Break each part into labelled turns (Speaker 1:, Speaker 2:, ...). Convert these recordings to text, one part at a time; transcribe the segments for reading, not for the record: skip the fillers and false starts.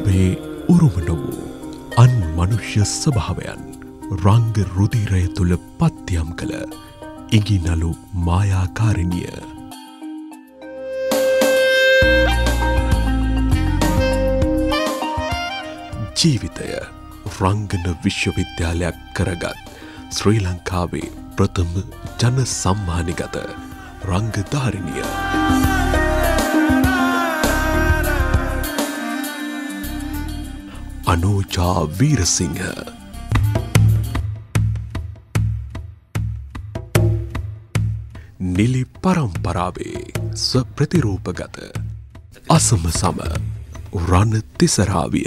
Speaker 1: ඔබේ උරුම නොවූ අන් මනුෂ්‍ය ස්වභාවයන් රංග රුධිරය තුළ පත්‍යම් කළ ඉඟිනලු මායාකාරිනිය. ජීවිතය රංගන විශ්වවිද්‍යාලයක් කරගත් ශ්‍රී ලංකාවේ ප්‍රථම ජන සම්මානගත රංගධාරිනිය. අනෝජා වීරසිංහ. නිලි පරම්පරාවේ ස්වප්‍රතිරූපගත අසම සම රණ තිසරාවිය.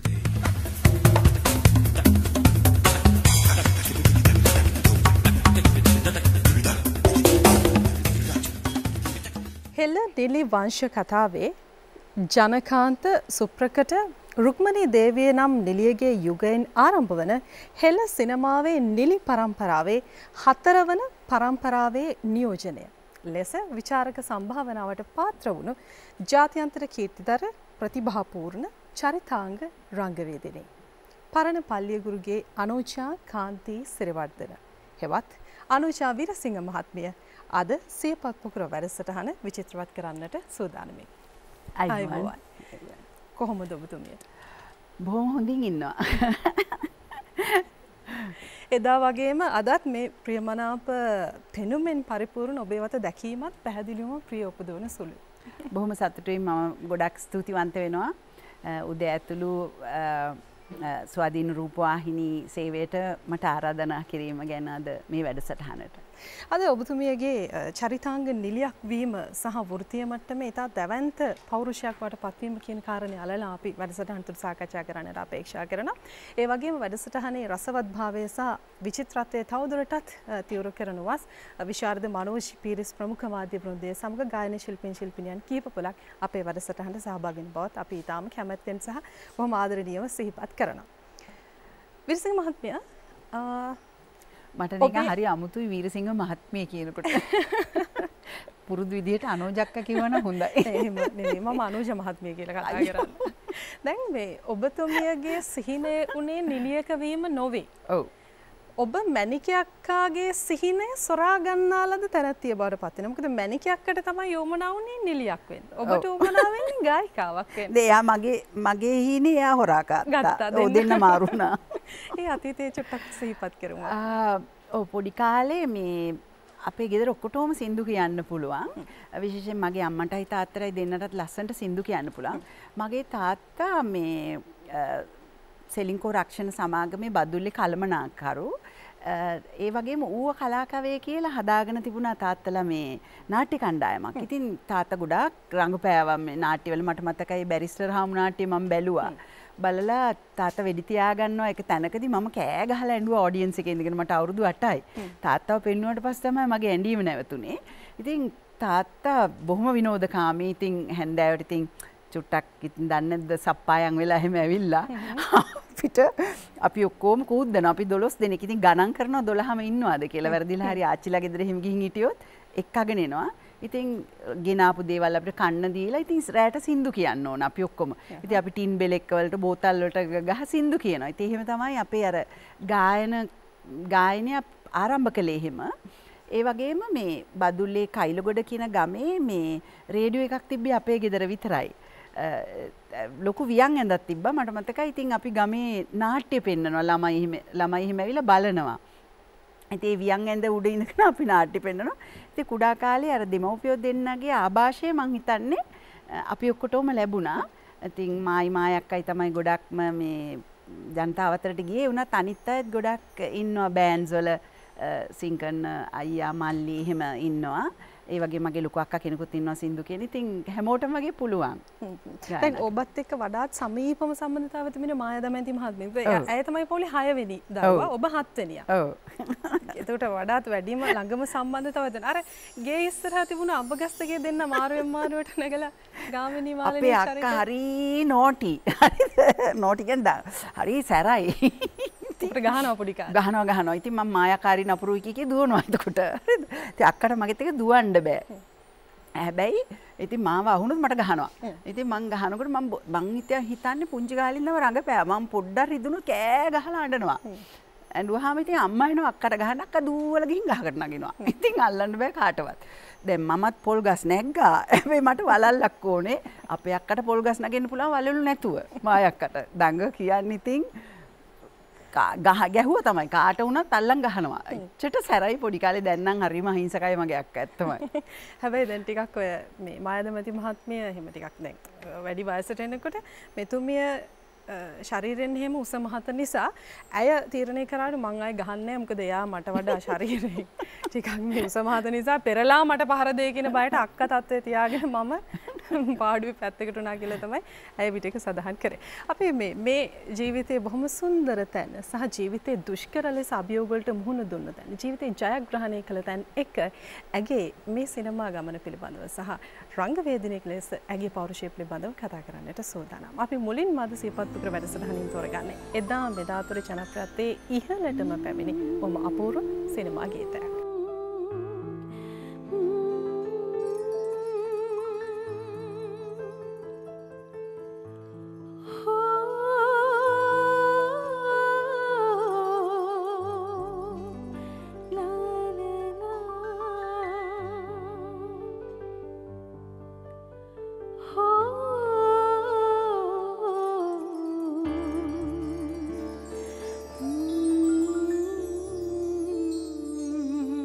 Speaker 2: හෙළ නිලි වංශ කතාවේ ජනකාන්ත සුප්‍රකට රුක්මනී දේවිය නම් නිලියගේ යුගයෙන් ආරම්භ වන හෙළ සිනමාවේ නිලි පරම්පරාවේ 4 වන පරම්පරාවේ නියෝජනය ලෙස විචාරක සම්භාවනාවට පාත්‍ර වුණු ජාත්‍යන්තර කීර්තිදර ප්‍රතිභාපූර්ණ චරිතාංග රංගවේදිනී පරණ පල්ලියගුරුගේ අනෝජා කාන්ති සිරිවර්ධන හෙවත් අනෝජා වීරසිංහ මහත්මිය අද සියපත් පුකුර වැඩසටහන විචිත්‍රවත් කරන්නට සූදානම්යි. අයිබෝවන්. කොහොමද ඔබතුමිය?
Speaker 3: බොහොම හොඳින් ඉන්නවා.
Speaker 2: එදා වගේම අදත් මේ ප්‍රියමනාප පෙනුමෙන් පරිපූර්ණ ඔබේ වත දැකීමත් පැහැදිලිවම ප්‍රිය උපදවන සුළුයි.
Speaker 3: බොහොම සතුටුයි. මම ගොඩක් ස්තුතිවන්ත වෙනවා. උදේ ඇතුළු ස්වාධීන රූපවාහිනී සේවයට මට ආරාධනා කිරීම ගැන අද මේ වැඩසටහනට.
Speaker 2: අද ඔබතුමියගේ චරිතාංග නිලියක් වීම සහ වෘත්තීය මට්ටමේ ඉතා දැවැන්ත පෞරුෂයක් වට පත්වීම කියන කාරණේ අලලා අපි වැඩසටහනට සාකච්ඡා කරන්නට අපේක්ෂා කරනවා. ඒ වගේම වැඩසටහනේ රසවත්භාවය සහ විචිත්‍රත්වය තවදුරටත් තීව්‍ර කරනවාස් විශාරද මනෝජ් පීරිස් ප්‍රමුඛ මාධ්‍ය වෘන්දය සමග ගායන ශිල්පීන් ශිල්පිනියන් කීප පොලක් අපේ වැඩසටහනට සහභාගී වෙන බවත් අපි ඊටාම කැමැත්තෙන් සහ බොහොම ආදරණීයව සිහිපත් කරනවා. විරසිංහ මහත්මිය
Speaker 3: මට නිකන් හරි අමුතුයි වීරසිංහ මහත්මිය කියනකොට. පුරුදු විදිහට අනෝජක්ක කිව්වනම් හොඳයි.
Speaker 2: එහෙම නෙමෙයි මම අනෝජ මහත්මිය කියලා කතා කරන්නේ. දැන් මේ ඔබතුමියගේ සිහිනය උනේ නිලියක වීම නොවේ.
Speaker 3: ඔව්.
Speaker 2: ඔබ මැණිකේ අක්කාගේ සිහිනය සොරා ගන්නාලද තැනැත්තිය බවට පත් වෙනවා. මොකද මැණිකේ අක්කට තමයි යොමනා උනේ නිලියක් වෙන්න. ඔබට යොමනා වෙන්නේ ගායිකාවක් වෙන්න.
Speaker 3: එයා මගේ හීනේ එයා හොරා ගත්තා. ඔව් දෙන්න මාරු වුණා.
Speaker 2: ඒ අතීතයේ චුට්ටක් සිහිපත් කරමු.
Speaker 3: ඔව් පොඩි කාලේ මේ අපේ ගෙදර ඔක්කොටම සින්දු කියන්න පුළුවන්. විශේෂයෙන් මගේ අම්මටයි තාත්තටයි දෙන්නටත් ලස්සනට සින්දු කියන්න පුළුවන්. මගේ තාත්තා මේ සෙලින්කෝ රක්ෂණ සමාගමේ බදුල්ලේ කළමනාකරු. ඒ වගේම ඌව කලාකවේ කියලා හදාගෙන තිබුණා තාත්තලා මේ නාට්‍ය කණ්ඩායමක්. ඉතින් තාත්තා ගොඩාක් රංගපෑවා මේ නාට්‍යවල. මට මතකයි බැරිස්ටර් හාමු නාට්‍ය මම බැලුවා. බලලා තාත්තා වෙඩි තියා ගන්නවා. ඒක තැනකදී මම කෑ ගහලා ඇඬුවා ඔඩියන්ස් එකේ ඉඳගෙන. මට අවුරුදු 8යි. තාත්තව පෙන්නුවට පස්සේ තමයි මගේ ඇඬීම නැවතුනේ. ඉතින් තාත්තා බොහොම විනෝදකාමී. ඉතින් හැන්දෑවට ඉතින් චුට්ටක් ඉතින් දන්නේ නැද්ද සප්පායන් වෙලා එහෙම ඇවිල්ලා අපිට අපි ඔක්කොම කූද්දන අපි 12 දෙනෙක් ඉතින් ගණන් කරනවා 12ම ඉන්නවාද කියලා වැරදිලා හරි ආච්චිලා ගෙදර එහෙම ගිහින් හිටියොත් එක්කගෙන එනවා. ඉතින් ගෙනාපු දේවල් අපිට කන්න දීලා ඉතින් රැට සින්දු කියන්න ඕන අපි ඔක්කොම. ඉතින් අපි ටින් බෙලෙක් වලට බෝතල් වලට ගහ සින්දු කියනවා. ඉතින් එහෙම තමයි අපේ අර ගායනය ආරම්භ කළේ එහෙම. ඒ වගේම මේ බදුල්ලේ කයිලගොඩ කියන ගමේ මේ රේඩියෝ එකක් තිබ්බේ අපේ ගෙදර විතරයි. ලොකු වියන් ඇඳක් තිබ්බා මට මතකයි. ඉතින් අපි ගමේ නාට්‍ය පෙන්නනවා ළමයි එහෙම ඇවිල්ලා බලනවා. ඉතින් ඒ වියන් ඇඳ උඩ ඉඳගෙන අපි නාට්‍ය පෙන්නනවා. ඉතින් කුඩා කාලේ අර දෙමව්පියෝ දෙන්නගේ ආభాෂය මං හිතන්නේ අපි ඔක්කොටම ලැබුණා. ඉතින් මායක්කයි තමයි ගොඩක්ම මේ ජනතාව අතරට ගියේ. උනත් අනිත් අයත් ගොඩක් ඉන්නවා බෑන්ඩ්ස් වල සිංකන් අයියා මල්ලි එහෙම ඉන්නවා. ඒ වගේ මගේ ලොකු අක්කා කෙනෙකුත් ඉන්නවා සින්දු කියන. ඉතින් හැමෝටම වගේ පුළුවන්.
Speaker 2: දැන් ඔබත් එක්ක වඩාත් සමීපම සම්බන්ධතාවය තිබෙන මායා දමයන්ති මහත්මිය. ඇය තමයි පොලේ 6 වෙනි දරුවා. ඔබ 7 වෙනියා. ඔව්. ඒකට වඩාත් වැඩිම ළඟම සම්බන්ධතාවය දෙන. අර ගේ ඉස්සරහා තිබුණ අබගස්තගේ දෙන්න මාරුවෙන් මාරුවට නැගලා ගාමිණී මාළනී
Speaker 3: අපේ අක්කා හරි නෝටි. නෝටි කියන්නේ හරි සැරයි.
Speaker 2: ගහනවා පොඩි කාලේ.
Speaker 3: ගහනවා. ඉතින් මම මායාකාරී නපුරුයි කිය දුවනවා එතකොට. ඉතින් අක්කට මගෙත් එක දුවන්න බෑ. හැබැයි ඉතින් මාව අහුනොත් මට ගහනවා. ඉතින් මං ගහනකොට මං හිතන්නේ පුංචි කාලේ ඉඳන්ම රඟපෑ. මං පොඩ්ඩක් රිදුණු කෑ ගහලා අඬනවා. ඇඬුවාම ඉතින් අම්මා එනවා අක්කට ගහන්න අක්කා දූවල ගිහින් ගහකට නගිනවා. ඉතින් අල්ලන්න බෑ කාටවත්. දැන් මමත් පොල් ගස් නැග්ගා. හැබැයි මට වලල්ලක් ඕනේ. අපේ අක්කට පොල් ගස් නගින්න පුළුවන් වලලු නැතුව. මායි අක්කට. දඟ කියන්නේ ඉතින් ගැහුව තමයි කාට වුණත් අල්ලන් ගහනවා. එච්චට සැරයි පොඩි කාලේ දැන් නම් හරිම අහිංසකයි මගේ අක්කා ඇත්තමයි.
Speaker 2: හැබැයි දැන් ටිකක් ඔය මේ මායදමති මහත්මිය එහෙම ටිකක් දැන් වැඩි වයසට එනකොට මෙතුමිය ශරීරයෙන් එහෙම උස මහත නිසා ඇය තීරණය කරාට මං අය ගහන්නේ මොකද එයා මට වඩා ශරීරයෙන් ටිකක් මේ උස මහත නිසා පෙරලා මට පහර දෙයි කියන බයට අක්කා තත්ත්වය තියාගෙන මම පාඩුවේ පැත්තකට උනා කියලා තමයි ඇය පිටක සඳහන් කරේ. අපි මේ ජීවිතයේ බොහොම සුන්දර තැන සහ ජීවිතයේ දුෂ්කර ලෙස අභියෝග වලට මුහුණ දුන්න තැන ජීවිතේ ජයග්‍රහණය කළ තැන එක ඇගේ මේ සිනමා ගමන පිළිබඳව සහ රංගවේදිනියක් ලෙස ඇගේ පෞරුෂය පිළිබඳව කතා කරන්නට සූදානම්. අපි මුලින්ම අද සියපත් පුර වැඩසටහනින් තෝරගන්නේ එදා මෙදාතුර ජනප්‍රියත්වයේ ඉහළටම පැමිණි බොහොම අපූර්ව සිනමා ගීතයක්.
Speaker 4: Mm-hmm.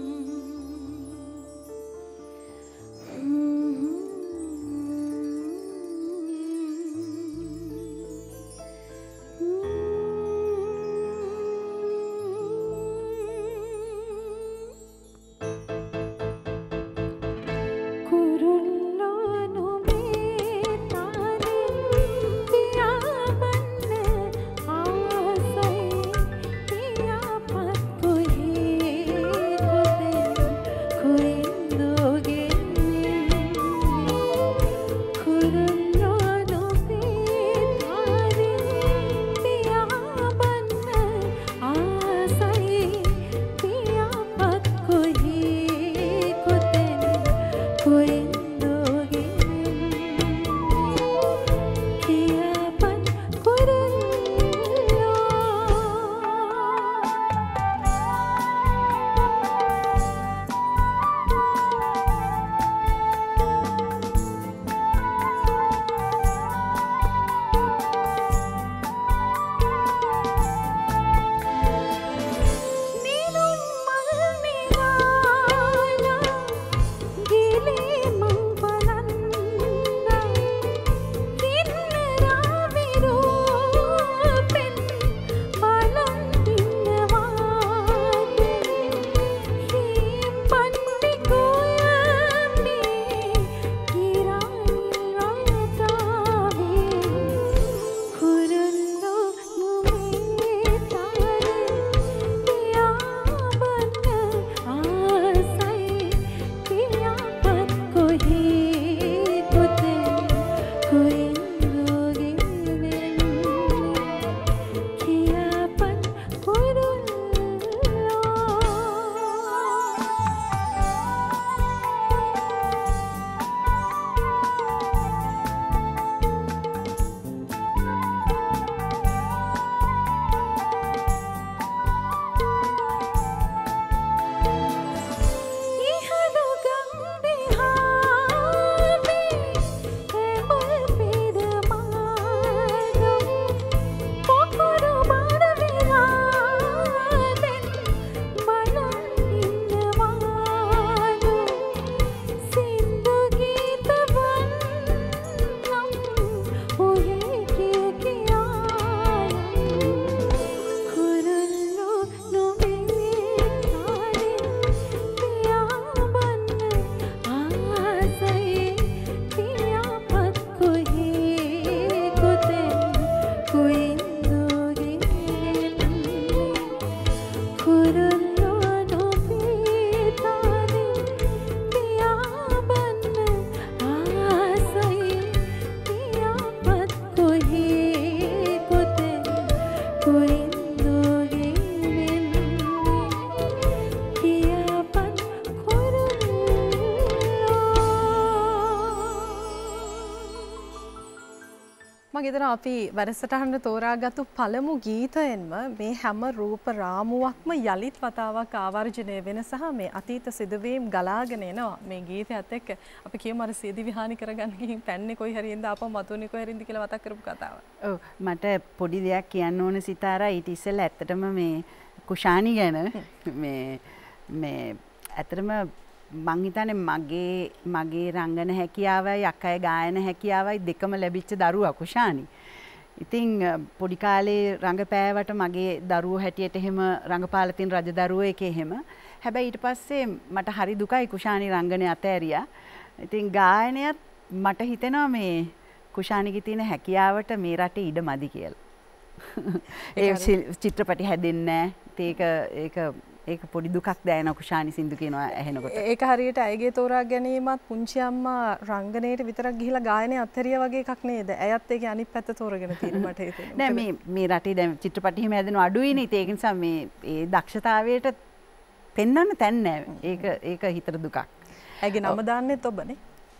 Speaker 2: මම හිතනවා අපි වැඩසටහන තෝරාගත්තු පළමු ගීතයෙන්ම මේ හැම රූප රාමුවක්ම යලිත් වතාවක් ආවර්ජනය වෙන සහ මේ අතීත සිදුවීම් ගලාගෙන එනවා මේ ගීතයත් එක්ක අපි කියමු අර සියදි විහානි කරගන්න ගිහින් පැන්නේ කොයි හරියෙන්ද ආපහු මතුවන්නේ කොයි හරියෙන්ද කියලා මතක් කරපු කතාව.
Speaker 3: ඔව් මට පොඩි දෙයක් කියන්න ඕන සිතාරා ඊට ඉස්සෙල්ලා ඇත්තටම මේ කුෂානි ගැන මේ ඇත්තටම මං හිතන්නේ මගේ රංගන හැකියාවයි අක්කය ගායන හැකියාවයි දෙකම ලැබිච්ච දරුවා කුෂානි. ඉතින් පොඩි කාලේ රංගපෑවට මගේ දරුවෝ හැටියට එහෙම රංගපාලා තියෙන රජ දරුවෝ එකේ එහෙම. හැබැයි ඊට පස්සේ මට හරි දුකයි කුෂානි රංගනේ අතෑරියා. ඉතින් ගායනයත් මට හිතෙනවා මේ කුෂානිගේ තියෙන හැකියාවට මේ රටේ ඉඩ මදි කියලා. ඒ චිත්‍රපටි හැදෙන්නේ නැහැ. ඒක පොඩි දුකක් දැනෙන කුෂානි සින්දු කියනවා ඇහෙනකොට. ඒක
Speaker 2: හරියට ඇයගේ තෝරා ගැනීමත් පුංචි අම්මා රංගනයට විතරක් ගිහිලා ගායනයේ අත්හැරියා වගේ එකක් නේද? ඇයත් ඒකේ අනිත් පැත්ත තෝරගෙන තියෙන මට හිතෙනවා.
Speaker 3: නෑ මේ රටේ දැන් චිත්‍රපටි හිම හැදෙනවා අඩුයිනේ. ඒක නිසා මේ ඒ දක්ෂතාවයට පෙන්වන්න තැන් නෑ. ඒක හිතට දුකක්.
Speaker 2: ඇයගේ නම දාන්නෙත් ඔබනේ.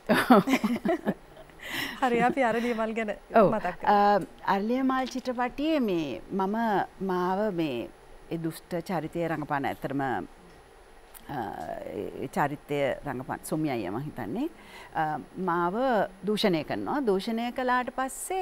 Speaker 2: හරි අපි අරලියමල් ගැන මතක් කරමු.
Speaker 3: අරලියමල් චිත්‍රපටියේ මේ මාව මේ ඒ දුෂ්ට චරිතය රඟපාන ඇත්තටම චරිතය රඟපාන සොමි අයියා මම හිතන්නේ මාව දූෂණය කරනවා. දූෂණය කළාට පස්සේ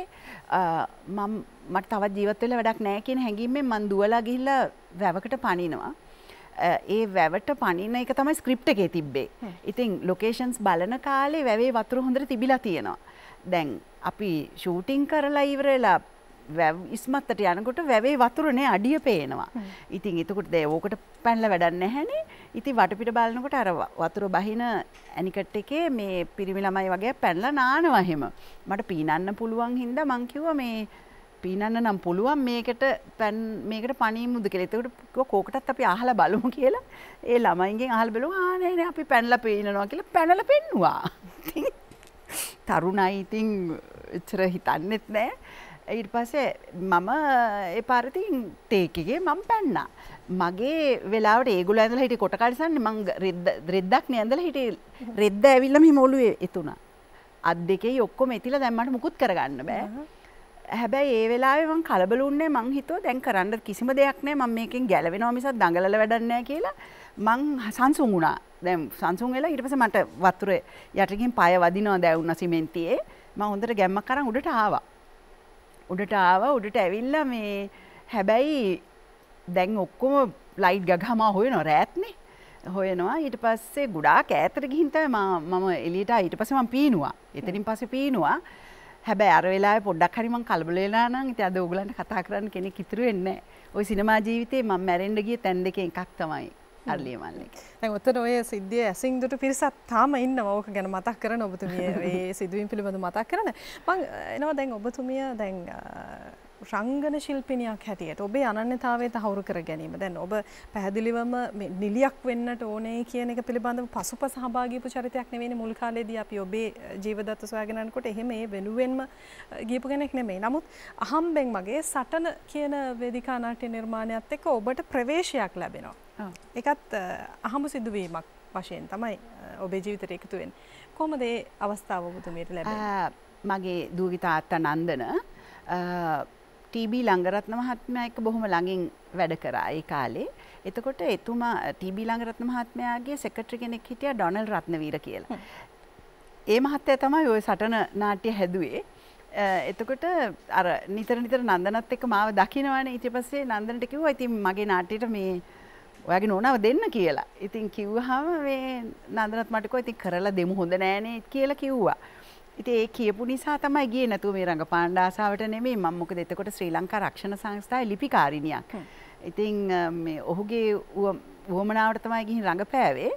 Speaker 3: මට තවත් ජීවත් වෙලා වැඩක් නැහැ කියන හැඟීමෙන් මං දුවලා ගිහිල්ලා වැවකට පනිනවා. ඒ වැවට පනින එක තමයි ස්ක්‍රිප්ට් එකේ තිබ්බේ. ඉතින් ලොකේෂන්ස් බලන කාලේ වැවේ වතුර හොඳට තිබිලා තියෙනවා. දැන් අපි ෂූටින් කරලා ඉවර වෙලා වැව් ඉස්මත්තට යනකොට වැවේ වතුරනේ අඩිය පේනවා. ඉතින් එතකොට දැන් ඕකට පැනලා වැඩක් නැහැනේ. ඉතින් වටපිට බලනකොට අර වතුර බහින ඇනිකට් එකේ මේ පිරිමි ළමයි වගේ පැනලා නානවා එහෙම. මට පීනන්න පුළුවන් හින්දා මං කිව්වා මේ පීනන්න නම් පුළුවන් මේකට පණීමුද කියලා. එතකොට කිව්වා කෝකටත් අපි අහලා බලමු කියලා. ඒ ළමයින්ගෙන් අහලා බලුවා නෑ අපි පැනලා පීනනවා කියලා පැනලා පෙන්නුවා. තරුණයි ඉතින් එච්චර හිතන්නෙත් නෑ. ඊට පස්සේ මම ඒ පාරතින් ටේක් එකේ මම පැන්නා. මගේ වෙලාවට ඒගොල්ලෝ ඇඳලා හිටියේ කොට කඩසන්නේ මං රෙද්දක් නේ ඇඳලා හිටියේ. රෙද්ද ඇවිල්ලා මෙහෙම ඔළුවේ එතුණා. අත් දෙකේ ඔක්කොම එතිලා දැන් මට මුකුත් කරගන්න බෑ. හැබැයි ඒ වෙලාවේ මං කලබල වුණේ මං හිතුවා දැන් කරන්න කිසිම දෙයක් නෑ මම මේකෙන් ගැලවෙනවා මිසක් දඟලලා වැඩක් නෑ කියලා මං සංසුන් වුණා. දැන් සංසුන් වෙලා ඊට පස්සේ මට වතුරේ යටකින් පය වදිනවා දැවුණා සිමෙන්තියේ. මම හොඳට ගැම්මක් අරන් උඩට ආවා. උඩට ඇවිල්ලා මේ හැබැයි දැන් ඔක්කොම ලයිට් ගගහම හොයනවා රෑත්නේ. හොයනවා ඊට පස්සේ ගොඩාක් ඈතට ගිහින් තමයි මම එළියට ආවා. ඊට පස්සේ මම පීනුවා. එතනින් පස්සේ පීනුවා. හැබැයි අර වෙලාවේ පොඩ්ඩක් හරි මං කලබල වෙලා නම් ඉතින් අද ඕගලන්ට කතා කරන්න කෙනෙක් ඉතුරු වෙන්නේ නැහැ. ওই සිනමා ජීවිතේ මම මැරෙන්න ගිය තැන් දෙකෙන් එකක් තමයි අරලියමල් එක.
Speaker 2: දැන් ඔතන ඔය සිද්ධිය ඇසින් දුටු පිරිසක් තාම ඉන්නවා. ඕක ගැන මතක් කරන ඔබතුමිය මේ සිදුවීම් පිළිබඳව මතක් කරන. මං එනවා දැන් ඔබතුමිය දැන් රංගන ශිල්පිනියක් හැටියට ඔබේ අනන්‍යතාවය තහවුරු කර ගැනීම. දැන් ඔබ පැහැදිලිවම මේ නිලියක් වෙන්නට ඕනේ කියන එක පිළිබඳව පසුපස සහභාගී වූ චරිතයක් නෙවෙයිනේ මුල් කාලේදී අපි ඔබේ ජීවදත්ත සොයාගෙන යනකොට එහෙම ඒ වෙනුවෙන්ම ගියපු කෙනෙක් නෙමෙයි. නමුත් අහම්බෙන් මගේ සටන කියන වේදිකා නාට්‍ය නිර්මාණයත් එක්ක ඔබට ප්‍රවේශයක් ලැබෙනවා. ඒකත් අහඹු සිදුවීමක් වශයෙන් තමයි ඔබේ ජීවිතයට එකතු වෙන්නේ. කොහොමද ඒ අවස්ථාව ඔබතුමියට ලැබෙන්නේ?
Speaker 3: මගේ දුවගේ තාත්තා නන්දන ටීබී ලංගරත්න මහත්මයා එක්ක බොහොම ළඟින් වැඩ කරා ඒ කාලේ. එතකොට එතුමා ටීබී ලංගරත්න මහත්මයාගේ සෙක්‍රටරි කෙනෙක් හිටියා ඩොනල් රත්නවීර කියලා. ඒ මහත්තයා තමයි ওই සටන නාට්‍ය හැදුවේ. එතකොට අර නිතර නන්දනත් එක්ක මාව දකින්නවානේ. ඊට පස්සේ නන්දනට කිව්වා ඉතින් මගේ නාට්‍යයට මේ ඔයාගේ නෝනාව දෙන්න කියලා. ඉතින් කිව්වහම මේ නන්දනත් මට කිව්වා ඉතින් කරලා දෙමු හොඳ නෑනේ කියලා කිව්වා. ඉතින් ඒ කියපු නිසා තමයි ගියේ නැතුව මේ රංගපාන ආසාවට නෙමෙයි මම මොකද එතකොට ශ්‍රී ලංකා රක්ෂණ සංස්ථාවේ ලිපිකාරිනියක්. ඉතින් මේ ඔහුගේ වුවමනාවට තමයි ගිහින් රංගපෑවේ.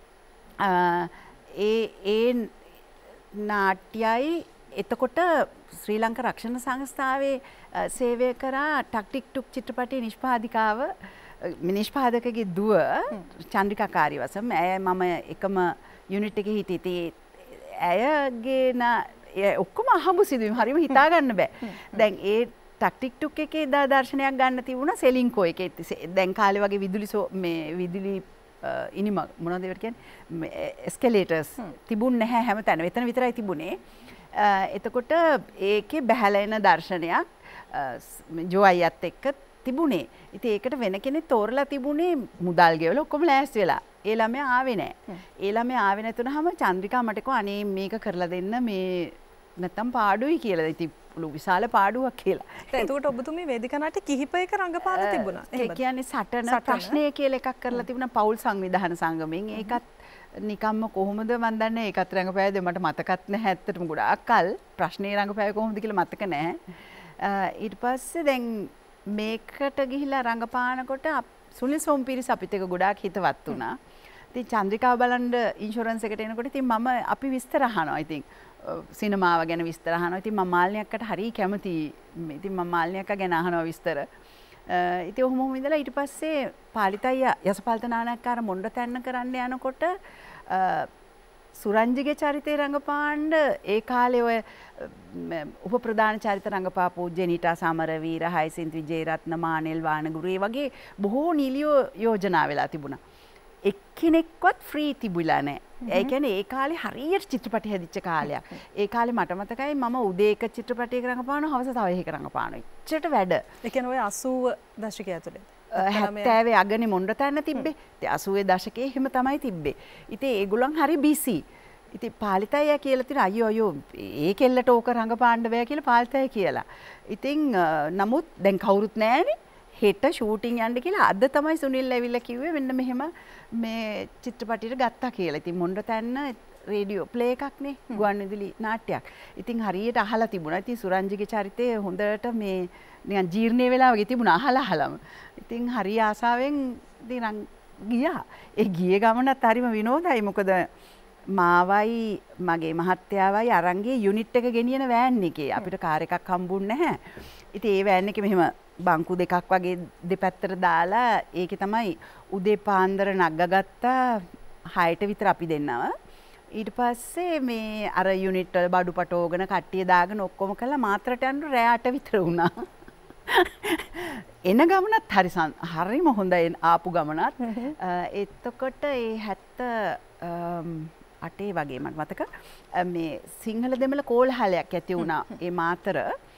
Speaker 3: ඒ නාට්‍යයි එතකොට ශ්‍රී ලංකා රක්ෂණ සංස්ථාවේ සේවය කරා ටක් ටික් ටුක් චිත්‍රපටයේ නිෂ්පාදකගේ දුව චන්ද්‍රිකා කාර්යවසම් ඇය මම එකම යුනිට් එකේ හිටියේ. ඇයගේ ඔක්කොම අහඹු සිදුවීම් හරිම හිතා ගන්න බෑ. දැන් ඒ ටක් ටික් ටුක් එකේ දර්ශනයක් ගන්න තිබුණා සෙලින්කෝ එකේ. දැන් කාලේ වගේ විදුලි ඉනිම මොනවද ඒවට කියන්නේ එස්කලේටර්ස් තිබුණ නැහැ හැම තැනම. එතන විතරයි තිබුණේ. එතකොට ඒකේ බැහැලා එන දර්ශනයක් ජෝ අයියත් එක්ක තිබුණේ. ඉතින් ඒකට වෙන කෙනෙක් තෝරලා තිබුණේ මුදල් ගෙවලා ඔක්කොම ලෑස්ති වෙලා. ඒ ළමයා ආවේ නැහැ. ඒ ළමයා ආවේ නැතුනහම චන්ද්‍රිකා මට කිව්වා අනේ මේක කරලා දෙන්න මේ නැත්තම් පාඩුයි කියලා. ඉතින් විශාල පාඩුවක් කියලා.
Speaker 2: එතකොට ඔබතුමී වේදිකා නාට්‍ය කිහිපයක රංගපාලා තිබුණා.
Speaker 3: ඒ කියන්නේ සටන ප්‍රශ්නය කියලා එකක් කරලා තිබුණා පෞල් සංවිධාන සංගමෙන්. ඒකත් නිකම්ම කොහොමද මන් දන්නේ ඒකත් රංගපෑවද මට මතකත් නැහැ. ඇත්තටම ගොඩාක් කල් ප්‍රශ්නේ රංගපෑවේ කොහොමද කියලා මතක නැහැ. ඊට පස්සේ දැන් මේකට ගිහිලා රංගපානකොට සුනිල් සෝම්පිරිස් අපිත් එක්ක ගොඩාක් හිතවත් වුණා. ඉතින් චන්ද්‍රිකාව බලන්න ඉන්ෂුරන්ස් එකට එනකොට ඉතින් මම අපි විස්තර අහනවා. ඉතින් සිනමාව ගැන විස්තර අහනවා. ඉතින් මම මාල්නියක්කට හරිය කැමතියි. ඉතින් මම මාල්නියක්ක ගැන අහනවා විස්තර. ඉතින් ඔහොම ඉඳලා ඊට පස්සේ පාලිතయ్య යසපාලත නානක්කාර මොණ්ඩ තැන්න කරන්න යනකොට සුරංජිගේ චරිතය රංගපාන්න ඒ කාලේ ඔය උප ප්‍රධාන චරිත රංගපාපු ජෙනිටා සමරවීර, හයිසින්ත් විජේරත්න, මානෙල් වානගුරු ඒ වගේ බොහෝ නිලියෝ යෝජනා වෙලා තිබුණා. එක්කෙනෙක්වත් ෆ්‍රී තිබුණා නැහැ. ඒ කියන්නේ ඒ කාලේ හරියට චිත්‍රපටි හැදිච්ච කාලයක්. ඒ කාලේ මට මතකයි මම උදේ එක චිත්‍රපටයක රංගපානවා හවස තව එකක රංගපානවා. එච්චරට වැඩ.
Speaker 2: ඒ කියන්නේ ඔය 80 දශකය ඇතුලේ.
Speaker 3: 70 අගනේ මොණ්ඩ තැන්න තිබ්බේ. ඉතින් 80 දශකයේ එහෙම තමයි තිබ්බේ. ඉතින් ඒගොල්ලන් හරි බිසි. ඉතින් පාලිතయ్య කියලා තියෙන අයියෝ ඒ කෙල්ලට ඕක රංගපාන්න බෑ කියලා පාලිතయ్య කියලා. ඉතින් නමුත් දැන් කවුරුත් නැහැනේ. හෙට ෂූටින් යන්න කියලා අද තමයි සුනිල් ඇවිල්ලා කිව්වේ මෙන්න මෙහෙම මේ චිත්‍රපටියට ගත්තා කියලා. ඉතින් මොණ්ඩ තැන්න රේඩියෝ ප්ලේ එකක්නේ ගුවන්විදුලි නාට්‍යයක්. ඉතින් හරියට අහලා තිබුණා. ඉතින් සුරංජිගේ චරිතය හොඳට මේ නිකන් ජීර්ණය වෙලා වගේ තිබුණා අහලම. ඉතින් හරිය ආසාවෙන් ඉතින් ගියා. ඒ ගියේ ගමනත් හරිම විනෝදයි. මොකද මාවයි මගේ මහත්තයාවයි අරන් ගියේ යුනිට් එක ගෙනියන වෑන් එකේ. අපිට කාර් එකක් හම්බුන්නේ නැහැ. ඉතින් ඒ වෑන් එකේ මෙහෙම බංකු දෙකක් වගේ දෙපැත්තට දාලා ඒකේ තමයි උදේ පාන්දර නග්ගගත්තා 6ට විතර අපි දෙන්නව. ඊට පස්සේ මේ අර යුනිට් වල බඩු පටෝගෙන කට්ටිය දාගෙන ඔක්කොම කළා මාත්‍රට යන්න රෑ 8 විතර වුණා. එන ගමනත් හරිම හොඳයි ආපු ගමනත්. එතකොට ඒ 78 වගේ මට මතක මේ සිංහල දෙමළ කෝලහලයක් ඇති වුණා. ඒ මාතර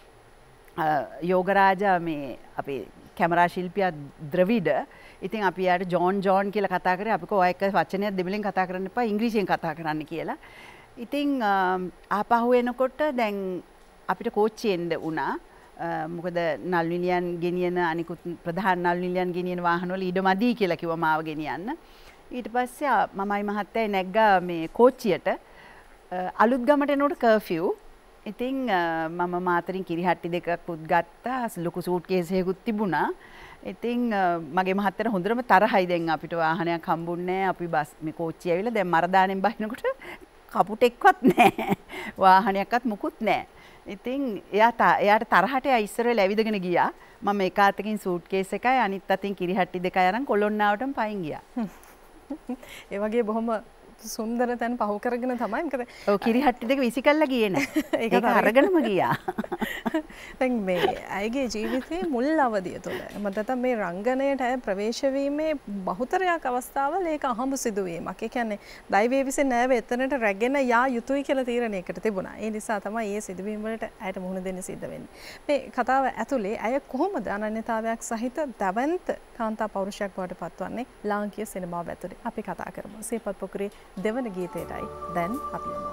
Speaker 3: යෝගරාජා මේ අපේ කැමරා ශිල්පියා ද්‍රවිඩ ඉතින් අපි යාට ජෝන් කියලා කතා කරේ අපි කො ඔය එක වචනයක් දෙමළෙන් කතා කරන්න එපා ඉංග්‍රීසියෙන් කතා කරන්න කියලා. ඉතින් ආපහු එනකොට දැන් අපිට කෝච්චි එන්න වුණා. මොකද නල් නිලියන් ගෙනියන අනිකුත් ප්‍රධාන නල් නිලියන් ගෙනියන වාහන වල ඉඩ මදි කියලා කිව්වා මාව ගෙනියන්න. ඊට පස්සේ මමයි මහත්තයයි නැග්ගා මේ කෝච්චියට අලුත් ගමට එනකොට කර්ෆියු. ඉතින් මම මාතරින් කිරිහට්ටි දෙකක් උත් ගත්තා. ලොකු සූට්කේස් එකකුත් තිබුණා. ඉතින් මගේ මහත්තයාට හොඳටම තරහයි දැන් අපිට වාහනයක් හම්බුන්නේ නැහැ. අපි බස් මේ කෝච්චිය ඇවිල්ලා දැන් මරදානෙන් බහිනකොට කපුටෙක්වත් නැහැ. වාහනයක්වත් මුකුත් නැහැ. ඉතින් එයාට තරහට ඉස්සර වෙලා ඇවිදගෙන ගියා. මම එක අතකින් සූට්කේස් එකයි අනිත් අතින් කිරිහට්ටි දෙකයි අරන් කොළොන්නාවටම පයින් ගියා.
Speaker 2: ඒ වගේ බොහොම සුන්දර තැන් පහු කරගෙන තමයි මොකද
Speaker 3: ඔව් කිරිහට්ටි දෙක විසි කළා ගියේ නෑ. ඒක අරගෙනම ගියා.
Speaker 2: දැන් මේ අයගේ ජීවිතයේ මුල් අවධිය තුළ මතත මේ රංගනයට අය ප්‍රවේශ වීමේ බහුතරයක් අවස්ථාවල ඒක අහඹ සිදුවීමක්. ඒ කියන්නේ දෛවයේ විසින් නෑව එතනට රැගෙන යා යුතුයි කියලා තීරණයකට තිබුණා. ඒ නිසා තමයි මේ සිදුවීම් වලට අයට මුහුණ දෙන්න සිද්ධ වෙන්නේ. මේ කතාව ඇතුලේ අය කොහොමද අනන්‍යතාවයක් සහිත දවන්ත කාන්තා පෞරුෂයක් බවට පත්වන්නේ ලාංකීය සිනමාව ඇතුලේ. අපි කතා කරමු. සියපත් පොකුරේ දෙවන ගීතයටයි දැන් අපි යමු.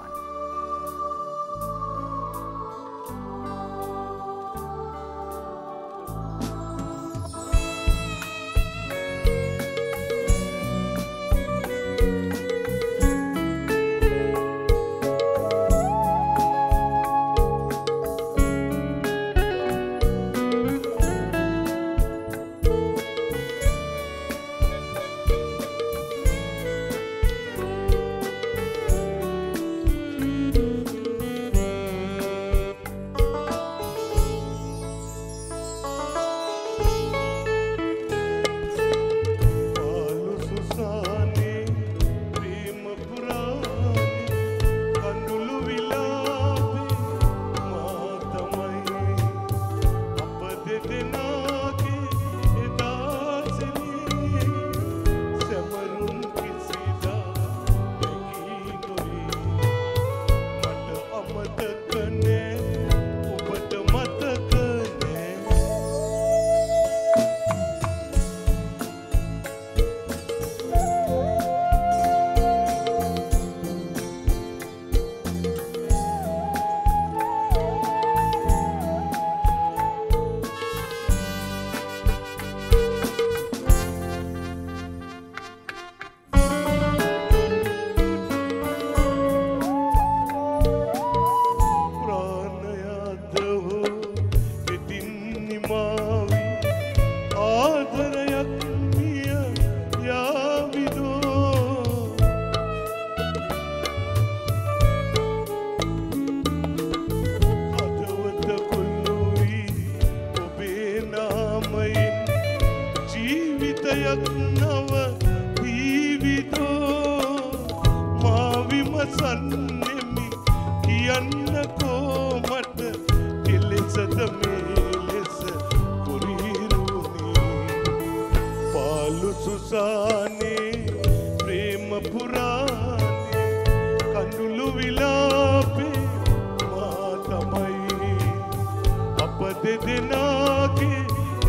Speaker 4: ගන්නෙමි කියන්නකෝ මට කෙලෙසද මේ ලෙස කුරිරුනේ පාලු සුසානේ ප්‍රේම පුරානේ කඳුළු විලාපේ මා තමයි අප දෙදෙනාගේ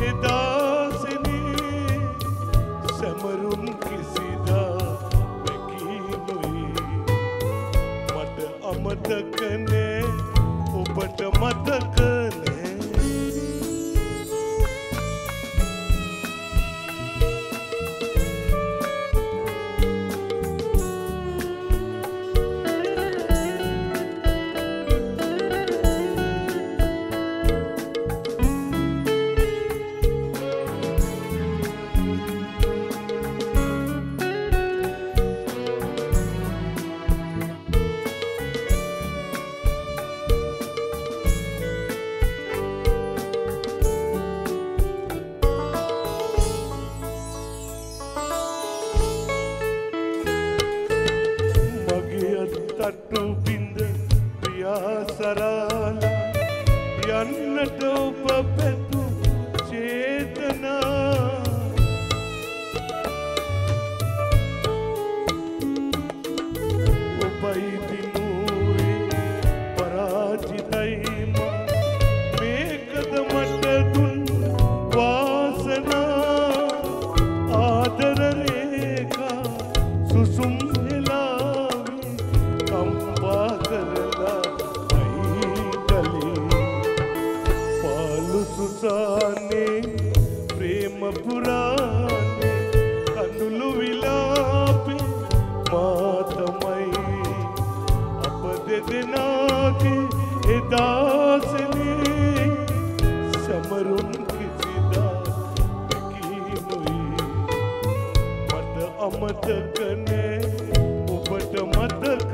Speaker 4: එදාසනේ සමරුන් කිසිදා මතක නෑ ඔබට මතක නෑ තට්ටු බින්ද ප්‍රියාසරාලා යන්නට ඔබ පැතු චේතනා ඔබයි දිනුවේ පරාජිතයි මේකද මට දුන් වාසනා ආදර රේඛා සුසුම් සුසානේ ප්‍රේම පුරානේ කඳුළු විලාපේ මා තමයි අප දෙදෙනාගේ එදාසනේ සමරුන් කිසිදා කීනුයි මට අමතක නෑ ඔබට මතක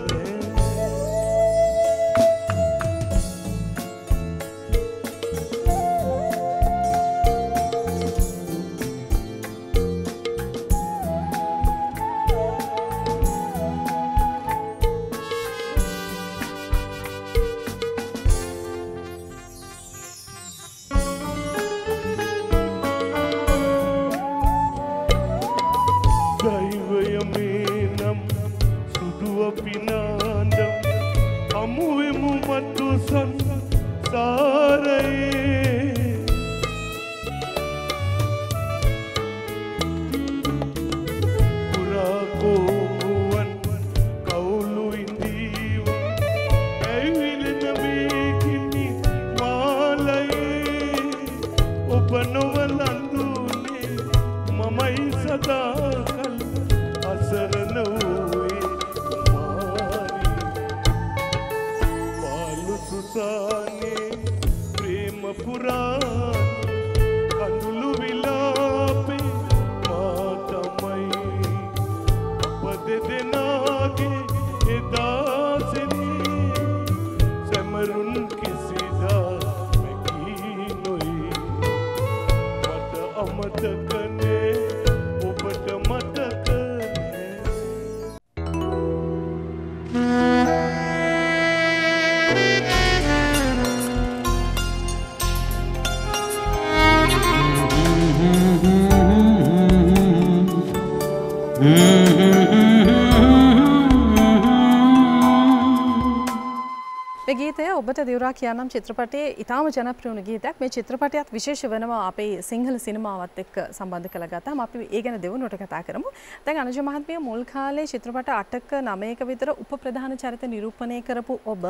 Speaker 2: ගීතය ඔබට දිවුරා කියනම් චිත්‍රපටයේ ඉතාම ජනප්‍රිය වුණු ගීතයක්. මේ චිත්‍රපටයත් විශේෂ වෙනවා අපේ සිංහල සිනමාවත් එක්ක සම්බන්ධ කරලා ගත්තාම අපි ඒ ගැන දෙවනුවට කතා කරමු. දැන් අනුජ මහත්මිය මුල් කාලේ චිත්‍රපට 8ක 9ක විතර උපප්‍රධාන චරිත නිරූපණය කරපු ඔබ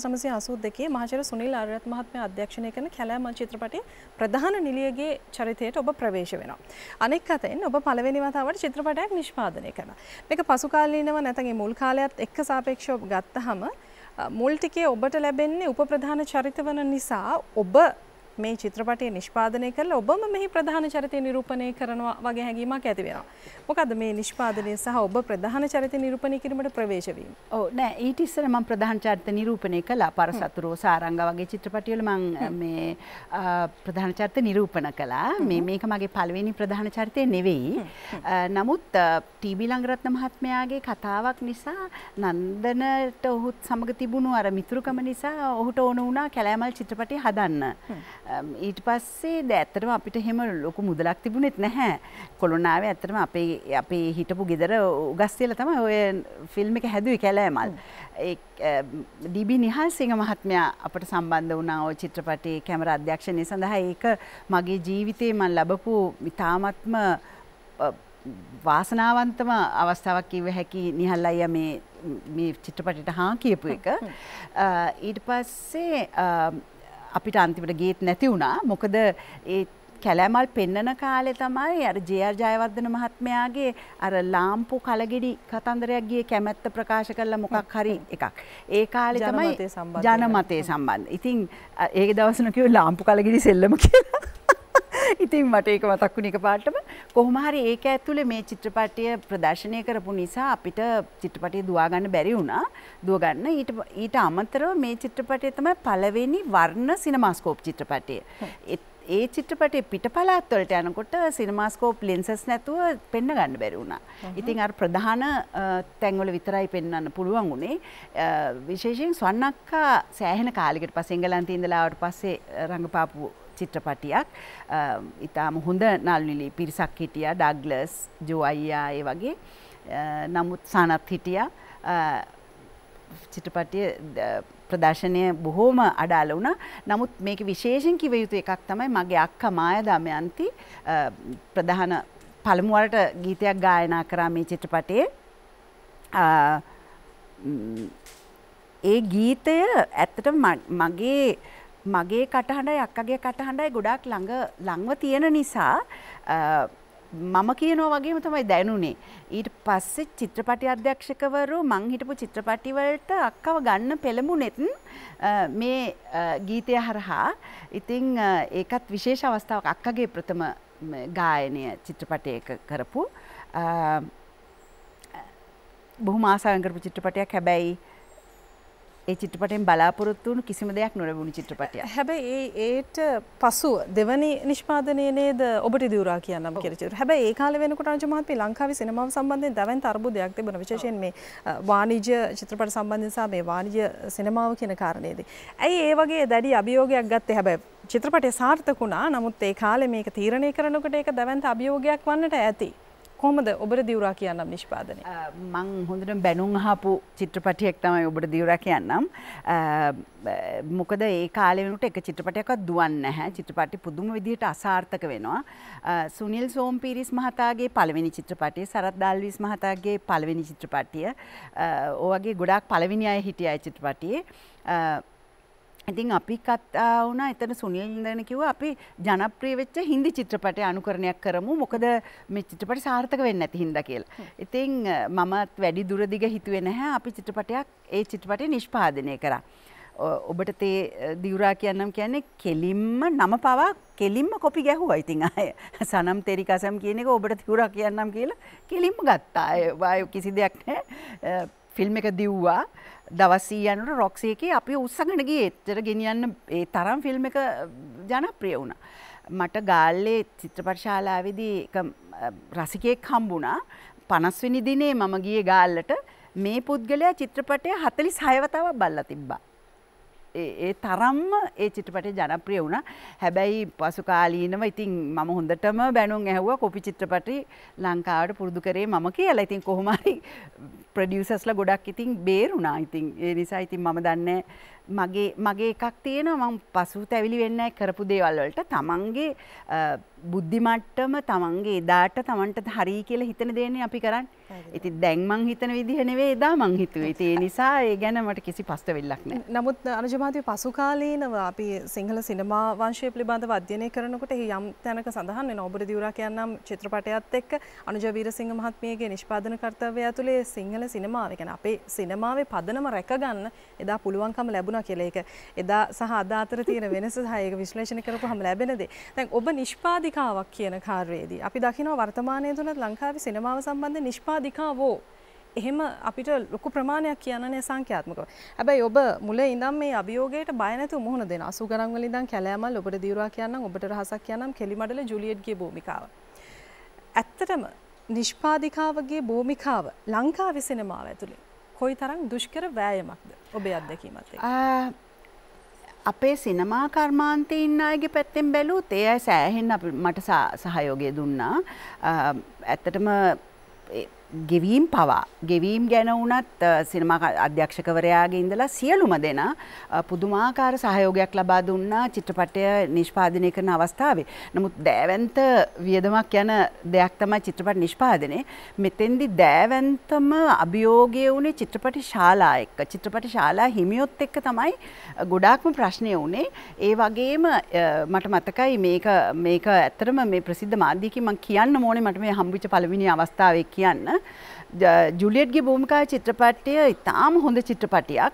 Speaker 2: 1982 මහාචාර්ය සුනිල් ආරියරත්න මහත්මයා අධ්‍යක්ෂණය කරන කැලෑම චිත්‍රපටයේ ප්‍රධාන නිලියගේ චරිතයට ඔබ ප්‍රවේශ වෙනවා. අනෙක් අතින් ඔබ පළවෙනි වතාවට චිත්‍රපටයක් නිෂ්පාදනය කරනවා. මේක පසු කාලීනව නැත්නම් මේ මුල් කාලයත් එක්ක සාපේක්ෂව ගත්තහම මුල් ටිකේ ඔබට ලැබෙන්නේ උපප්‍රධාන චරිත වන නිසා ඔබ මේ චිත්‍රපටය නිෂ්පාදනය කරලා ඔබම මෙහි ප්‍රධාන චරිතය නිරූපණය කරනවා වගේ හැඟීමක් ඇති වෙනවා. මොකද මේ නිෂ්පාදනය සහ ඔබ ප්‍රධාන චරිතය නිරූපණය කිරීමට ප්‍රවේශ වීම?
Speaker 3: ඔව් නෑ ඊට ඉස්සර මම ප්‍රධාන චරිත නිරූපණය කළා. පරසතුරෝ සාරංග වගේ චිත්‍රපටිවල මම මේ ප්‍රධාන චරිත නිරූපණ කළා. මේක මගේ පළවෙනි ප්‍රධාන චරිතය නෙවෙයි. නමුත් ටීබී ලංගරත්න මහත්මයාගේ කතාවක් නිසා නන්දනට ඔහුත් සමග තිබුණු අර මිතුරුකම නිසා ඔහුට ඕන වුණා කැලෑමල් චිත්‍රපටය හදන්න. ඊට පස්සේ ඇත්තටම අපිට එහෙම ලොකු මුදලක් තිබුණෙත් නැහැ. කොළොන්නාවේ ඇත්තටම අපේ හිටපු ගෙදර උගස් තියලා තමයි ඔය ෆිල්ම් එක හැදුවේ කැලෑමල්. ඩීබී නිහල්සිංහ මහත්මයා අපට සම්බන්ධ වුණා ওই චිත්‍රපටයේ කැමරා අධ්‍යක්ෂණය සඳහා. ඒක මගේ ජීවිතේ මම ලැබපු ඉතාමත්ම වාසනාවන්තම අවස්ථාවක් කිව්ව හැකි නිහල් අයියා මේ චිත්‍රපටයට හා කියපු එක. ඊට පස්සේ අපිට අන්තිමට ගේත් නැති වුණා. මොකද ඒ කැලෑමල් පෙන්නන කාලේ තමයි අර ජේ.ආර්. ජයවර්ධන මහත්මයාගේ අර ලාම්පු කලගෙඩි කතන්දරයක් ගියේ කැමැත්ත ප්‍රකාශ කළා මොකක් හරි එකක්. ඒ කාලේ තමයි ජනමතය සම්බන්ධ. ඉතින් ඒ දවස්වල කිව්ව ලාම්පු කලගෙඩි සෙල්ලම කියලා. ඉතින් මට ඒක මතක් වුණේ එකපාරටම. කොහොම හරි ඒක ඇතුලේ මේ චිත්‍රපටය ප්‍රදර්ශනය කරපු නිසා අපිට චිත්‍රපටය දුවා ගන්න බැරි වුණා. දුව ගන්න ඊට අමතරව මේ චිත්‍රපටය තමයි පළවෙනි වර්ණ සිනමාස්කෝප් චිත්‍රපටය. ඒ චිත්‍රපටයේ පිටපළාත් වලට යනකොට සිනමාස්කෝප් ලෙන්සස් නැතුව පෙන්න ගන්න බැරි වුණා. ඉතින් අර ප්‍රධාන තැන්වල විතරයි පෙන්වන්න පුළුවන් වුණේ. විශේෂයෙන් ස්වර්ණක්කා සෑහෙන කාලයකට පස්සේ එංගලන්තේ ඉඳලා ආවට පස්සේ රංගපාපු චිත්‍රපටියක්. ඉතාම හොඳ නළුනිලි පිරිසක් හිටියා. ඩග්ලස්, ජෝ අයියා ඒ වගේ. නමුත් සනත් හිටියා. චිත්‍රපටිය ප්‍රදර්ශනය බොහෝම අඩාල වුණා. නමුත් මේක විශේෂයෙන් කිව යුතු එකක් තමයි මගේ අක්කා මායා දමයන්ති ප්‍රධාන පළමු වරට ගීතයක් ගායනා කරා මේ චිත්‍රපටයේ. ඒ ගීතය ඇත්තටම මගේ කටහඬයි අක්කගේ කටහඬයි ගොඩාක් ළඟව තියෙන නිසා මම කියනවා වගේම තමයි දැනුනේ. ඊට පස්සේ චිත්‍රපටි අධ්‍යක්ෂකවරු මං හිටපු චිත්‍රපටි වලට අක්කව ගන්න පෙළඹුණෙත් මේ ගීතය හරහා. ඉතින් ඒකත් විශේෂ අවස්ථාවක් අක්කගේ ප්‍රථම ගායනය චිත්‍රපටයක කරපු. බොහොම ආසාවෙන් කරපු චිත්‍රපටයක්. හැබැයි ඒ චිත්‍රපටයෙන් බලාපොරොත්තු වුණු කිසිම දෙයක් නොලැබුණු චිත්‍රපටයක්.
Speaker 2: හැබැයි ඒට පසුව දෙවනි නිෂ්පාදනයේ නේද ඔබට දියුරා කියන්නම් කියලා චිත්‍ර. හැබැයි ඒ කාලේ වෙනකොට රංජු මහත්මිය ලංකාවේ සිනමාව සම්බන්ධයෙන් දැවැන්ත අර්බුදයක් තිබුණා. විශේෂයෙන් මේ වාණිජ්‍ය චිත්‍රපට සම්බන්ධයෙන් සහ මේ වාණිජ්‍ය සිනමාව කියන කාරණේදී. ඇයි ඒ වගේ දැඩි අභියෝගයක් ගත්තේ? හැබැයි චිත්‍රපටය සාර්ථක වුණා. නමුත් ඒ කාලේ මේක තීරණය කරනකොට ඒක දැවැන්ත අභියෝගයක් වන්නට ඇති. කොහොමද ඔබට දියුරා කියන්නම් නිෂ්පාදනය?
Speaker 3: මං හොඳටම බැනුම් අහපු චිත්‍රපටියක් තමයි ඔබට දියුරා කියන්නම්. මොකද ඒ කාලේ වෙනකොට එක චිත්‍රපටයක්වත් දුවන්නේ නැහැ. චිත්‍රපටි පුදුම විදිහට අසාර්ථක වෙනවා. සුනිල් සෝම්පීරිස් මහතාගේ පළවෙනි චිත්‍රපටිය, සරත් ඩාල්විස් මහතාගේ පළවෙනි චිත්‍රපටිය, ඔය වගේ ගොඩාක් පළවෙනි අය හිටියා චිත්‍රපටියේ. ඉතින් අපි කතා වුණා එතන සුනිල් ඉඳන් කිව්වා අපි ජනප්‍රිය වෙච්ච හින්දි චිත්‍රපටය අනුකරණයක් කරමු. මොකද මේ චිත්‍රපටය සාර්ථක වෙන්නේ නැති හින්දා කියලා. ඉතින් මමත් වැඩි දුර දිග හිතුවේ නැහැ. අපි ඒ චිත්‍රපටය නිෂ්පාදනය කරා. ඔබට තේ දියුරා කියන්නම් කියන්නේ කෙලින්ම නම පවා කෙලින්ම කොපි ගැහුවා. ඉතින් ආය සනම් තෙරිකසම් කියන එක ඔබට දියුරා කියන්නම් කියලා කෙලින්ම ගත්තා. ආය කිසි දෙයක් නැහැ. ෆිල්ම් එක දිව්වා. දවස් 100 යනකොට රොක්සි එකේ අපි උස්සගෙන ගියේ. එච්චර ගෙනියන්න ඒ තරම් ෆිල්ම් එක ජනප්‍රිය වුණා. මට ගාල්ලේ චිත්‍රපට ශාලාවේදී එක රසිකයෙක් හම්බුණා. 50 වෙනි දිනේ මම ගියේ ගාල්ලට. මේ පුද්ගලයා චිත්‍රපටය 46 වතාවක් බලලා තිබ්බා. ඒ තරම්ම ඒ චිත්‍රපටය ජනප්‍රිය වුණා. හැබැයි පසු කාලීනව ඉතින් මම හොඳටම බැනුම් ඇහුවා කොපි චිත්‍රපටි ලංකාවට පුරුදු කරේ මම කියලා. ඉතින් කොහොම හරි ප්‍රොඩියුසර්ස්ලා ගොඩක් ඉතින් බේරුණා. ඉතින් ඒ නිසා ඉතින් මම දන්නේ මගේ එකක් තියෙනවා මම පසුතැවිලි වෙන්නේ නැහැ කරපු දේවල් වලට. තමන්ගේ බුද්ධි මට්ටම තමන්ගේ එදාට තමන්ට හරි කියලා හිතන දේනේ අපි කරන්නේ. ඉතින් දැන් මං හිතන විදිහ නෙවෙයි එදා මං හිතුවේ. ඒ නිසා ඒ ගැන මට කිසි පස්තවෙල්ලක් නැහැ.
Speaker 2: නමුත් අනුජ මහත්මිය පසු කාලීනව අපි සිංහල සිනමා වංශය පිළිබඳව අධ්‍යයනය කරනකොට යම් තැනක සඳහන් වෙනවා ඔබට දිවුරා කියන්නම් චිත්‍රපටයත් එක්ක අනුජ වීරසිංහ මහත්මියගේ නිෂ්පාදන කර්තව්‍යය ඇතුලේ සිංහල සිනමාව කියන්නේ අපේ සිනමාවේ පදනම රැකගන්න එදා පුළුවන්කම ලැබුණා කියලා. ඒක එදා සහ අද අතර තියෙන වෙනස සහ ඒක විශ්ලේෂණය කරපුවාම ලැබෙන දේ. දැන් ඔබ නිෂ්පාදිකාවක් කියන කාර්යයේදී අපි දකිනවා වර්තමානයේ තුනත් ලංකාවේ සිනමාව සම්බන්ධ නිෂ්පාදිකාවෝ එහෙම අපිට ලොකු ප්‍රමාණයක් කියන්නනේ සංඛ්‍යාත්මකව. හැබැයි ඔබ මුලින් ඉඳන් මේ අභියෝගයට බය නැතුව මුහුණ දෙන 80 ගණන් වල ඉඳන් කැලෑමල් ඔබට දියුරා කියන්නම් ඔබට රහසක් කියන්නම් කෙලිමඩල ජුලියට්ගේ භූමිකාව. ඇත්තටම නිෂ්පාදිකාවගේ භූමිකාව ලංකාවේ සිනමාව ඇතුලේ කොයිතරම් දුෂ්කර වෑයමක්ද ඔබේ අත්දැකීමත් එක්ක?
Speaker 3: අපේ සිනමා කර්මාන්තයේ ඉන්න අයගේ පැත්තෙන් බැලුවොත් ඒ අය සෑහෙන්න මට සහයෝගය දුන්නා. ඇත්තටම ගෙවීම් පවා ගෙවීම් ගැන වුණත් සිනමා අධ්‍යක්ෂකවරයාගේ ඉඳලා සියලුම දෙනා පුදුමාකාර සහයෝගයක් ලබා දුන්නා චිත්‍රපටය නිෂ්පාදනය කරන අවස්ථාවේ. නමුත් දෑවැන්ත වියදමක් යන දෙයක් තමයි චිත්‍රපට නිෂ්පාදනය. මෙතෙන්දි දෑවැන්තම අභියෝගය වුණේ චිත්‍රපට ශාලා එක්ක. චිත්‍රපට ශාලා හිමියොත් එක්ක තමයි ගොඩාක්ම ප්‍රශ්නය වුණේ. ඒ වගේම මට මතකයි මේක ඇත්තටම මේ ප්‍රසිද්ධ මාධ්‍යකින් මම කියන්න ඕනේ මට මේ හම්බුච්ච පළවෙනි අවස්ථාවේ කියන්න. ජුලියට්ගේ භූමිකාවේ චිත්‍රපටය ඉතාම හොඳ චිත්‍රපටයක්.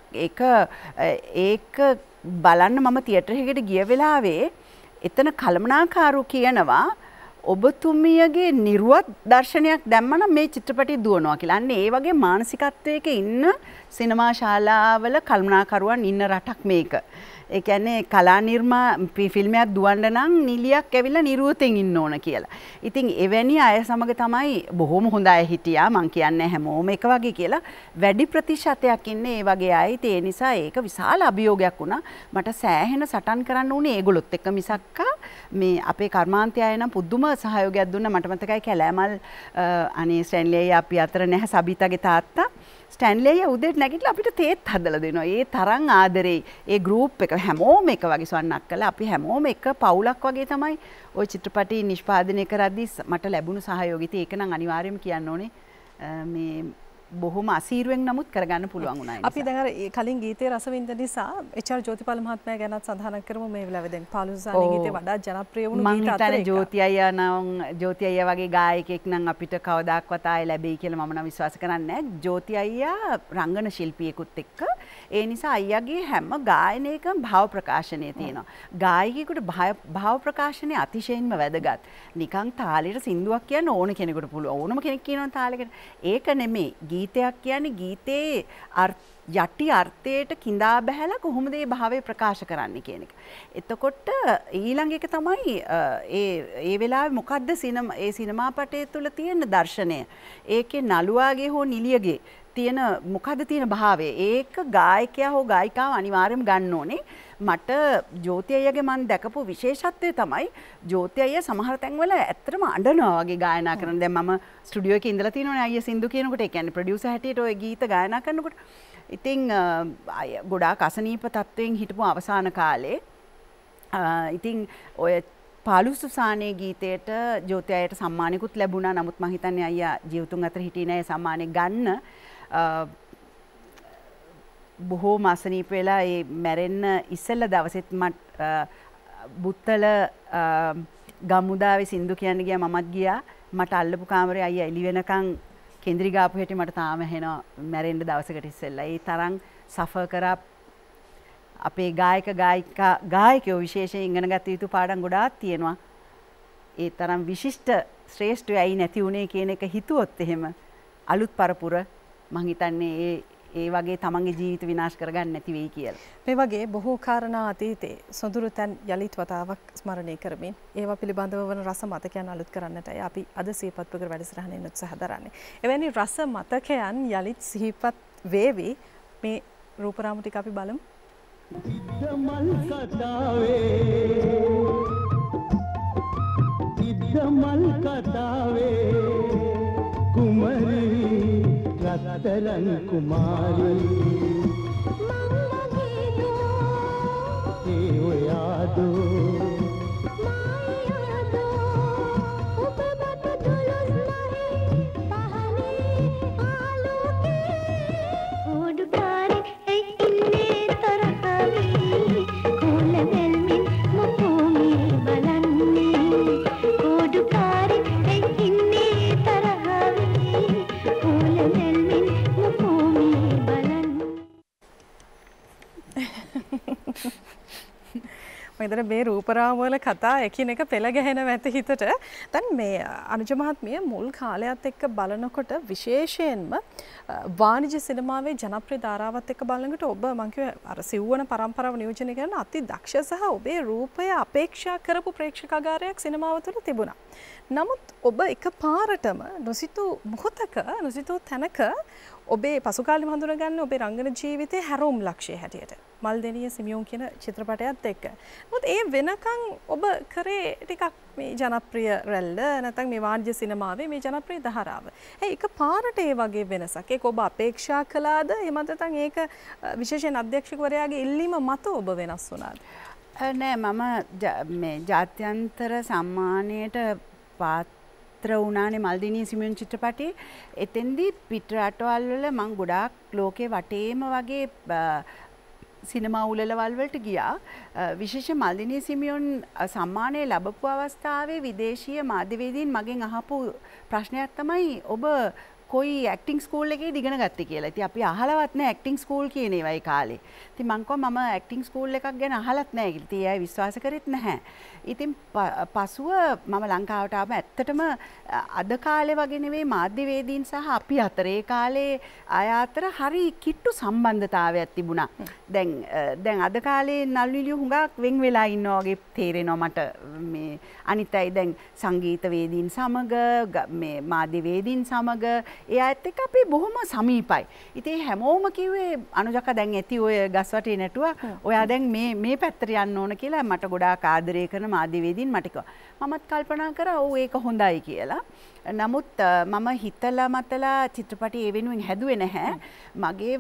Speaker 3: ඒක බලන්න මම තියටර් එකකට ගිය වෙලාවේ එතන කළමනාකාරු කියනවා ඔබතුමියගේ නිර්වත් දර්ශනයක් දැම්මනම් මේ චිත්‍රපටය දුවනවා කියලා. අන්න ඒ වගේ මානසිකත්වයක ඉන්න සිනමා ශාලාවල කළමනාකරුවන් ඉන්න රටක් මේක. ඒ කියන්නේ කලා ෆිල්මයක් දුවන්න නම් නිලියක් ඇවිල්ලා නිරුවතෙන් ඉන්න ඕන කියලා. ඉතින් එවැනි අය සමග තමයි බොහොම හොඳ අය හිටියා. මං කියන්නේ හැමෝම එක වගේ කියලා. වැඩි ප්‍රතිශතයක් ඉන්නේ ඒ වගේ අය. ඒ නිසා ඒක විශාල අභියෝගයක් වුණා. මට සෑහෙන සටන් කරන්න උනේ ඒගොල්ලොත් එක්ක මිසක්කා මේ අපේ කර්මාන්තය අය නම් පුදුම සහයෝගයක් දුන්නා. මට මතකයි කැලෑමල් අනේ ස්ටැන්ලි අපි අතර නැහැ සබිතාගේ තාත්තා. ස්ටැන්ලි අයියා උදේට නැගිටලා අපිට තේත් හදලා දෙනවා. ඒ තරම් ආදරේ. ඒ ගෲප් එක හැමෝම එක වගේ සවන්නක් කළා. අපි හැමෝම එක පවුලක් වගේ තමයි ওই චිත්‍රපටි නිෂ්පාදනය කරද්දී මට ලැබුණු සහයෝගය. ඒක නම් අනිවාර්යයෙන්ම කියන්න ඕනේ. මේ බොහොම අසීරුවෙන් නමුත් කරගන්න පුළුවන් වුණා.
Speaker 2: අපි දැන් අර කලින් ගීතයේ රස විඳ නිසා එච්.ආර්. ජෝතිපාල මහත්මයා ගැනත් සඳහන් කරමු මේ වෙලාවේ. දැන් පාලුසානි ගීතේ වඩා ජනප්‍රිය වුණු ගීත අතර එකක්.
Speaker 3: ජෝති අයියා වගේ ගායකයෙක් නම් අපිට කවදාක්වත් ආයෙ ලැබෙයි කියලා මම නම් විශ්වාස කරන්නේ නැහැ. ජෝති අයියා රංගන ශිල්පියෙකුත් එක්ක ඒ නිසා අයියාගේ හැම ගායනයකම භාව ප්‍රකාශනය තියෙනවා. ගායකයෙකුට භාව ප්‍රකාශනය අතිශයින්ම වැදගත්. නිකන් තාලෙට සින්දුවක් කියන්න ඕන කෙනෙකුට පුළුවන්. ඕනම කෙනෙක් කියනවා තාලෙකට. ඒක නෙමෙයි. ගීතයක් කියන්නේ ගීතේ යටි අර්ථයට කිඳා බහැලා කොහොමද මේ භාවය ප්‍රකාශ කරන්නේ කියන එක. එතකොට ඊළඟ එක තමයි ඒ වෙලාවේ මොකද්ද ඒ සිනමාපටය තුළ තියෙන දර්ශනය. ඒකේ නළුවාගේ හෝ නිලියගේ තියෙන මොකද්ද තියෙන භාවය. ඒක ගායකයා හෝ ගායිකාව අනිවාර්යයෙන්ම ගන්න ඕනේ. මට ජෝති අයියාගේ මම දැකපු විශේෂත්වය තමයි ජෝති අයියා සමහර තැන්වල ඇත්තටම අඬනවා වගේ ගායනා කරන. දැන් මම ස්ටුඩියෝ එකේ ඉඳලා තියෙනවනේ අයියා සින්දු කියනකොට ඒ කියන්නේ ප්‍රොඩියුසර් හැටියට ওই ගීත ගායනා කරනකොට. ඉතින් ගොඩාක් අසනීප තත්වයෙන් හිටපු අවසාන කාලේ ඉතින් ඔය පාලුසුසානේ ගීතයට ජෝති අයියට සම්මානිකුත් ලැබුණා. නමුත් මම හිතන්නේ අයියා ජීවතුන් අතර හිටියේ නැහැ සම්මානෙ ගන්න. බොහෝම අසනීප වෙලා ඒ මැරෙන්න ඉස්සෙල්ල දවසෙත් මට බුත්තල ගමුදාවේ සින්දු කියන්න ගියා. මමත් ගියා. මට අල්ලපු කාමරේ අයියා එළි වෙනකන් කෙන්ද්‍රි ගාපු හැටි මට තාම ඇහෙනවා මැරෙන්න දවසකට ඉස්සෙල්ලා. ඒ තරම් සෆර් කරා අපේ ගායකයෝ විශේෂයෙන් ඉගෙන ගත යුතු පාඩම් ගොඩාක් තියෙනවා. ඒ තරම් විශිෂ්ට ශ්‍රේෂ්ඨ වෙයි නැති උනේ කියන එක හිතුවොත් එහෙම අලුත් පරපුර මං හිතන්නේ ඒ වගේ තමන්ගේ ජීවිත විනාශ කරගන්න නැති වෙයි කියලා.
Speaker 2: මේ වගේ බොහෝ කාරණා අතීතේ සොඳුරු තැන් යලිත් වතාවක් ස්මරණය කරමින් ඒවා පිළිබඳව වන රස මතකයන් අලුත් කරන්නටයි අපි අද සිහිපත් කර වැඩසටහනින් උත්සාහ දරන්නේ. එවැනි රස මතකයන් යලිත් සිහිපත් වේවි. මේ රූපරාමු ටික අපි බලමු.
Speaker 4: ඉද්දමල් කතාවේ කුමරී රත්තරන් කුමාරී ඒ ඔයාදෝ
Speaker 2: මම හිතන්නේ මේ රූපරාම වල කතා එකිනෙක පෙළ ගැහෙනවා ඇති හිතට. දැන් මේ අනුජ මහත්මිය මුල් කාලයත් එක්ක බලනකොට විශේෂයෙන්ම වාණිජ සිනමාවේ ජනප්‍රිය ධාරාවත් එක්ක බලනකොට ඔබ මම කිව්වේ අර සිව්වන පරම්පරාව නියෝජනය කරන අති දක්ෂ සහ ඔබේ රූපය අපේක්ෂා කරපු ප්‍රේක්ෂකාගාරයක් සිනමාව තුළ තිබුණා. නමුත් ඔබ එකපාරටම නොසිතූ මොහොතක නොසිතූ තැනක ඔබේ පසුකාලෙම හඳුනගන්න ඔබේ රංගන ජීවිතයේ හැරවුම් ලක්ෂ්‍යය හැටියට මල්දෙනිය සිමියෝන් කියන චිත්‍රපටයත් එක්ක. මොකද ඒ වෙනකන් ඔබ කරේ ටිකක් මේ ජනප්‍රිය රැල්ල නැත්නම් මේ වාණිජ සිනමාවේ මේ ජනප්‍රිය ධාරාව. ඒ එකපාරට ඒ වගේ වෙනසක් ඒක ඔබ අපේක්ෂා කළාද? එහෙම නැත්නම් ඒක විශේෂයෙන් අධ්‍යක්ෂකවරයාගේ ඉල්ලීම මත ඔබ වෙනස් වුණාද?
Speaker 3: නෑ මම මේ ජාත්‍යන්තර සම්මානයට පාත්‍ර වුණානේ මල්දිනී සිමියෝන් චිත්‍රපටයේ. එතෙන්දී පිට රටවල් වල මම ගොඩාක් ලෝකේ වටේම වගේ සිනමා උළෙලවල් වලට ගියා. විශේෂ මල්දිනී සිමියෝන් සම්මානය ලැබපු අවස්ථාවේ විදේශීය මාධ්‍යවේදීන් මගෙන් අහපු ප්‍රශ්නයක් තමයි ඔබ කොයි ඇක්ටිං ස්කූල් එකේ ඉගෙන ගත්තේ කියලා. ඉතින් අපි අහලවත් නැහැ ඇක්ටිං ස්කූල් කියන ඒවා ඒ කාලේ. ඉතින් මං කිව්වා මම ඇක්ටිං ස්කූල් එකක් ගැන අහලත් නැහැ කියලා. ඉතින් ඒ අය විශ්වාස කරෙත් නැහැ. ඉතින් පසුව මම ලංකාවට ආවම ඇත්තටම අද කාලේ වගේ නෙවෙයි මාධ්‍යවේදීන් සහ අපි අතර ඒ කාලේ අය අතර හරි කිට්ටු සම්බන්ධතාවයක් තිබුණා. දැන් අද කාලේ නළුනිලිය හුඟක් වෙන් වෙලා ඉන්නවා වගේ තේරෙනවා මට. මේ අනිත් අය දැන් සංගීතවේදීන් සමග මේ මාධ්‍යවේදීන් සමග ඒ අයත් එක්ක අපි බොහොම සමීපයි. ඉතින් හැමෝම කිව්වේ අනුජක දැන් ඇති ඔය ගස්වටේ නැටුවා. ඔයා දැන් මේ පැත්තට යන්න ඕන කියලා මට ගොඩාක් ආදරය කරන මාධ්‍යවේදීන් මට කිව්වා. මමත් කල්පනා කරා ඔව් ඒක හොඳයි කියලා. නමුත් මම හිතලා මතලා චිත්‍රපටි ඒ වෙනුවෙන් හැදුවේ නැහැ. මගේ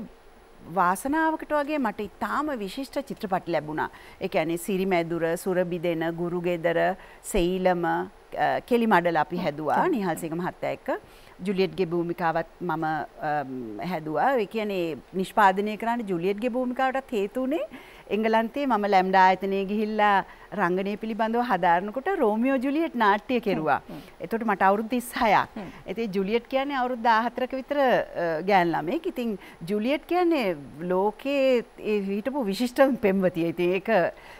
Speaker 3: වාසනාවකට වගේ මට ඉතාම විශිෂ්ට චිත්‍රපටි ලැබුණා. ඒ කියන්නේ සිරිමැදුර, සුරබිදෙන, ගුරුගෙදර, සෙයිලම, කෙලිමඩල අපි හැදුවා නිහල්සේක මහත්තයා එක්ක. ජුලියට්ගේ භූමිකාවත් මම හැදුවා. ඒ කියන්නේ නිෂ්පාදනය කරන්න ජුලියට්ගේ භූමිකාවටත් හේතු උනේ එංගලන්තේ මම ලැම්ඩා ආයතනයේ ගිහිල්ලා රංගනය පිළිබඳව හදාරනකොට රෝමියෝ ජුලියට් නාට්‍ය කෙරුවා. එතකොට මට අවුරුදු 36ක්. ඉතින් ජුලියට් කියන්නේ අවුරුදු 14ක විතර ගෑන් ළමෙක්. ඉතින් ජුලියට් කියන්නේ ලෝකේ හිටපු විශිෂ්ට පෙම්වතිය. ඉතින් ඒක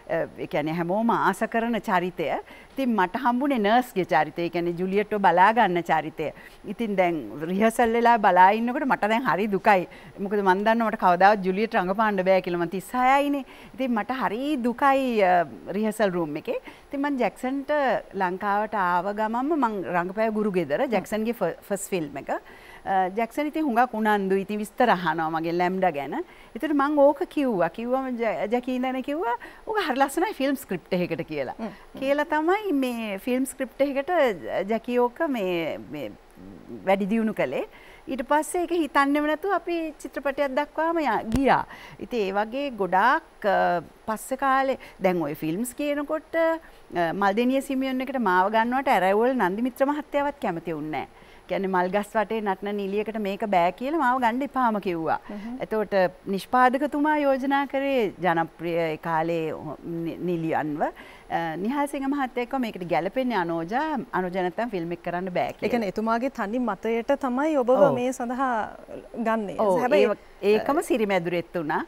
Speaker 3: ඒ කියන්නේ හැමෝම ආස කරන චරිතය. ඉතින් මට හම්බුනේ නර්ස්ගේ චරිතය. ඒ කියන්නේ ජුලියට්ව බලා ගන්න චරිතය. ඉතින් දැන් රිහර්සල් වෙලා බලා ඉන්නකොට මට දැන් හරි දුකයි. මොකද මම දන්නවා මට කවදාවත් ජුලියට් රඟපාන්න බෑ කියලා. මම 36යිනේ. ඉතින් මට හරි දුකයි රිහර්සල් රූම් එකේ. ඉතින් මම ජැක්සන්ට ලංකාවට ආව ගමන්ම මම රඟපෑ ගුරුගෙදර ජැක්සන්ගේ ෆස්ට් ෆිල්ම් එක. ජැක්සන් ඉතින් හුඟක් උනන්දුයි. ඉතින් විස්තර අහනවා මගේ ලැම්ඩා ගැන. ඒතර මම ඕක කිව්වම ජැකී ඉඳන් කිව්වා ඕක හරි ලස්සනයි ෆිල්ම් ස්ක්‍රිප්ට් එකකට කියලා. කියලා තමයි මේ ෆිල්ම් ස්ක්‍රිප්ට් එකකට ජැකී ඕක මේ වැඩි දියුණු කළේ. ඊට පස්සේ ඒක හිතන්නේම නැතුව අපි චිත්‍රපටයක් දක්වාම ගියා. ඉතින් ඒ වගේ ගොඩාක් පස්සේ කාලේ දැන් ওই ෆිල්ම්ස් කියනකොට මල්දෙනිය සිමියෝන් එකට මාව ගන්නවට ඇරවුල් නන්දිමිත්‍ර මහත්තයාවත් කැමති වුණේ නැහැ. කියන්නේ මල්ගස් වටේ නටන නිලියකට මේක බෑ කියලා මාව ගන්න එපාම කිව්වා. එතකොට නිෂ්පාදකතුමා යෝජනා කරේ ජනප්‍රිය ඒ කාලේ නිලියන්ව නිහාසිංහ මහත්තයා එක්ක මේකට ගැලපෙන්නේ අනෝජා නැත්තම් ෆිල්ම් එක කරන්න බෑ කියලා. ඒ කියන්නේ
Speaker 2: එතුමාගේ තනි මතයට තමයි ඔබව මේ සඳහා ගන්නේ.
Speaker 3: හැබැයි ඒකම සිරිමැදුරෙත් උනා.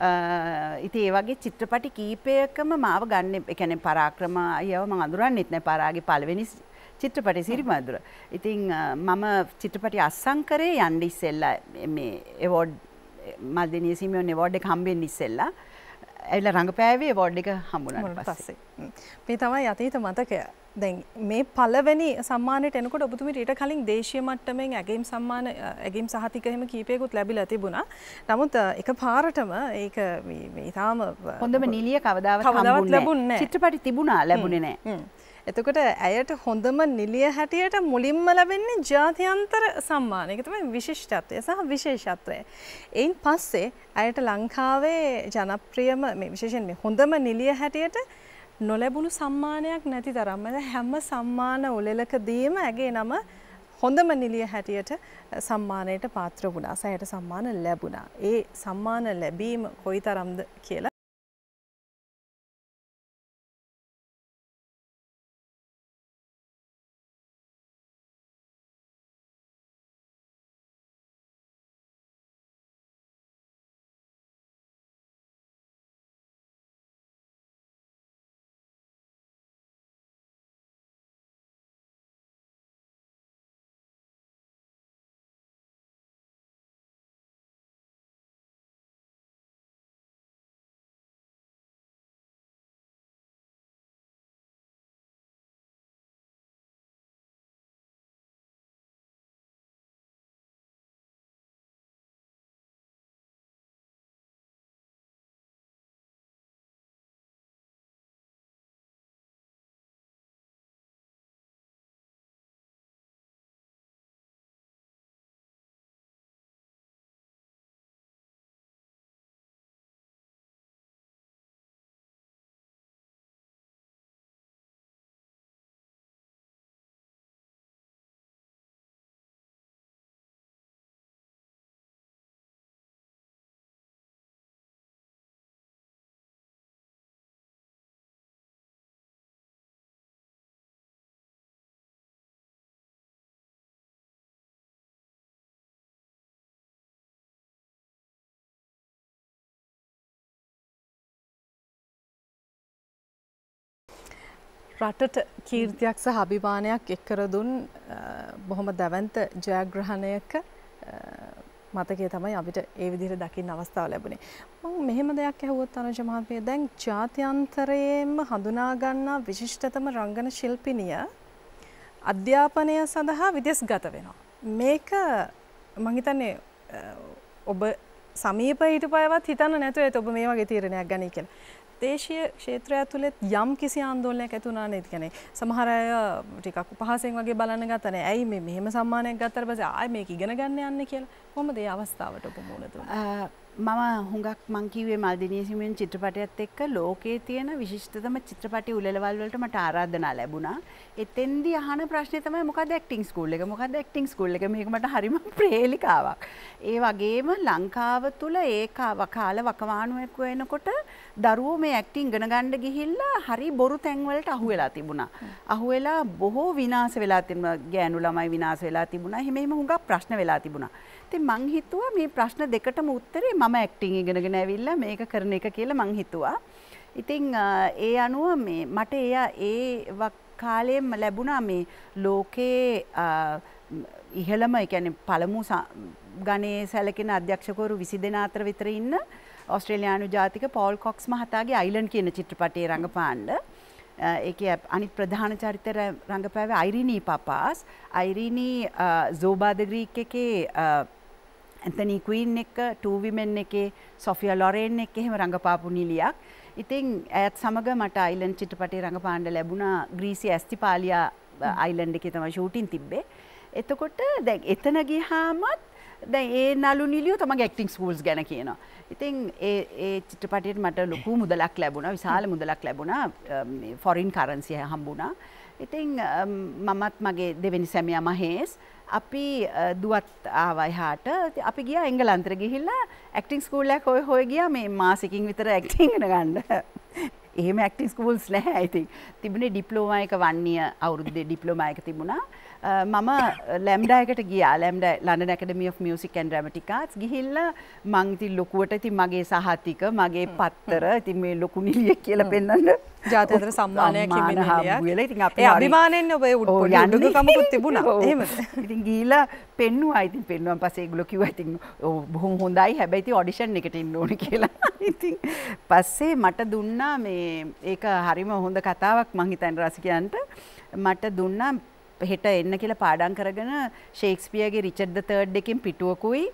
Speaker 3: ඉතින් ඒ වගේ චිත්‍රපටි කීපයකම මාව ගන්න ඒ කියන්නේ පරාක්‍රම අයියව මම අඳුරන්නෙත් නෑ පාරාගේ පළවෙනි චිත්‍රපටි සිරිමැදුර. ඉතින් මම චිත්‍රපටි අස්සම් කරේ යන්න ඉස්සෙල්ලා මේ එවෝඩ් මල්දිනී සිමියෝන් එවෝඩ් එක හම්බෙන්න ඉස්සෙල්ලා ඇවිල්ලා රංගපෑවේ එවෝඩ් එක හම්බුනාට පස්සේ.
Speaker 2: මේ තමයි අතීත මතකය. දැන් මේ පළවෙනි සම්මානයට එනකොට ඔබතුමීට ඊට කලින් දේශීය මට්ටමින් ඇගීම් සම්මාන ඇගීම් සහතික එහෙම කීපයකුත් ලැබිලා තිබුණා. නමුත් එකපාරටම ඒක මේ තාම
Speaker 3: හොඳම නිලිය කවදාවත් හම්බුන්නේ නැහැ. චිත්‍රපටි තිබුණා ලැබුණේ නැහැ.
Speaker 2: එතකොට ඇයට හොඳම නිලිය හැටියට මුලින්ම ලැබෙන්නේ ජාත්‍යන්තර සම්මාන. ඒක තමයි විශිෂ්ටත්වය සහ විශේෂත්වය. එයින් පස්සේ ඇයට ලංකාවේ ජනප්‍රියම මේ විශේෂයෙන් මේ හොඳම නිලිය හැටියට නොලැබුණු සම්මානයක් නැති තරම් හැම සම්මාන උළෙලකදීම ඇගේ නම හොඳම නිලිය හැටියට සම්මානයට පාත්‍ර වුණා. සෑයට සම්මාන ලැබුණා. ඒ සම්මාන ලැබීම කොයිතරම්ද කියලා රටට කීර්තියක් සහ අභිමානයක් එක්කර දුන් බොහොම දැවැන්ත ජයග්‍රහණයක මතකයේ තමයි අපිට ඒ විදිහට දකින්න අවස්ථාව ලැබුණේ. මම මෙහෙම දෙයක් ඇහුවොත් අනුජ මහත්මිය දැන් ජාත්‍යන්තරයෙන්ම හඳුනා ගන්නා විශිෂ්ටතම රංගන ශිල්පිනිය අධ්‍යාපනය සඳහා විදේශගත වෙනවා. මේක මම හිතන්නේ ඔබ සමීප හිටපයවත් හිතන්න නැතුව ඒත් ඔබ මේ වගේ තීරණයක් ගනී කියලා. දේශීය ක්ෂේත්‍රය තුළ යම් කිසි ආందోලනයක් ඇති වුණා නේද? කියන්නේ සමහර අය ටිකක් උපහාසයෙන් වගේ බලන්න ගත්තා නේ. ඇයි මේ මෙහෙම සම්මානයක් ගත්තාට පස්සේ ආයෙ මේක ඉගෙන ගන්න යන්නේ කියලා. කොහොමද ඒ අවස්ථාවට ඔබ මුහුණ දුන්නේ?
Speaker 3: මම හුඟක් මං කිව්වේ මල්දිනී සිමෙන් චිත්‍රපටයත් එක්ක ලෝකයේ තියෙන විශිෂ්ටතම චිත්‍රපටි උළෙලවල් වලට මට ආරාධනා ලැබුණා. එතෙන්දී අහන ප්‍රශ්නේ තමයි මොකක්ද ඇක්ටිං ස්කූල් එක? මොකක්ද ඇක්ටිං ස්කූල් එක? මේක මට හරිම ප්‍රේලිකාවක්. ඒ වගේම ලංකාව තුල ඒ කාල වකවානුවෙක් වෙනකොට දරුවෝ මේ ඇක්ටිං ඉගෙන ගන්න ගිහිල්ලා හරි බොරු තැන් වලට අහු වෙලා තිබුණා. අහු වෙලා බොහෝ විනාශ වෙලා තිබුණා. ගෑනු ළමයි විනාශ වෙලා තිබුණා. එහෙම හුඟක් ප්‍රශ්න වෙලා තිබුණා. ඉතින් මං හිතුවා මේ ප්‍රශ්න දෙකටම උත්තරේ මම ඇක්ටිං ඉගෙනගෙන ඇවිල්ලා මේක කරන එක කියලා මං හිතුවා. ඉතින් ඒ අනුව මේ මට ඒ කාලෙම ලැබුණා මේ ලෝකේ ඉහළම ඒ කියන්නේ පළමු ගණයේ සැලකෙන අධ්‍යක්ෂකවරු 20 දෙනා අතර විතර ඉන්න ඕස්ට්‍රේලියානු ජාතික පෝල් කොක්ස් මහතාගේ අයිලන්ඩ් කියන චිත්‍රපටයේ රංගපාන්න ඒකේ අනිත් ප්‍රධාන චරිත රංගපෑවේ අයිරිනී පපාස්. අයිරිනී සෝබා ද ග්‍රීක් එකේ ඇන්තනි ක්වීන් එක, ටූ විමෙන් එකේ සොෆියා ලොරෙන් එක එහෙම රංගපාපු නිලියක්. ඉතින් ඇයත් සමග මට අයිලන්ඩ් චිත්‍රපටයේ රංගපාන්න ලැබුණා. ග්‍රීසි ඇස්තිපාලියා අයිලන්ඩ් එකේ තමයි ෂූටින් තිබ්බේ. එතකොට දැන් එතන ගියාමත් දැන් ඒ නලු නිලියෝ තමයි ඇක්ටිං ස්කූල්ස් ගැන කියනවා. ඉතින් ඒ චිත්‍රපටයට මට ලොකු මුදලක් ලැබුණා, විශාල මුදලක් ලැබුණා. ෆොරින් කරන්සි හම්බුණා. ඉතින් මමත් මගේ දෙවෙනි සැමියා මහේස් අපි දුවත් ආවා එහාට. අපි ගියා එංගලන්තෙට ගිහිල්ලා ඇක්ටිං ස්කූල් එකක් හොය ගියා මේ මාසෙකින් විතර ඇක්ටිං ඉගෙන ගන්න. එහෙම ඇක්ටිං ස්කූල්ස් නැහැ. ඉතින් තිබුණේ ඩිප්ලෝමා එක 1 year අවුරුද්දේ ඩිප්ලෝමා එක තිබුණා. මම ලැම්ඩා එකට ගියා. LAMDA London Academy of Music and Dramatic Arts ගිහිල්ලා මං ඉතින් ලොකුවට ඉතින් මගේ සහතික මගේ පත්තර ඉතින් මේ ලොකු නිලියෙක් කියලා පෙන්නන්න
Speaker 2: ජාත්‍යන්තර සම්මානයක්
Speaker 3: හිමිනියක්. ඉතින් අපි
Speaker 2: ඒ අභිමාණයෙන් ඔබ උඩුකමකුත් තිබුණා. එහෙමද?
Speaker 3: ඉතින් ගිහිල්ලා පෙන්නුවා. ඉතින් පෙන්නුවන් පස්සේ ඒගොල්ලෝ කිව්වා ඉතින් බොහොම හොඳයි. හැබැයි ඉතින් ඔඩිෂන් එකට ඉන්න ඕනේ කියලා. ඉතින් පස්සේ මට දුන්නා මේ ඒක හරිම හොඳ කතාවක් මං හිතන්නේ රසිකයන්ට. මට දුන්නා හෙට එන්න කියලා පාඩම් කරගෙන ෂේක්ස්පියර්ගේ රිචඩ් ද 3 එකෙන් පිටුවකුයි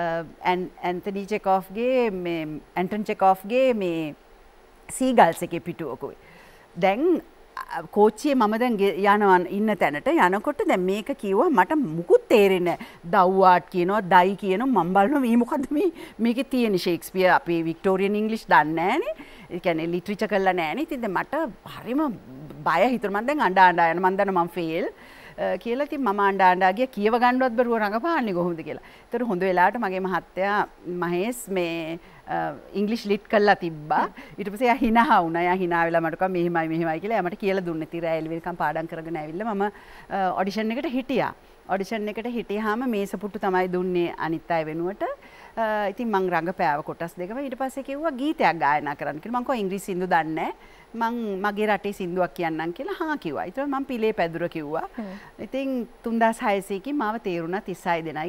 Speaker 3: ඇන්තනි චෙකෝෆ්ගේ මේ ඇන්ටන් චෙකෝෆ්ගේ මේ සීගල්ස් එකේ පිටුවකුයි. දැන් කෝච්චියේ මම දැන් යනවා ඉන්න තැනට යනකොට දැන් මේක කිව්වා මට මුකුත් තේරෙන්නේ නැහැ. දව්වාට් කියනවා, දයි කියනවා මම බලනවා මේ මොකද්ද මේකේ තියෙන ෂේක්ස්පියර් අපේ වික්ටෝරියන් ඉංග්‍රීසි දන්නේ නැහනේ. ඒ කියන්නේ ලිටරචර් කරලා නැහනේ. ඉතින් දැන් මට හරිම බය හිතුණා. මම දැන් අඬ යන මම දන්නවා මම ෆේල් කියලා. ඉතින් මම අඬ ගියා කියව ගන්නවත් බැරුව රඟපාන්නේ කොහොමද කියලා. ඒතර හොඳ වෙලාවට මගේ මහත්තයා මහේස් මේ ඉංග්‍රීසි ලිට් කරලා තිබ්බා. ඊට පස්සේ එයා hina වුණා. එයා hina වෙලා මට කිව්වා මෙහෙමයි කියලා. එයා මට කියලා දුන්නේ. තිර ඇල්විල්කම් පාඩම් කරගෙන ඇවිල්ලා මම ඔඩිෂන් එකට හිටියා. ඔඩිෂන් එකට හිටියාම මේසපුට්ටු තමයි දුන්නේ අනිත් අය වෙනුවට. ඉතින් මං රංගපෑව කොටස් දෙකම. ඊට පස්සේ කිව්වා ගීතයක් ගායනා කරන්න කියලා. මං කිව්වා ඉංග්‍රීසි සින්දු දන්නේ නැහැ. මං මගේ රටේ සින්දුවක් කියන්නම් කියලා හා කිව්වා. ඊට මම පිලේ පැදුර කිව්වා. ඉතින් 3600 කින් මාව තේරුණා 36 දෙනයි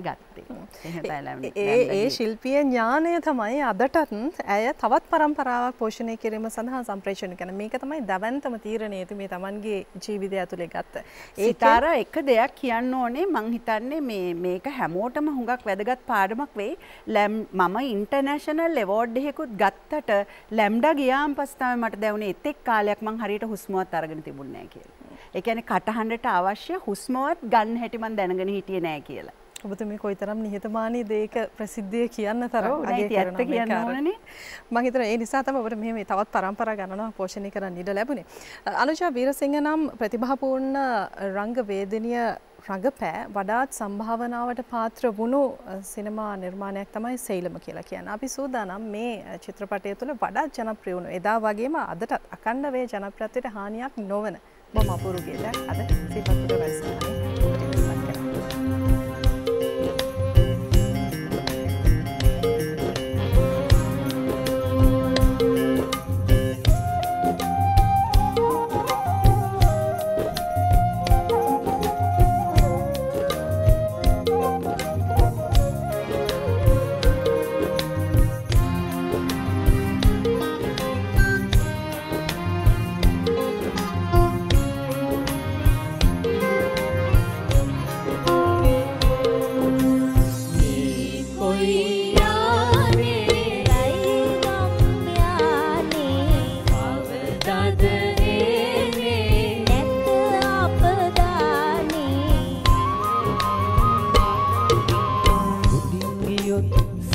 Speaker 3: ගත්තේ.
Speaker 2: ඒ ශිල්පීය ඥානය තමයි අදටත් ඇය තවත් පරම්පරාවක් පෝෂණය කිරීම සඳහා සම්ප්‍රේෂණය කරන. මේක තමයි දවැන්තම තීරණය මේ තමන්ගේ ජීවිතය ඇතුලේ ගත්ත.
Speaker 3: ඒතර එක දෙයක් කියන්න ඕනේ මං හිතන්නේ මේක හැමෝටම හුඟක් වැදගත් පාඩමක් වෙයි. මම ඉන්ටර්නැෂනල් ඇවෝඩ් එකකුත් ගත්තට ලැම්ඩා ගියාන් පස්සේ තමයි මට දැනුනේ එතෙක් කාලයක් මං හරියට හුස්මවත් අරගෙන තිබුණේ නැහැ කියලා. ඒ කියන්නේ කටහඬට අවශ්‍ය හුස්මවත් ගන්න හැටි මං දැනගෙන හිටියේ නැහැ කියලා.
Speaker 2: ඔබතුමී කොයිතරම් නිහතමානීද ඒක ප්‍රසිද්ධිය කියන්න තරම්
Speaker 3: අගේ කරන කියන්න ඕනනේ.
Speaker 2: මම හිතනවා ඒ නිසා තමයි ඔබට මෙහෙම තවත් පරම්පරා ගණනාවක් පෝෂණය කරන්න ඉඩ ලැබුණේ. අනුජා වීරසිංහ නම් ප්‍රතිභාපූර්ණ රංග වේදිනිය රඟපෑ වඩාත් සම්භාවනාවට පාත්‍ර වුණු සිනමා නිර්මාණයක් තමයි සෙයිලම කියලා කියන්නේ. අපි සූදානම් මේ චිත්‍රපටය තුළ වඩාත් ජනප්‍රිය වුණු එදා වගේම අදටත් අඛණ්ඩ වේ ජනප්‍රියත්වයට හානියක් නොවන බොහොම අපූර්ව ගීතයක් අද සිපත් කොට වැඩසටහනේ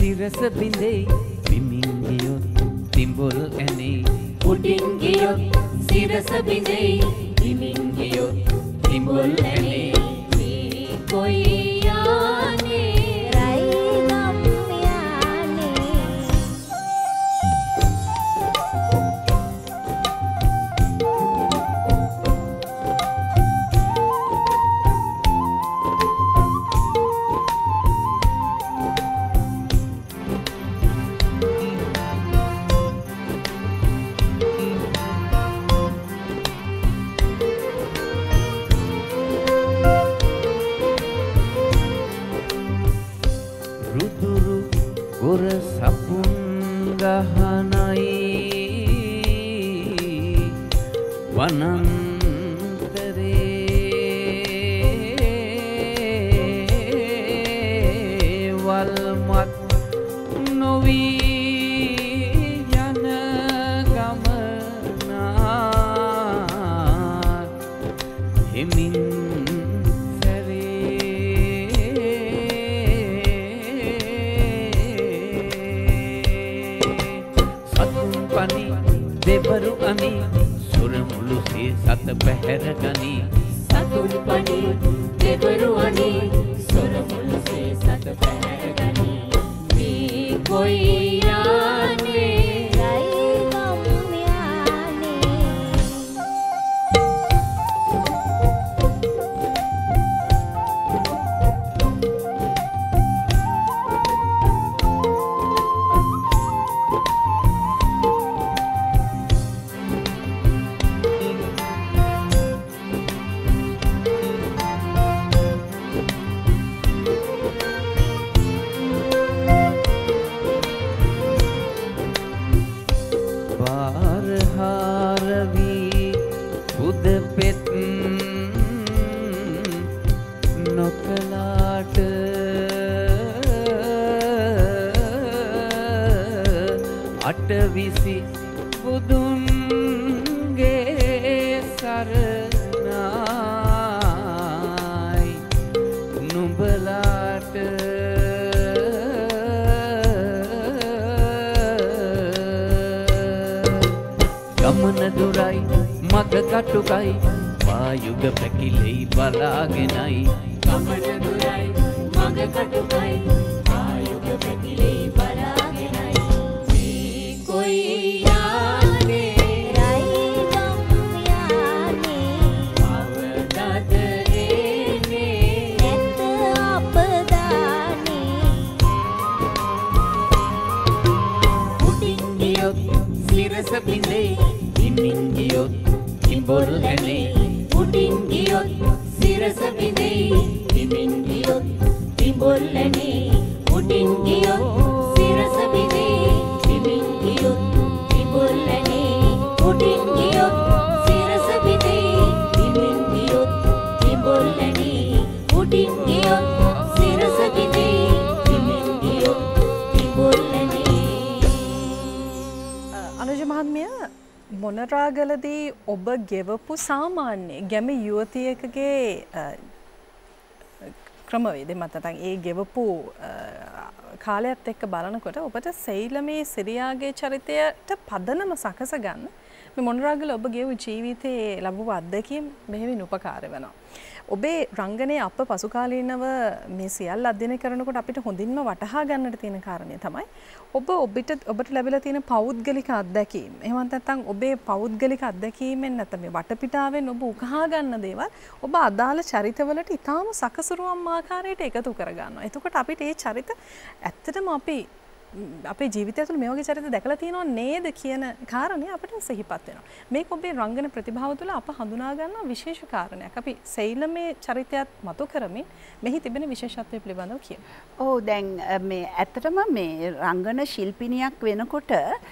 Speaker 5: සිරස බිඳෙයි බිමින් ගියොත් තිඹුල් ඇනේ උඩින් ගියොත් සිරස බිඳෙයි බිමින් ගියොත් තිඹුල් ඇනේ මේ කොයි යානේ රයිගම් යානේ ගොර සපුන් ගහනයි වනන්තරේ වල්මත් නොවී යන ගමනා හෙමින් දෙබරු අනි සුරමුළු සේ සත පැහැර ගනි සතුන් පනි දෙබරු අනි සුරමුළු සේ සත පැහැර ගනි මේ කොයි යානේ රයිගම් යානේ අටවිසි බුදුන්ගේ සරණයි නුඹලාට ගමන දුරයි මග කටුකයි වායුග පැකිලෙයි බලාගෙනයි ගමන දුරයි මග කටුකයි වායුග පැකිලෙයි බලාගෙනයි कोई याने रईगम याने අවදද එනේ නැත අපදානේ උඩින් ගියොත් සිරස බිඳෙයි හිමින් ගියොත් ඉඹුල් ඇනේ උඩින් ගියොත් සිරස බිඳෙයි හිමින් ගියොත් ඉඹුල් ඇනේ උඩින් ගියොත් සිරස බිඳෙයි හිමින් ගියොත් ඉඹුල් ඇනේ උඩින් ගියොත් සිරස බිඳෙයි හිමින් ගියොත් ඉඹුල් ඇනේ උඩින් ගියොත් සිරස බිඳෙයි හිමින් ගියොත් ඉඹුල් ඇනේ
Speaker 2: අනුජ මහත්මිය මොනරාගලදී ඔබ ගෙවපු සාමාන්‍ය ගැමි යුවතියකගේ ක්‍රමවේද මත නැත්නම් ඒ ගෙවපු කාලයත් එක්ක බලනකොට ඔබට සෛලමේ සිරියාගේ චරිතයට පදනම සකස ගන්න මේ මොනරාගල ඔබ ගෙවු ජීවිතයේ ලැබුව අත්දැකීම් මෙහෙමින් උපකාර වෙනවා. ඔබේ රංගනයේ අප පසු කාලීනව මේ සියල්ල අධ්‍යයනය කරනකොට අපිට හොඳින්ම වටහා ගන්නට තියෙන කාරණය තමයි ඔබට ලැබිලා තියෙන පෞද්ගලික අත්දැකීම්. එහෙම නැත්නම් ඔබේ පෞද්ගලික අත්දැකීමෙන් නැත්නම් මේ වටපිටාවෙන් ඔබ උකහා ගන්න දේවල් ඔබ අදාළ චරිතවලට ඊටාම සකසුරුවම් ආකාරයට එකතු කර ගන්නවා. එතකොට අපිට මේ චරිත ඇත්තටම අපේ ජීවිතය තුළ මේ වගේ චරිත දැකලා තියෙනව නේද කියන කාරණේ අපිට සිහිපත් වෙනවා. මේක ඔබේ රංගන ප්‍රතිභාව තුළ අප හඳුනා ගන්න විශේෂ කාරණයක්. අපි සෛලමේ චරිතයත් මතු කරමින් මෙහි තිබෙන විශේෂත්වය පිළිබඳව කියමු.
Speaker 3: ඔව් දැන් මේ ඇත්තටම මේ රංගන ශිල්පිනියක් වෙනකොට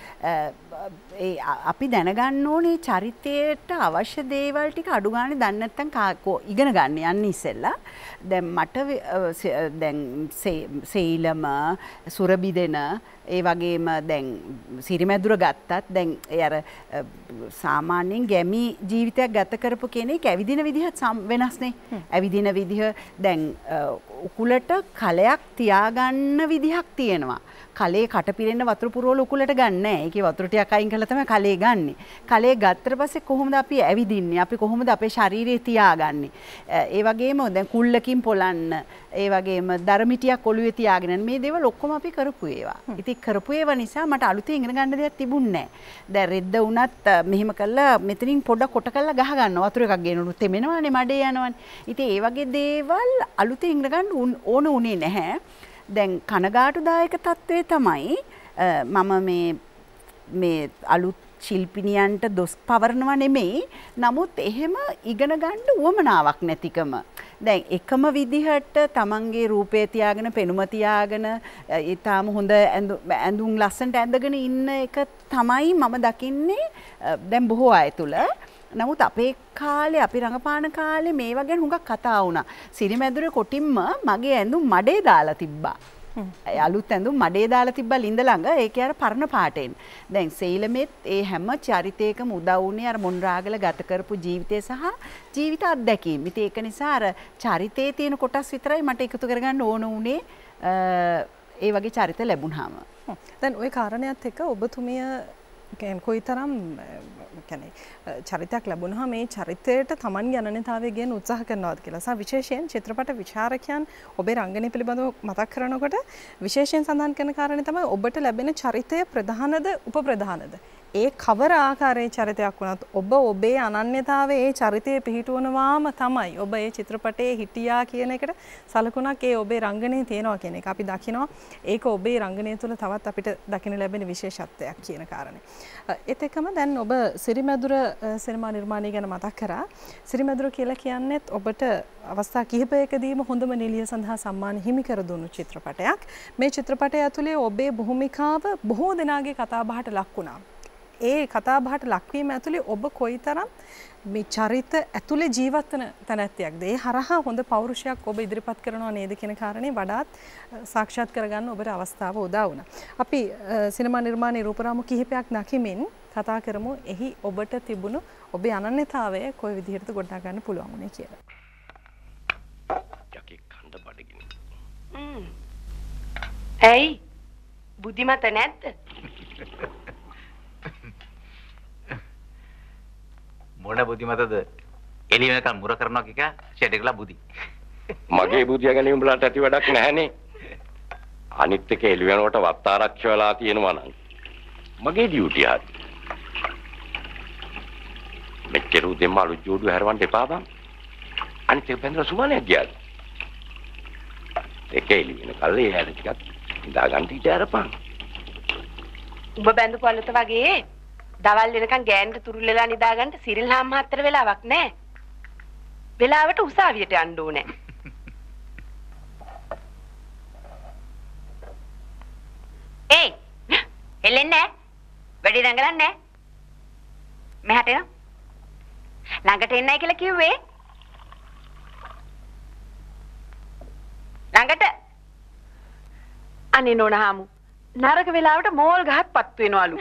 Speaker 3: අපි දැනගන්න ඕනේ චරිතයට අවශ්‍ය දේවල් ටික අඩු ගානේ දන්නේ නැත්නම් ඉගෙන ගන්න යන්නේ ඉස්සෙල්ලා. දැන් මට දැන් සෛලම සුරබිදෙන ඒ වගේම දැන් සිරිමැදුර ගත්තත් දැන් ඒ අර සාමාන්‍යයෙන් ගැමි ජීවිතයක් ගත කරපු කෙනෙක් ඇවිදින විදිහත් වෙනස්නේ. ඇවිදින විදිහ දැන් උකුලට කලයක් තියාගන්න විදිහක් තියෙනවා. කලේ කට පිරෙන්න වතුර පුරවල උකුලට ගන්න නැහැ. ඒකේ වතුර ටිකක් අයින් කරලා තමයි කලේ ගන්නෙ. කලේ ගත්තට පස්සේ කොහොමද අපි ඇවිදින්නේ? අපි කොහොමද අපේ ශරීරය තියාගන්නේ? ඒ වගේම දැන් කුල්ලකින් පොලන්න, ඒ වගේම දරමිටියක් ඔළුවේ තියාගෙන මේ දේවල් ඔක්කොම අපි කරපු ඒවා. ඉතින් කරපු ඒවා නිසා මට අලුතෙන් ඉගෙන ගන්න දෙයක් තිබුණේ නැහැ. දැන් රෙද්ද වුණත් මෙහෙම කළා මෙතනින් පොඩක් කොට කරලා ගහ ගන්නවා. වතුර එකක් ගේනොත් තෙමෙනවානේ මඩේ යනවානේ. ඉතින් ඒ වගේ දේවල් අලුතෙන් ඉගෙන ගන්න ඕන උනේ නැහැ. දැන් කනගාටුදායක තත්ත්වය තමයි මම මේ අලුත් ශිල්පිනියන්ට දොස් පවරනවා නෙමෙයි. නමුත් එහෙම ඉගෙන ගන්න උවමනාවක් නැතිකම. දැන් එකම විදිහට තමන්ගේ රූපය තියාගෙන පෙනුම තියාගෙන ඊටාම හොඳ ඇඳුම් ලස්සනට ඇඳගෙන ඉන්න එක තමයි මම දකින්නේ දැන් බොහෝ අය තුල. නමුත් අපේ කාලේ අපි රඟපාන කාලේ මේවා ගැන හුඟක් කතා වුණා. සිරිමැදුරේ කොටින්ම මගේ ඇඳුම් මඩේ දාලා තිබ්බා. අලුත් ඇඳුම් මඩේ දාලා තිබ්බා ලින්ද ළඟ. ඒකේ අර පරණ පාටෙන්. දැන් සීලමෙත් ඒ හැම චරිතයකම උදව් වුණේ අර මොන්රාගල ගත කරපු ජීවිතය සහ ජීවිත අත්දැකීම්. ඉතින් ඒක නිසා අර චරිතයේ තියෙන කොටස් විතරයි මට එකතු කරගන්න ඕන උනේ ඒ වගේ චරිත ලැබුණාම.
Speaker 2: දැන් ওই කාරණයක් එක්ක ඔබතුමිය කොයිතරම් කියන්නේ චරිතයක් ලැබුණා මේ චරිතයට Tamanගේ අනන්‍යතාවය ගැන උත්සාහ කරනවාද කියලා. සහ විශේෂයෙන් චිත්‍රපට විචාරකයන් ඔබේ රංගනය පිළිබඳව මතක් කරනකොට විශේෂයෙන් සඳහන් කරන කාරණේ තමයි ඔබට ලැබෙන චරිතය ප්‍රධානද උපප්‍රධානද? ඒ කවර ආකාරයේ චරිතයක් වුණත් ඔබ ඔබේ අනන්‍යතාවයේ ඒ චරිතයේ පිහිටුවනවාම තමයි ඔබ ඒ චිත්‍රපටයේ හිටියා කියන එකට සලකුණක් ඒ ඔබේ රංගනයේ තියෙනවා කියන එක. අපි දකිනවා ඒක ඔබේ රංගනය තුළ තවත් අපිට දකින්න ලැබෙන විශේෂත්වයක් කියන කාරණේ. ඒත් එක්කම දැන් ඔබ සිරිමැදුර සිනමා නිර්මාණය ගැන මතක් කරා. සිරිමැදුර කියලා කියන්නේත් ඔබට අවස්ථා කිහිපයකදීම හොඳම නිලිය සඳහා සම්මාන හිමි කර දුන්නු චිත්‍රපටයක්. මේ චිත්‍රපටය ඇතුලේ ඔබේ භූමිකාව බොහෝ දෙනාගේ කතාබහට ලක් වුණා. ඒ කතාබහට ලක්වීම ඇතුලේ ඔබ කොයිතරම් මේ චරිත ඇතුලේ ජීවත් වෙන තැනැත්තියක්ද? ඒ හරහා හොඳ පෞරුෂයක් ඔබ ඉදිරිපත් කරනවා නේද කියන කාරණේ වඩාත් සාක්ෂාත් කරගන්න ඔබට අවස්ථාව උදා වුණා. අපි සිනමා නිර්මාණයේ රූපරාමු කිහිපයක් නකිමින් කතා කරමු. එහි ඔබට තිබුණු ඔබේ අනන්‍යතාවය කොයි විදිහටද ගොඩනගා ගන්න පුළුවන් වුනේ කියලා.
Speaker 6: යකේ කන්ද බඩගිනි.
Speaker 7: ඇයි? බුද්ධිමත නැද්ද?
Speaker 8: මොන බුද්ධිමතද? එළි වෙනකන් මුර කරනවා කික ෂෙඩ් එකලා බුදි.
Speaker 6: මගේ බුද්ධිය ගැන උඹලට ඇති වැඩක් නැහනේ. අනිත් එක එළි වෙනකොට වත් ආරක්ෂා වෙලා තියෙනවා නම් මගේ ඩියුටිය හරි. මෙච්චර උදේ මාළු ජෝඩු හැරවන්න එපා බං. අනිත් එක බඳලා සුමානේ ගියාද? ඒක එළි වෙන කල්ලේ හැර ටිකක් ඉඳා ගන්න ඊට අරපන්.
Speaker 7: උඹ බැඳපු අලුත වගේ දවල් වෙනකන් ගෑනට තුරුල් වෙලා නිදාගන්න සිරිල් හාම් මහත්තර වෙලාවක් නැහැ. වෙලාවට උසාවියට යන්න ඕනේ. ඒයි හෙලෙන්නේ නැහැ. වැඩි දඟලන්නේ නැහැ. මෙහාට එන්න. ළඟට එන්නයි කියලා කිව්වේ. ළඟට. අනේ නෝනහාමු. නරක වෙලාවට මෝල් ගහක් පත් වෙනවලු.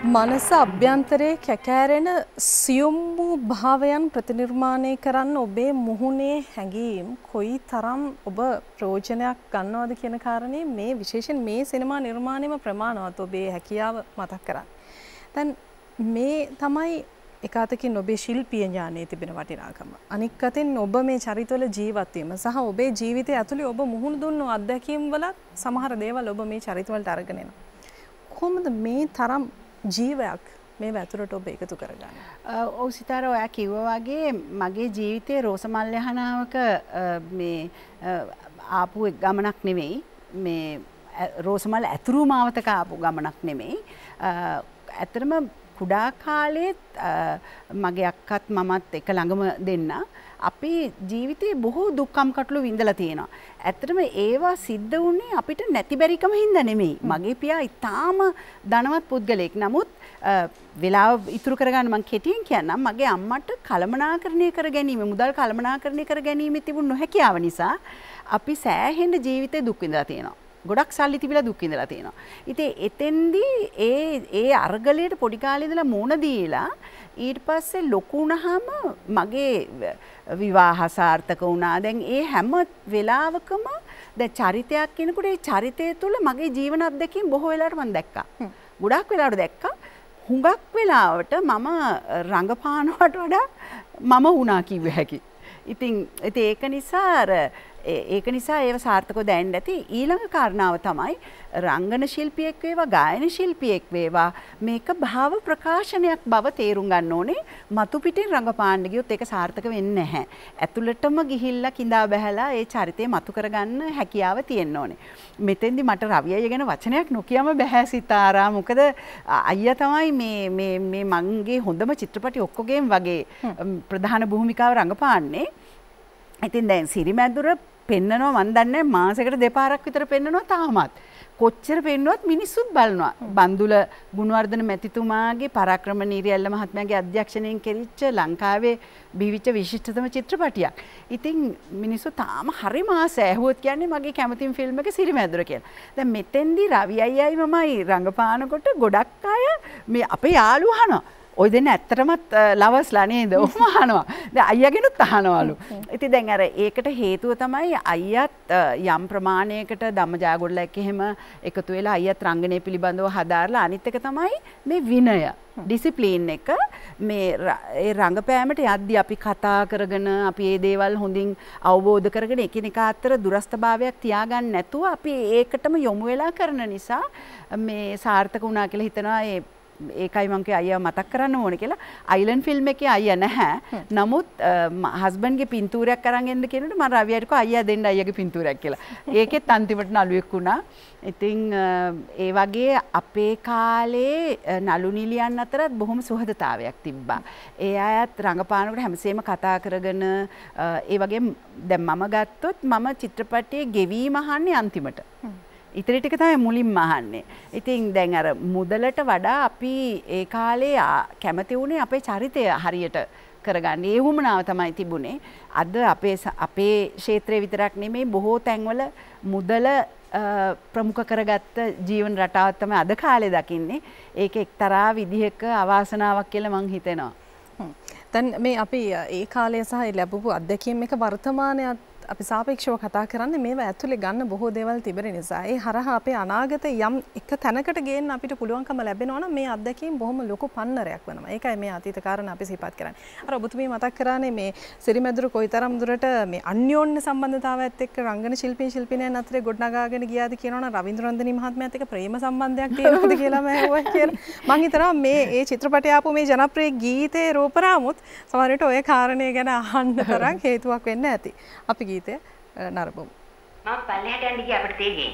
Speaker 2: මනස අභ්‍යන්තරයේ කැකෑරෙන සියුම් වූ භාවයන් ප්‍රතිනිර්මාණය කරන්න ඔබේ මුහුණේ හැඟීම් කොයි තරම් ඔබ ප්‍රයෝජනයක් ගන්නවද කියන කාරණේ මේ විශේෂයෙන් මේ සිනමා නිර්මාණයම ප්‍රමාණවත් ඔබේ හැකියාව මතක් කරන්නේ. දැන් මේ තමයි එක අතකින් ඔබේ ශිල්පීය ඥානයේ තිබෙන වටිනාකම. අනික් අතින් ඔබ මේ චරිතවල ජීවත් වීම සහ ඔබේ ජීවිතය ඇතුලේ ඔබ මුහුණ දුන්නු අත්දැකීම් වල සමහර දේවල් ඔබ මේ චරිතවලට අරගෙන එනවා. කොහොමද මේ තරම් ජීවයක් මේ වැතුරට ඔබ එකතු කරගන්න?
Speaker 3: ඔව් සිතාර ඔයා කිව්වා වගේ මගේ ජීවිතේ රෝසමල් යහනාවක මේ ආපු ගමනක් නෙවෙයි. මේ රෝසමල් ඇතුරු මාවතක ආපු ගමනක් නෙමෙයි. ඇත්තටම කුඩා කාලෙත් මගේ අක්කත් මමත් එක ළඟම දෙන්න අපි ජීවිතේ බොහෝ දුක්ඛම් කටළු විඳලා තියෙනවා. ඇත්තටම ඒවා සිද්ධ වුණේ අපිට නැති බැරිකම හින්දා නෙමෙයි. මගේ පියා ඊටාම ධනවත් පුද්ගලෙක්. නමුත් වෙලාව ඉතුරු කරගන්න මම කෙටියෙන් කියන්නම්. මගේ අම්මට කළමනාකරණය කර ගැනීම, මුදල් කළමනාකරණය කර ගැනීම තිබුණු නොහැකියාව නිසා අපි සෑහෙන ජීවිතේ දුක් විඳලා තියෙනවා. ගොඩක් සල්ලි තිබිලා දුක් විඳලා තියෙනවා. ඉතින් එතෙන්දී ඒ අරගලයට පොඩි කාලේ ඉඳලා මූණ දීලා ඊට පස්සේ ලොකු වුණාම මගේ විවාහ සාර්ථක වුණා. දැන් ඒ හැම වෙලාවකම දැන් චරිතයක් කෙනෙකුට ඒ චරිතය තුළ මගේ ජීවන අත්දැකීම් බොහෝ වෙලාවට මම දැක්කා. ගොඩක් වෙලාවට දැක්කා. හුඟක් වෙලාවට මම රංගපානවට වඩා මම වුණා කිව්ව හැකි. ඉතින් ඒක නිසා ඒව සාර්ථකව දැනෙන්න ඇති. ඊළඟ කාරණාව තමයි රංගන ශිල්පියෙක් වේවා ගායන ශිල්පියෙක් වේවා මේක භාව ප්‍රකාශනයක් බව තේරුම් ගන්න ඕනේ. මතු පිටින් රංගපාන්න ගියොත් ඒක සාර්ථක වෙන්නේ නැහැ. ඇතුළටම ගිහිල්ලා කිඳා බහැලා ඒ චරිතය මතු කරගන්න හැකියාව තියෙන්න ඕනේ. මෙතෙන්දි මට රවි අයියා ගැන වචනයක් නොකියම බෑ සිතාරා. මොකද අයියා තමයි මේ මගේ හොඳම චිත්‍රපටි ඔක්කොගේම වගේ ප්‍රධාන භූමිකාව රංගපාන්නේ. ඉතින් දැන් සිරිමැදුර පෙන්නනවා මන් දන්නේ මාසෙකට දෙපාරක් විතර පෙන්නනවා තාමත්. කොච්චර පෙන්නුවත් මිනිස්සුත් බලනවා. බන්දුල ගුණවර්ධන මැතිතුමාගේ පරාක්‍රම නීරියල්ල මහත්මයාගේ අධ්‍යක්ෂණයෙන් කෙරිච්ච ලංකාවේ බිහිවිච්ච විශිෂ්ටතම චිත්‍රපටියක්. ඉතින් මිනිස්සු තාම හරිම ආසයි. ඇහුවොත් කියන්නේ මගේ කැමතිම ෆිල්ම් එක සිරිමැදුර කියලා. දැන් මෙතෙන්දී රවි අයියයි මමයි රංගපානකොට ගොඩක් අය මේ අපේ යාළුවා අහනවා. ඔය දෙන්න ඇත්තටමත් ලවස්ලා නේද? ඔහොම අහනවා. දැන් අයියාගෙනුත් අහනවලු. ඉතින් දැන් අර ඒකට හේතුව තමයි අයියාත් යම් ප්‍රමාණයකට ධම්මජාගොඩලා එක්ක එහෙම එකතු වෙලා අයියාත් රංගනය පිළිබඳව හදාarලා අනිත් එක තමයි මේ විනය ඩිසිප්ලින් එක මේ ඒ රංගපෑමට යද්දී අපි කතා කරගෙන අපි මේ දේවල් හොඳින් අවබෝධ කරගෙන එකිනෙකා අතර දුරස්ථභාවයක් තියාගන්න නැතුව අපි ඒකටම යොමු වෙලා කරන නිසා මේ සාර්ථක වුණා කියලා හිතනවා. ඒකයි මං කිය අයියා මතක් කරන්න ඕනේ කියලා. අයිලන්ඩ් ෆිල්ම් එකේ අයියා නැහැ. නමුත් හස්බන්ඩ්ගේ පින්තූරයක් අරන් එන්න කියනකොට මම රවියට කිව්වා අයියා දෙන්න අයියාගේ පින්තූරයක් කියලා. ඒකෙත් අන්තිමට නළුවෙක් වුණා. ඉතින් ඒ වගේ අපේ කාලේ නළු නිලියන් අතරත් බොහොම සුහදතාවයක් තිබ්බා. ඒ අයත් රංගපානකට හැමසෙම කතා කරගෙන ඒ වගේ දැන් මම ගත්තොත් මම චිත්‍රපටයේ ගෙවීම අහන්නේ අන්තිමට. ඉතිරි ටික තමයි මුලින්ම අහන්නේ. ඉතින් දැන් අර මුදලට වඩා අපි ඒ කාලේ කැමති වුණේ අපේ චරිතය හරියට කරගන්න. ඒ වුමනාව තමයි තිබුණේ. අද අපේ ක්ෂේත්‍රයේ විතරක් නෙමෙයි බොහෝ තැන්වල මුදල ප්‍රමුඛ කරගත්ත ජීවන රටාවක් තමයි අද කාලේ දකින්නේ. ඒක එක්තරා විදිහක අවාසනාවක් කියලා මං හිතනවා.
Speaker 2: දැන් මේ අපි ඒ කාලය සහ ලැබපු අත්දැකීම් එක වර්තමානයේ අපි සාපේක්ෂව කතා කරන්නේ මේවා ඇතුලේ ගන්න බොහෝ දේවල් තිබෙන නිසා. ඒ හරහා අපේ අනාගතේ යම් එක තැනකට ගේන්න අපිට පුළුවන්කම ලැබෙනවා නම් මේ අත්දැකීම් බොහොම ලොකු පන්නරයක් වෙනවා. ඒකයි මේ අතීත කාරණා අපි සිහිපත් කරන්නේ. අර ඔබතුමී මතක් කරානේ මේ සිරිමැදුර කොයිතරම් දුරට මේ අන්‍යෝන්‍ය සම්බන්ධතාවයත් එක්ක රංගන ශිල්පීන් අතරේ ගොඩනගාගෙන ගියාද කියනවනම් රවින්ද්‍රනන්දනී මහත්මයාත් එක්ක ප්‍රේම සම්බන්ධයක් තියෙනවද කියලා මම ඇහුවා කියලා. මම හිතනවා මේ ඒ චිත්‍රපටය ආපු මේ ජනප්‍රිය ගීතේ රූපරාමුත් සමහර විට ඔය කාරණේ ගැන අහන්න තරම් හේතුවක් වෙන්න ඇති. අපි ගීතය නරඹමු.
Speaker 7: මම පල්ලෙහාට යන්න ගියා අපිට තේගේ.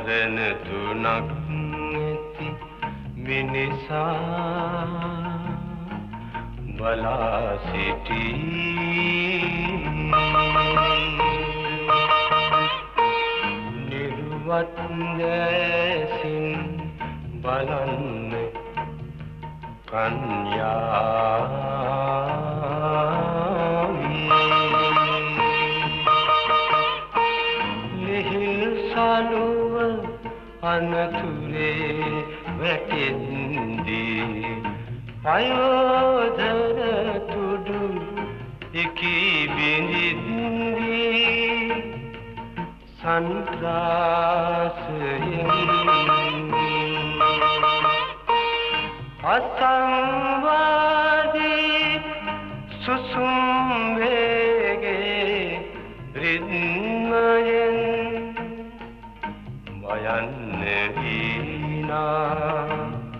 Speaker 4: සරණ තුනක් ඇති මිනිසා බලා සිටී නිර්වත් දැසින් බලන්න කන්‍යාවී ලිහිල් සලුව අනතුරේ වැටෙන්දී අයෝධර තුඩු එකී බිඳින්දී සන්ත්‍රාසයෙන් අසංවාදී සුසුම් වේගේ රිද්මයෙන් මයන්න වීනා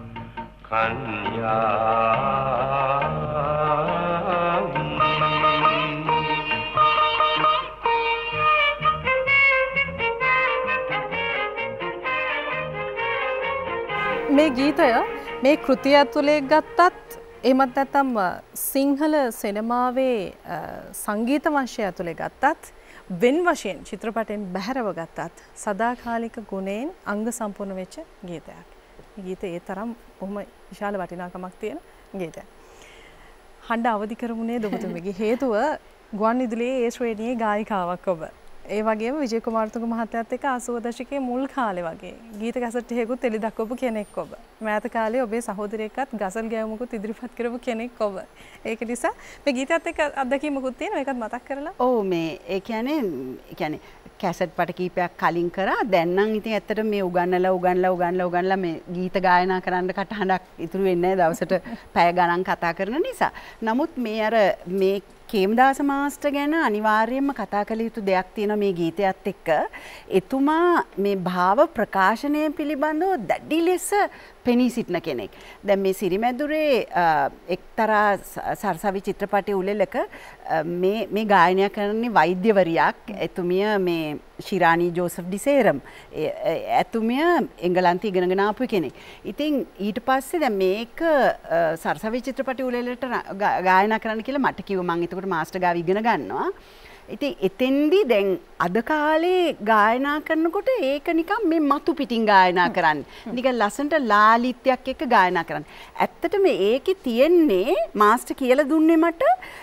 Speaker 2: මේ ගීතය මේ කෘතිය ඇතුලේ ගත්තත් එහෙමත් නැත්නම් සිංහල සිනමාවේ සංගීත වංශය ඇතුලේ ගත්තත් වෙන වශයෙන් චිත්‍රපටයෙන් බැහැරව ගත්තත් සදාකාලික ගුණයෙන් අංග සම්පූර්ණ වෙච්ච ගීතයක්. මේ ගීතය ඒ තරම් බොහොම විශාල වටිනාකමක් තියෙන ගීතයක්. හඬ අවදි කරමුනේ ඔබතුමගේ හේතුව ගුවන් විදුලියේ ඒ ශ්‍රේණියේ ගායිකාවක් ඔබ. ඒ වගේම විජය කුමාරතුංග මහත්තයාත් එක්ක 80 දශකයේ මුල් කාලේ වගේ ගීත කැසට් එකකුත් එලි දක්වපු කෙනෙක් ඔබ. මෑත කාලේ ඔබේ සහෝදරයෙක්වත් ගසල් ගැයුමකුත් ඉදිරිපත් කරපු කෙනෙක් ඔබ. ඒක නිසා මේ ගීතයත් එක්ක අත්දැකීමකුත් තියෙනවා. ඒකත් මතක් කරලා.
Speaker 3: ඔව් මේ ඒ කියන්නේ කැසට් පට කීපයක් කලින් කරා. දැන් නම් ඉතින් ඇත්තට මේ උගන්වලා මේ ගීත ගායනා කරන්න කටහඬක් ඉතුරු වෙන්නේ නැහැ දවසට පැය ගණන් කතා කරන නිසා. නමුත් මේ අර මේ කේමදාස මාස්ටර් ගැන අනිවාර්යයෙන්ම කතා කළ යුතු දෙයක් තියෙනවා මේ ගීතයත් එක්ක. එතුමා මේ භාව ප්‍රකාශනය පිළිබඳව දැඩි ලෙස පෙනී සිටින කෙනෙක්. දැන් මේ සිරිමැදුරේ එක්තරා සරසවි චිත්‍රපටයේ උළෙලක මේ ගායනය කරන්නේ වෛද්‍යවරියක්. එතුමිය මේ ශිරානි ජෝසප් ඩිසේරම්. එතුමිය එංගලන්තේ ඉගෙනගෙන ආපු කෙනෙක්. ඉතින් ඊට පස්සේ දැන් මේක සරසවි චිත්‍රපටයේ උළෙලට ගායනා කරන්න කියලා මට කිව්වා. මම එතකොට මාස්ටර් ගාව ඉගෙන ගන්නවා. ඉතින් එතෙන්දී දැන් අද කාලේ ගායනා කරනකොට ඒක නිකන් මේ මතු පිටින් ගායනා කරන්නේ. නිකන් ලස්සනට ලාලිත්‍යයක් එක්ක ගායනා කරන්නේ. ඇත්තටම ඒකේ තියෙන්නේ මාස්ටර් කියලා දුන්නේ මට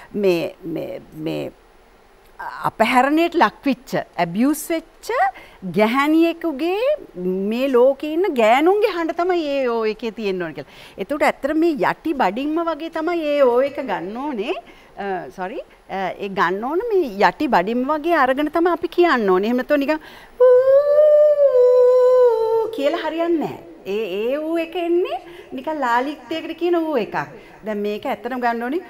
Speaker 3: මේ අපහැරණයට ලක්විච්ච ඇබියුස් වෙච්ච ගැහැණියෙකුගේ මේ ලෝකේ ඉන්න ගෑනුන්ගේ හඬ තමයි ඒ ඕ එකේ තියෙන්න ඕනේ කියලා. ඒකට ඇත්තට මේ යටි බඩින්ම වගේ තමයි ඒ ඕ එක ගන්න ඕනේ. ඒ ගන්න ඕන මේ යටි බඩින්ම වගේ අරගෙන තමයි අපි කියන්න ඕනේ. එහෙම නැත්නම් නිකන් කියලා හරියන්නේ නැහැ. ඒ ඌ එක එන්නේ නිකන් ලාලිත්‍යයකට කියන ඌ එකක්. දැන් මේක ඇත්තටම ගන්න ඕනේ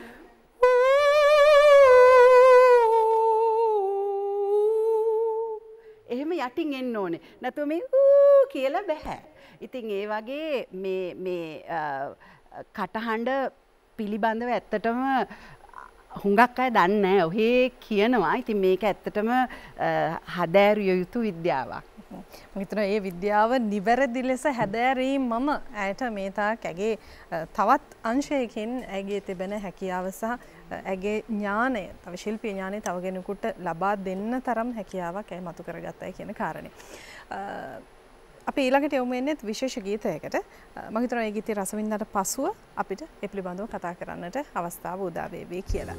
Speaker 3: එහෙම යටින් එන්න ඕනේ. නැත්නම් මේ කියලා බෑ. ඉතින් ඒ වගේ මේ කටහඬ පිළිබඳව ඇත්තටම හුඟක් අය දන්නේ නැහැ. ඔහේ කියනවා. ඉතින් මේක ඇත්තටම හදෑරිය යුතු විද්‍යාවක්.
Speaker 2: මම හිතනවා මේ විද්‍යාව නිවැරදි ලෙස හැදෑරීමම ඇයට මේ තාක් ඇගේ තවත් අංශයකින් ඇගේ තිබෙන හැකියාව සහ ඇගේ ඥානය, තව ශිල්පීය ඥානය තව කෙනෙකුට ලබා දෙන්න තරම් හැකියාවක් ඇය මතු කරගත්තයි කියන කාරණේ. අපි ඊළඟට යමු එන්නේ විශේෂ ගීතයකට. මම හිතනවා මේ ගීතය රස විඳින්නට පසුව අපිට ඒ පිළිබඳව කතා කරන්නට අවස්ථාව උදා වේවි කියලා.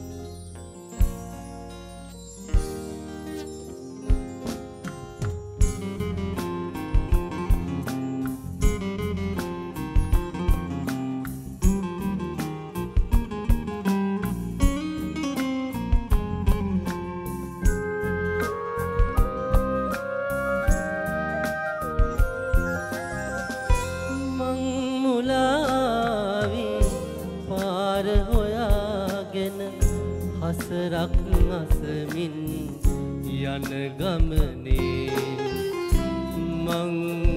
Speaker 9: හසරක් අසමින් යන ගමනේ මං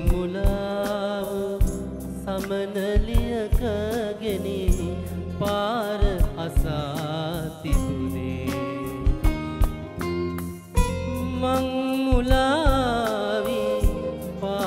Speaker 9: මුලාව සමනලියක ගෙනී පාර අසා තිබුණේ මං මුලාවී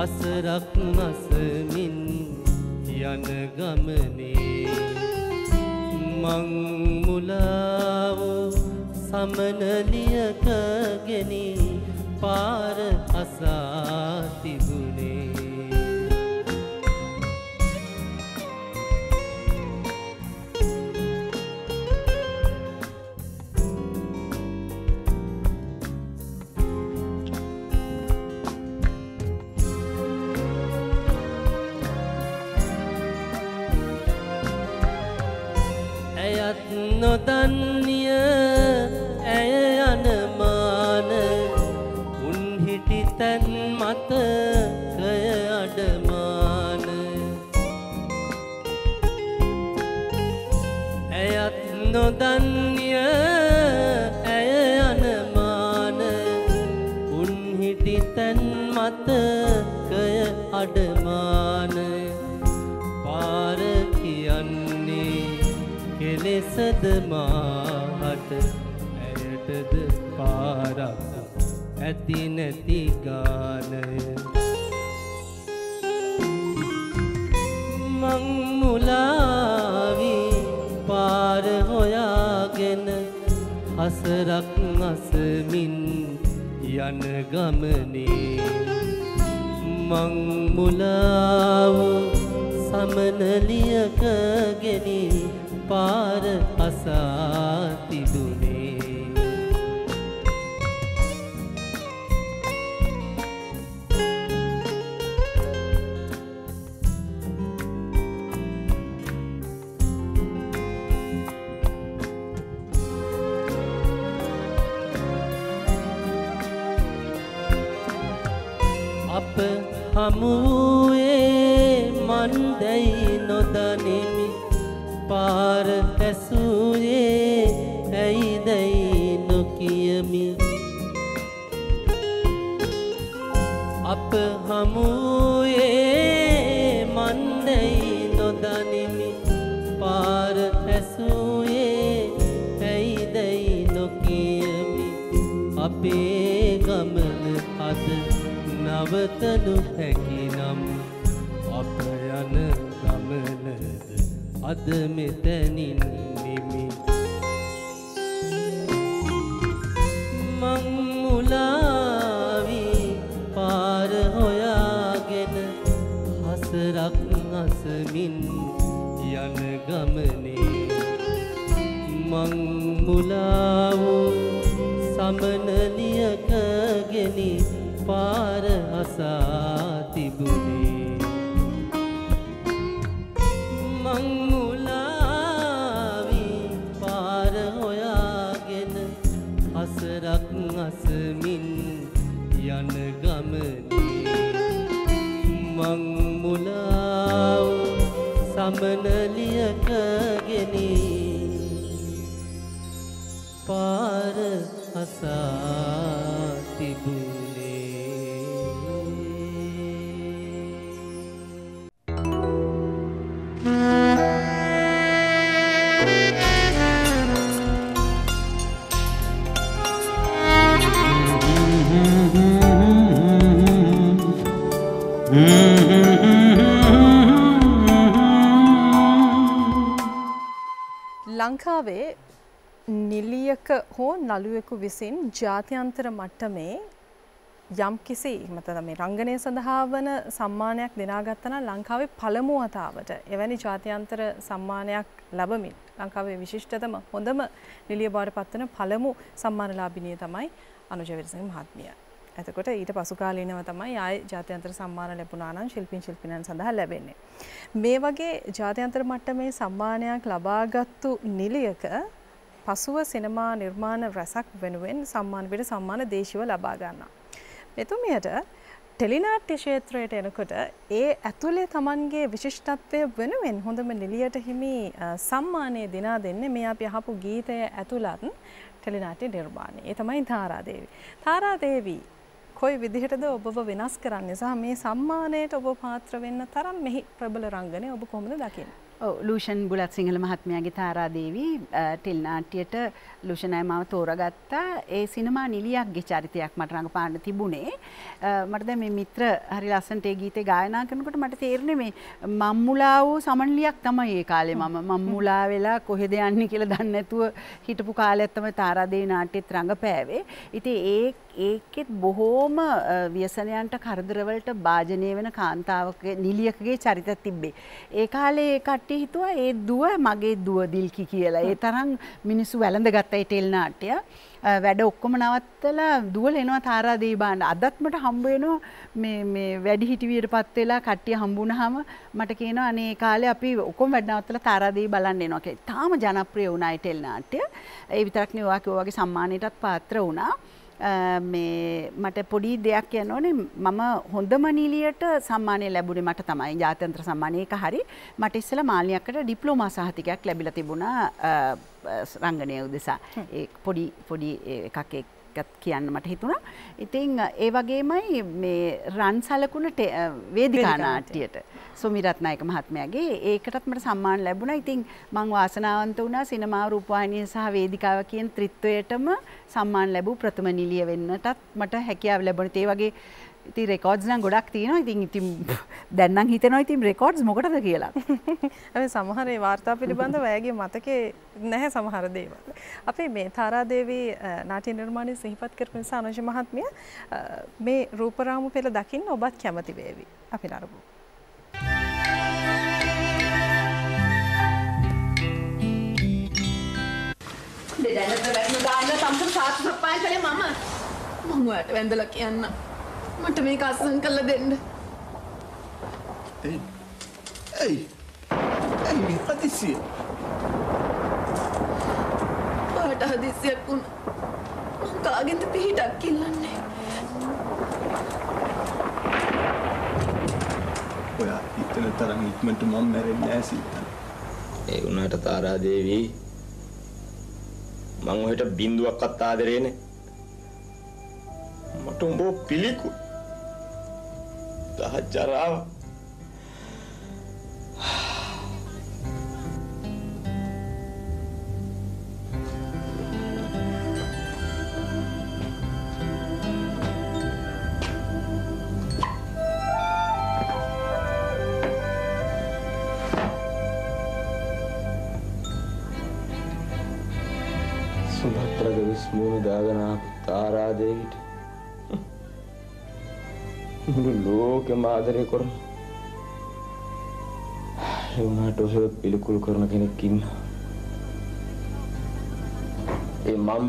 Speaker 9: හසරක් අසමින් යන ගමනේ මං මුලාව සමනලියක ගෙනි පාර අසා තිබුණේ නොදන්නිය ඇය යන මාන උන් හිටි තැන් මතකය අඩමාන ඇයත් නොදන්නිය ඇය යන මාන උන් හිටි තැන් මතකය අඩමාන පාර කියන්නේ කෙලෙසද මාහට ඇයටද පාරක් ඇති නැති ගානය මං මුලාවි පාර හොයාගෙන හසරක් අසමින් යන ගමනේ මං මුලාව සමනලියක ගෙනි පාර අසා තිබුණේ අප හමුවේ මන්දැයි නොදනිමි පාර ඇසුයේ ඇයිදැයි නොකියමි අප හමුයේ මන්දැයි නොදනිමි පාර ඇසුයේ ඇයිදැයි නොකියමි අපේ ගමන අද නවතනු හැකිනම් අප යන ගමනද අද මෙතැනින් නිමි මං මුලාවි පාර හොයාගෙන හසරක් අසමින් යන ගමනේ මං මුලාව සමනලියක ගෙනි පාර අසා තිබුණේ මං මුලාවි පාර හොයාගෙන හසරක් අසමින් යන ගමනේ මං මුලාව සමනලියක ගෙනි පාර අසා තිබුණේ
Speaker 2: ලංකාවේ නිලියක හෝ නළුවෙකු විසින් ජාත්‍යන්තර මට්ටමේ යම් කිසි මේ රංගනය සඳහා වන සම්මානයක් දිනාගත්තා නම් ලංකාවේ පළමු වතාවට එවැනි ජාත්‍යන්තර සම්මානයක් ලැබමින් ලංකාවේ විශිෂ්ටතම හොඳම නිලිය බවට පත්වන පළමු සම්මානලාභිනිය තමයි අනුජ විරසිංහ මහත්මිය. එතකොට ඊට පසු කාලීනව තමයි ආයේ ජාත්‍යන්තර සම්මාන ලැබුණා නම් ශිල්පීන් සඳහා ලැබෙන්නේ. මේ වගේ ජාත්‍යන්තර මට්ටමේ සම්මානයක් ලබාගත්තු නිලියක පසුව සිනමා නිර්මාණ රැසක් වෙනුවෙන් සම්මාන පිට සම්මාන දේශීව ලබා ගන්නවා. මෙතුමියට ටෙලිනාට්‍ය ක්ෂේත්‍රයට එනකොට ඒ ඇතුලේ Tamanගේ විශිෂ්ටත්වය වෙනුවෙන් හොඳම නිලියට හිමි සම්මානය දිනා දෙන්නේ මේ අපි අහපු ගීතය ඇතුළත් ටෙලිනාට්‍ය නිර්මාණය. ඒ තමයි තාරාදේවි. තාරාදේවි කොයි විදිහටද ඔබව වෙනස් කරන්නේ සහ මේ සම්මානයට ඔබ පාත්‍ර වෙන්න තරම් මෙහි ප්‍රබල රංගනය ඔබ කොහොමද දකින්නේ?
Speaker 3: ලූෂන් බුලත් සිංහල මහත්මයාගේ තාරාදේවී ටෙලි නාට්‍යයට ලූෂන් අයමාව තෝරගත්තා. ඒ සිනමා නිලියක්ගේ චරිතයක් මට රඟපාන්න තිබුණේ. මට දැන් මේ මිත්‍ර හරි ලස්සනට ඒ ගීතේ ගායනා කරනකොට මට තේරුණේ මේ මම්මුලා වූ සමනලියක් තමයි ඒ කාලේ මම මම්මුලා වෙලා කොහෙද යන්නේ කියලා දන්නේ නැතුව හිටපු කාලයක් තමයි තාරාදේවී නාට්‍යෙත් රඟපෑවේ. ඉතින් ඒකෙත් බොහෝම ව්‍යසනයන්ට කරදරවලට භාජනය වෙන කාන්තාවකගේ නිලියකගේ චරිතයක් තිබ්බේ. ඒ කාලේ කට්ටිය හිතුවා ඒ දුව මගේ දුව දිල්කි කියලා. ඒ තරම් මිනිස්සු වැළඳගත්තා ඒ ටෙලි නාට්‍ය. වැඩ ඔක්කොම නවත්තලා දුවල එනවා තාරාදේවී බාන්න. අදත් මට හම්බ වෙනවා මේ වැඩි හිටිවියටපත් වෙලා කට්ටිය හම්බුනහම මට කියනවා අනේ ඒ කාලේ අපි ඔක්කොම වැඩ නවත්තලා තාරාදේවී බලන්න එනවා කියලා. තාම ජනප්‍රිය වුණා ඒ ටෙලි නාට්‍ය. ඒ විතරක් නෙවෙයි ඔයගේ සම්මානයටත් පාත්‍ර වුණා. මේ මට පොඩි දෙයක් කියන්න ඕනේ මම හොඳම නිලියට සම්මානය ලැබුණේ මට තමයි ජාත්‍යන්තර සම්මානය. ඒක හරි. මට ඉස්සෙල්ලා මාළිනියක්කට ඩිප්ලෝමා සහතිකයක් ලැබිලා තිබුණා රංගනය උදෙසා. ඒ පොඩි එකක් කියන්න මට හිතුණා. ඉතින් ඒ වගේමයි මේ රන් සලකුණ වේදිකා නාට්‍යයට සොමිරත්නායක මහත්මයාගේ ඒකටත් මට සම්මාන ලැබුණා. ඉතින් මම වාසනාවන්ත වුණා සිනමාව රූපවාහිනිය සහ වේදිකාව කියන ත්‍රිත්වයටම සම්මාන ලැබූ ප්‍රථම නිලිය වෙන්නටත් මට හැකියාව ලැබුණා. ඒ වගේ ඉතින් රෙකෝඩ්ස් නම් ගොඩක් තියෙනවා. ඉතින් දැන් නම් හිතෙනවා ඉතින් රෙකෝඩ්ස් මොකටද කියලා.
Speaker 2: අපි සමහර ඒ වාර්තා පිළිබඳව ඔයගේ මතකේ නැහැ සමහර දේවල්. අපේ මේ තාරාදේවී නාට්‍ය නිර්මාණය සිහිපත් කරපු නිසා අනුජ මහත්මිය මේ රූපරාමු පෙළ දකින්න ඔබත් කැමති වේවි. අපි නරඹමු.
Speaker 10: දෙදැනට වැටුණු දාන්න සම්පූර්ණ සාත්තු සප්පාය කළේ මම ඔයාලට වැඳලා කියන්න. මට මේක අස්සම් කරලා දෙන්න.
Speaker 11: ඇයි මේ හදිසිය?
Speaker 10: ඔයාලට හදිසියක් වුණා. මං කාගෙන්ද පිහිටක් ඉල්ලන්නේ?
Speaker 11: ඔයා හිතන තරම් ඉක්මනට මම මැරෙන්නේ නැහැ සීතා.
Speaker 6: ඒ වුණාට තාරාදේවී මං ඔහෙට බින්දුවක්වත් ආදරේ නැහැ. මට උඹ පිළිකුල් දහජරාව සුභත්‍රගේ විස්මුණු දාගෙන ආපු තාරාදේවිට මුළු ලෝකෙම ආදරය කරන ඒ වුණාට ඔහෙ පිළිකුල් කරන කෙනෙක් ඉන්නවා. ඒ මම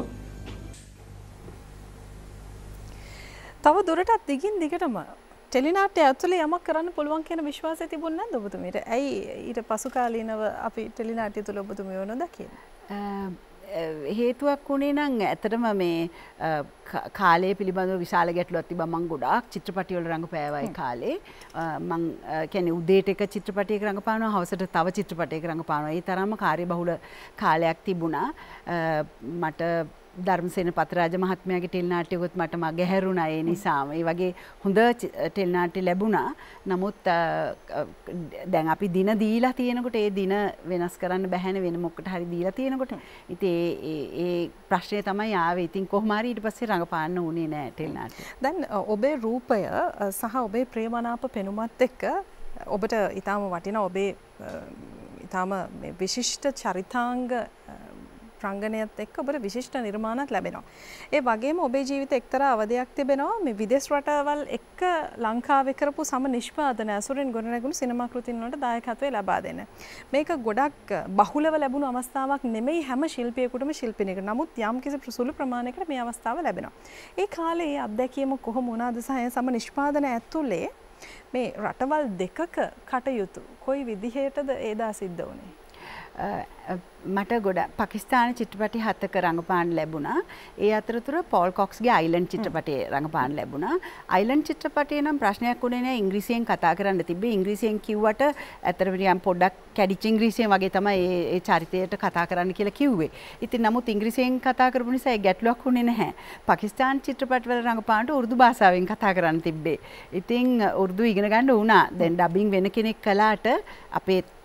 Speaker 2: තව දුරටත් දිගින් දිගටම ටෙලි නාට්‍ය ඇතුලේ යමක් කරන්න පුළුවන් කියන විශ්වාසය තිබුණේ නැද්ද ඔබතුමීට? ඇයි ඊට පසු කාලීනව අපි ටෙලි නාට්‍ය තුල ඔබතුමිය නොදකින්නේ?
Speaker 3: හේතුවක් වුණේ නම් ඇත්තටම මේ කාලය පිළිබඳව විශාල ගැටලුවක් තිබ්බා. මම ගොඩාක් චිත්‍රපටි වල රඟපෑවා ඒ කාලේ. මම කියන්නේ උදේට එක චිත්‍රපටයක රඟපානවා, හවසට තව චිත්‍රපටයක රඟපානවා. ඒ තරම්ම කාර්යබහුල කාලයක් තිබුණා. මට ධර්මසේන පතරාජ මහත්මයාගේ ටෙලි නාට්‍යකුත් මට මගහැරුණා ඒ නිසාම. ඒ වගේ හොඳ ටෙලි නාට්‍ය ලැබුණා. නමුත් දැන් අපි දින දීලා තියෙනකොට ඒ දින වෙනස් කරන්න බැහැනේ වෙන මොකකට හරි දීලා තියෙනකොට. ඉතින් ඒ ප්‍රශ්නේ තමයි ආවේ. ඉතින් කොහොම හරි ඊට පස්සේ රඟපාන්න උනේ නෑ ටෙලි නාට්‍ය.
Speaker 2: දැන් ඔබේ රූපය සහ ඔබේ ප්‍රේමනාප පෙනුමත් එක්ක ඔබට ඊටාම වටිනා ඔබේ ඊටාම මේ විශිෂ්ට චරිතාංග රංගනයත් එක්ක ඔබට විශිෂ්ට නිර්මාණයක් ලැබෙනවා. ඒ වගේම ඔබේ ජීවිතේ එක්තරා අවධියක් තිබෙනවා මේ විදේශ රටවල් එක්ක ලංකාවේ කරපු සම නිෂ්පාදන ඇසුරින් ගොඩනැගුණු සිනමා කෘතීන් වලට දායකත්වය ලබා දෙන්න. මේක ගොඩක් බහුලව ලැබුණු අවස්ථාවක් නෙමෙයි හැම ශිල්පියෙකුටම ශිල්පිනෙකුට. නමුත් යම් කිසි සුළු ප්‍රමාණයකට මේ අවස්ථාව ලැබෙනවා. ඒ කාලේ ඒ අත්දැකීම කොහොම වුණාද සහ සම නිෂ්පාදන ඇතුලේ මේ රටවල් දෙකක කටයුතු කොයි විදිහටද ඒදා සිද්ධ වුණේ?
Speaker 3: මට ගොඩ පාකිස්තාන චිත්‍රපටි 7ක රඟපාන්න ලැබුණා. ඒ අතරතුර පෝල් කොක්ස්ගේ අයිලන්ඩ් චිත්‍රපටයේ රඟපාන්න ලැබුණා. අයිලන්ඩ් චිත්‍රපටයේ නම් ප්‍රශ්නයක් උනේ නෑ ඉංග්‍රීසියෙන් කතා කරන්න තිබ්බේ. ඉංග්‍රීසියෙන් කිව්වට ඇත්තටම නිකන් පොඩ්ඩක් කැඩිච්ච ඉංග්‍රීසියෙන් වගේ තමයි ඒ චරිතයට කතා කරන්න කියලා කිව්වේ. ඉතින් නමුත් ඉංග්‍රීසියෙන් කතා කරපු නිසා ඒ ගැටලුවක් උනේ නැහැ. පාකිස්තාන චිත්‍රපටවල රඟපාන්නට උර්දු භාෂාවෙන් කතා කරන්න තිබ්බේ. ඉතින් උර්දු ඉගෙන ගන්න වුණා. දැන් ඩබින් වෙන කෙනෙක් කළාට අපේ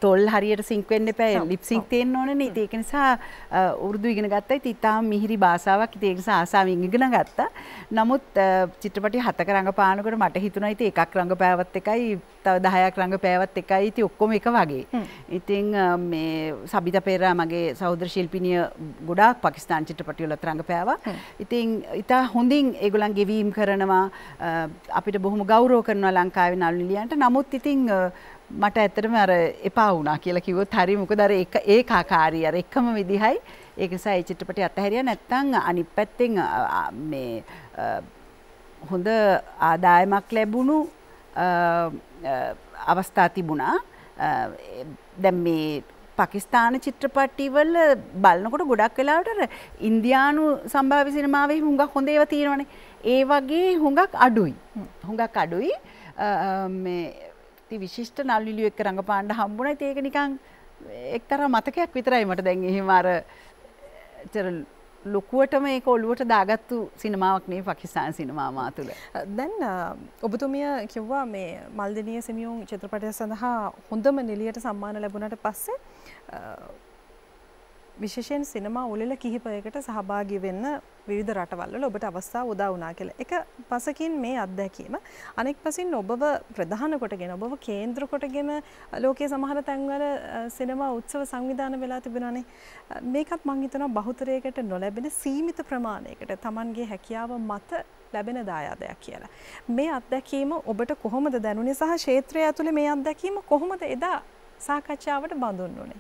Speaker 3: තොල් හරියට සිංක් වෙන්න එපා ලිප් සිංක් තියෙන්න ඕනනේ. ඒක නිසා උර්දු ඉගෙන ගත්තා. ඉතින් ඊටාම මිහිරි භාෂාවක්. ඉතින් ඒක නිසා ආසාවෙන් ඉගෙන ගත්තා. නමුත් චිත්‍රපටි 7ක රංගපානකොට මට හිතුණා ඉතින් එකක් රංගපෑවත් එකයි තව 10ක් රංගපෑවත් එකයි ඉතින් ඔක්කොම එක වගේ. ඉතින් මේ සබිතා පෙරේරා මගේ සහෝදර ශිල්පිනිය ගොඩාක් පාකිස්තාන් චිත්‍රපටි වලත් රංගපෑවා. ඉතින් ඊට හොඳින් ඒගොල්ලන් ගෙවීම් කරනවා අපිට බොහොම ගෞරව කරනවා ලංකාවේ නළු නිලියන්ට. නමුත් ඉතින් මට ඇත්තටම අර එපා වුණා කියලා කිව්වොත් හරි. මොකද අර ඒකාකාරී අර එකම විදිහයි. ඒක නිසා ඒ චිත්‍රපටය අතහැරියා. නැත්තම් අනිත් පැත්තෙන් මේ හොඳ ආදායමක් ලැබුණු අවස්ථා තිබුණා. දැන් මේ පාකිස්තාන චිත්‍රපටිවල බලනකොට ගොඩක් වෙලාවට ඉන්දියානු සම්භාව්‍ය සිනමාවේ හුඟක් හොඳ ඒවා තියෙනවනේ. ඒ වගේ හුඟක් අඩුයි. හුඟක් අඩුයි. මේ විශිෂ්ට නළුලියෝ එක්ක රංගපාන්න හම්බුණා. ඒක නිකන් එක්තරා මතකයක් විතරයි මට දැන් එහෙම අර ලොකුවටම ඒක ඔළුවට දාගත්තු සිනමාවක් නෙවෙයි පාකිස්තාන සිනමාව තුළ.
Speaker 2: දැන් ඔබතුමිය කිව්වා මේ මල්දිනිය සෙමියුන් චිත්‍රපටය සඳහා හොඳම නිලියට සම්මාන ලැබුණාට පස්සේ විශේෂයෙන් සිනමා උළෙල කිහිපයකට සහභාගී වෙන්න විවිධ රටවල් වල ඔබට අවස්ථාව උදා වුණා කියලා. එක පසකින් මේ අත්දැකීම අනෙක් පසින් ඔබව ප්‍රධාන කොටගෙන ඔබව කේන්ද්‍ර කොටගෙන ලෝකයේ සමහර තැන්වල සිනමා උත්සව සංවිධානය වෙලා තිබෙනවානේ. මේකත් මම හිතනවා බහුතරයකට නොලැබෙන සීමිත ප්‍රමාණයකට Tamanගේ හැකියාව මත ලැබෙන දායාදයක් කියලා. මේ අත්දැකීම ඔබට කොහොමද දැනුනේ සහ ක්ෂේත්‍රය ඇතුලේ මේ අත්දැකීම කොහොමද එදා සාකච්ඡාවට බඳුන්ුනේ?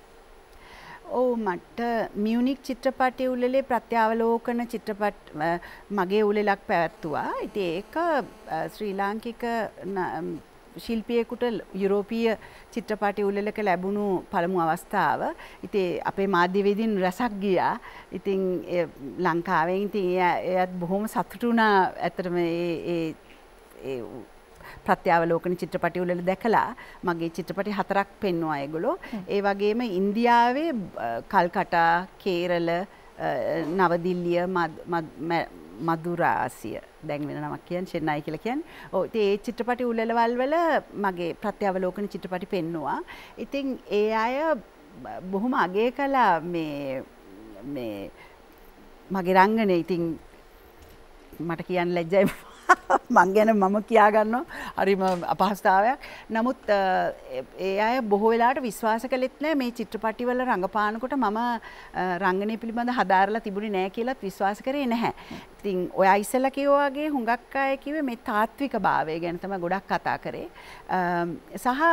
Speaker 3: මට මියුනික් චිත්‍රපටය උළෙලේ ප්‍රත්‍යාවලෝකන චිත්‍රපට මගේ උළෙලක් පැවැත්තුවා. ඉතින් ඒක ශ්‍රී ලාංකික ශිල්පියෙකුට යුරෝපීය චිත්‍රපටි උළෙලක ලැබුණු පළමු අවස්ථාව. ඉතින් අපේ මාධ්‍යවේදීන් රසක් ගියා. ඉතින් ලංකාවෙන් ඉතින් එයත් බොහොම සතුටු වුණා. ඇත්තටම ඒ ප්‍රත්‍යාවලෝකන චිත්‍රපටි වල දැකලා මගේ චිත්‍රපටි 4ක් පෙන්වුවා ඒගොල්ලෝ. ඒ වගේම ඉන්දියාවේ කල්කටා, කේරළ, නවදිල්ලිය, මදුරාසිය දැන් වෙන නමක් කියන්නේ චෙන්නයි කියලා කියන්නේ. ඔව් ඉතින් ඒ චිත්‍රපටි උළෙලවල් වල මගේ ප්‍රත්‍යාවලෝකන චිත්‍රපටි පෙන්වුවා. ඉතින් ඒ අය බොහොම අගය කළා මේ මගේ රංගනේ. ඉතින් මට කියන්න ලැජ්ජයි මං ගැන මම කියා ගන්නවා හරිම අපහසුතාවයක්. නමුත් ඒ අය බොහෝ වෙලාවට විශ්වාස කළෙත් නෑ මේ චිත්‍රපටිවල රංගපානකොට මම රංගනය පිළිබඳ හදාarලා තිබුණේ නෑ කියලාත් විශ්වාස කරේ නැහැ. ඉතින් ඔයා ඉස්සෙල්ලා කිව්වා වගේ හුඟක් අය කිව්වේ මේ තාත්වික භාවය ගැන තමයි ගොඩක් කතා කරේ. සහ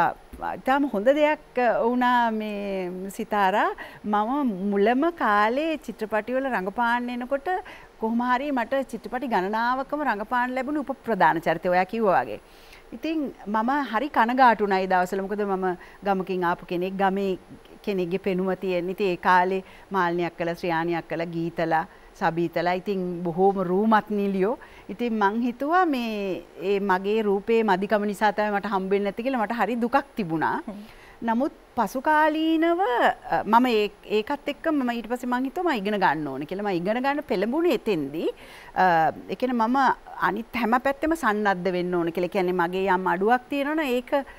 Speaker 3: තාම හොඳ දෙයක් වුණා මේ සිතාරා මම මුලම කාලේ චිත්‍රපටිවල රංගපාන්න එනකොට කොහොම හරි මට චිත්‍රපටි ගණනාවකම රංගපාන්න ලැබුණු උපප්‍රධාන චරිතය ඔයා කිව්වා වගේ. ඉතින් මම හරි කනගාටු වුණා ඒ දවස්වල. මොකද මම ගමකින් ආපු කෙනෙක්, ගමේ කෙනෙක්ගේ පෙනුම තියෙන. ඉතින් ඒ කාලේ මාල්නියක් කළා, ශ්‍රියාණියක් කළා, ගීතලා, සබීතලා ඉතින් බොහෝම රූමත් නිලියෝ. ඉතින් මං හිතුවා මේ මගේ රූපේ මදිකම නිසා තමයි මට හම්බෙන්නේ නැති කියලා මට හරි දුකක් තිබුණා. නමුත් පසු කාලීනව මම ඒකත් එක්ක මම ඊට පස්සේ මං හිතුවා මම ඉගෙන ගන්න ඕනේ කියලා. මම ඉගෙන ගන්න පෙළඹුණේ එතෙන්දී. ඒ කියන්නේ මම අනිත් හැම පැත්තෙම සන්නද්ධ වෙන්න ඕනේ කියලා. කියන්නේ මගේ යම් අඩුවක් තියෙනවනේ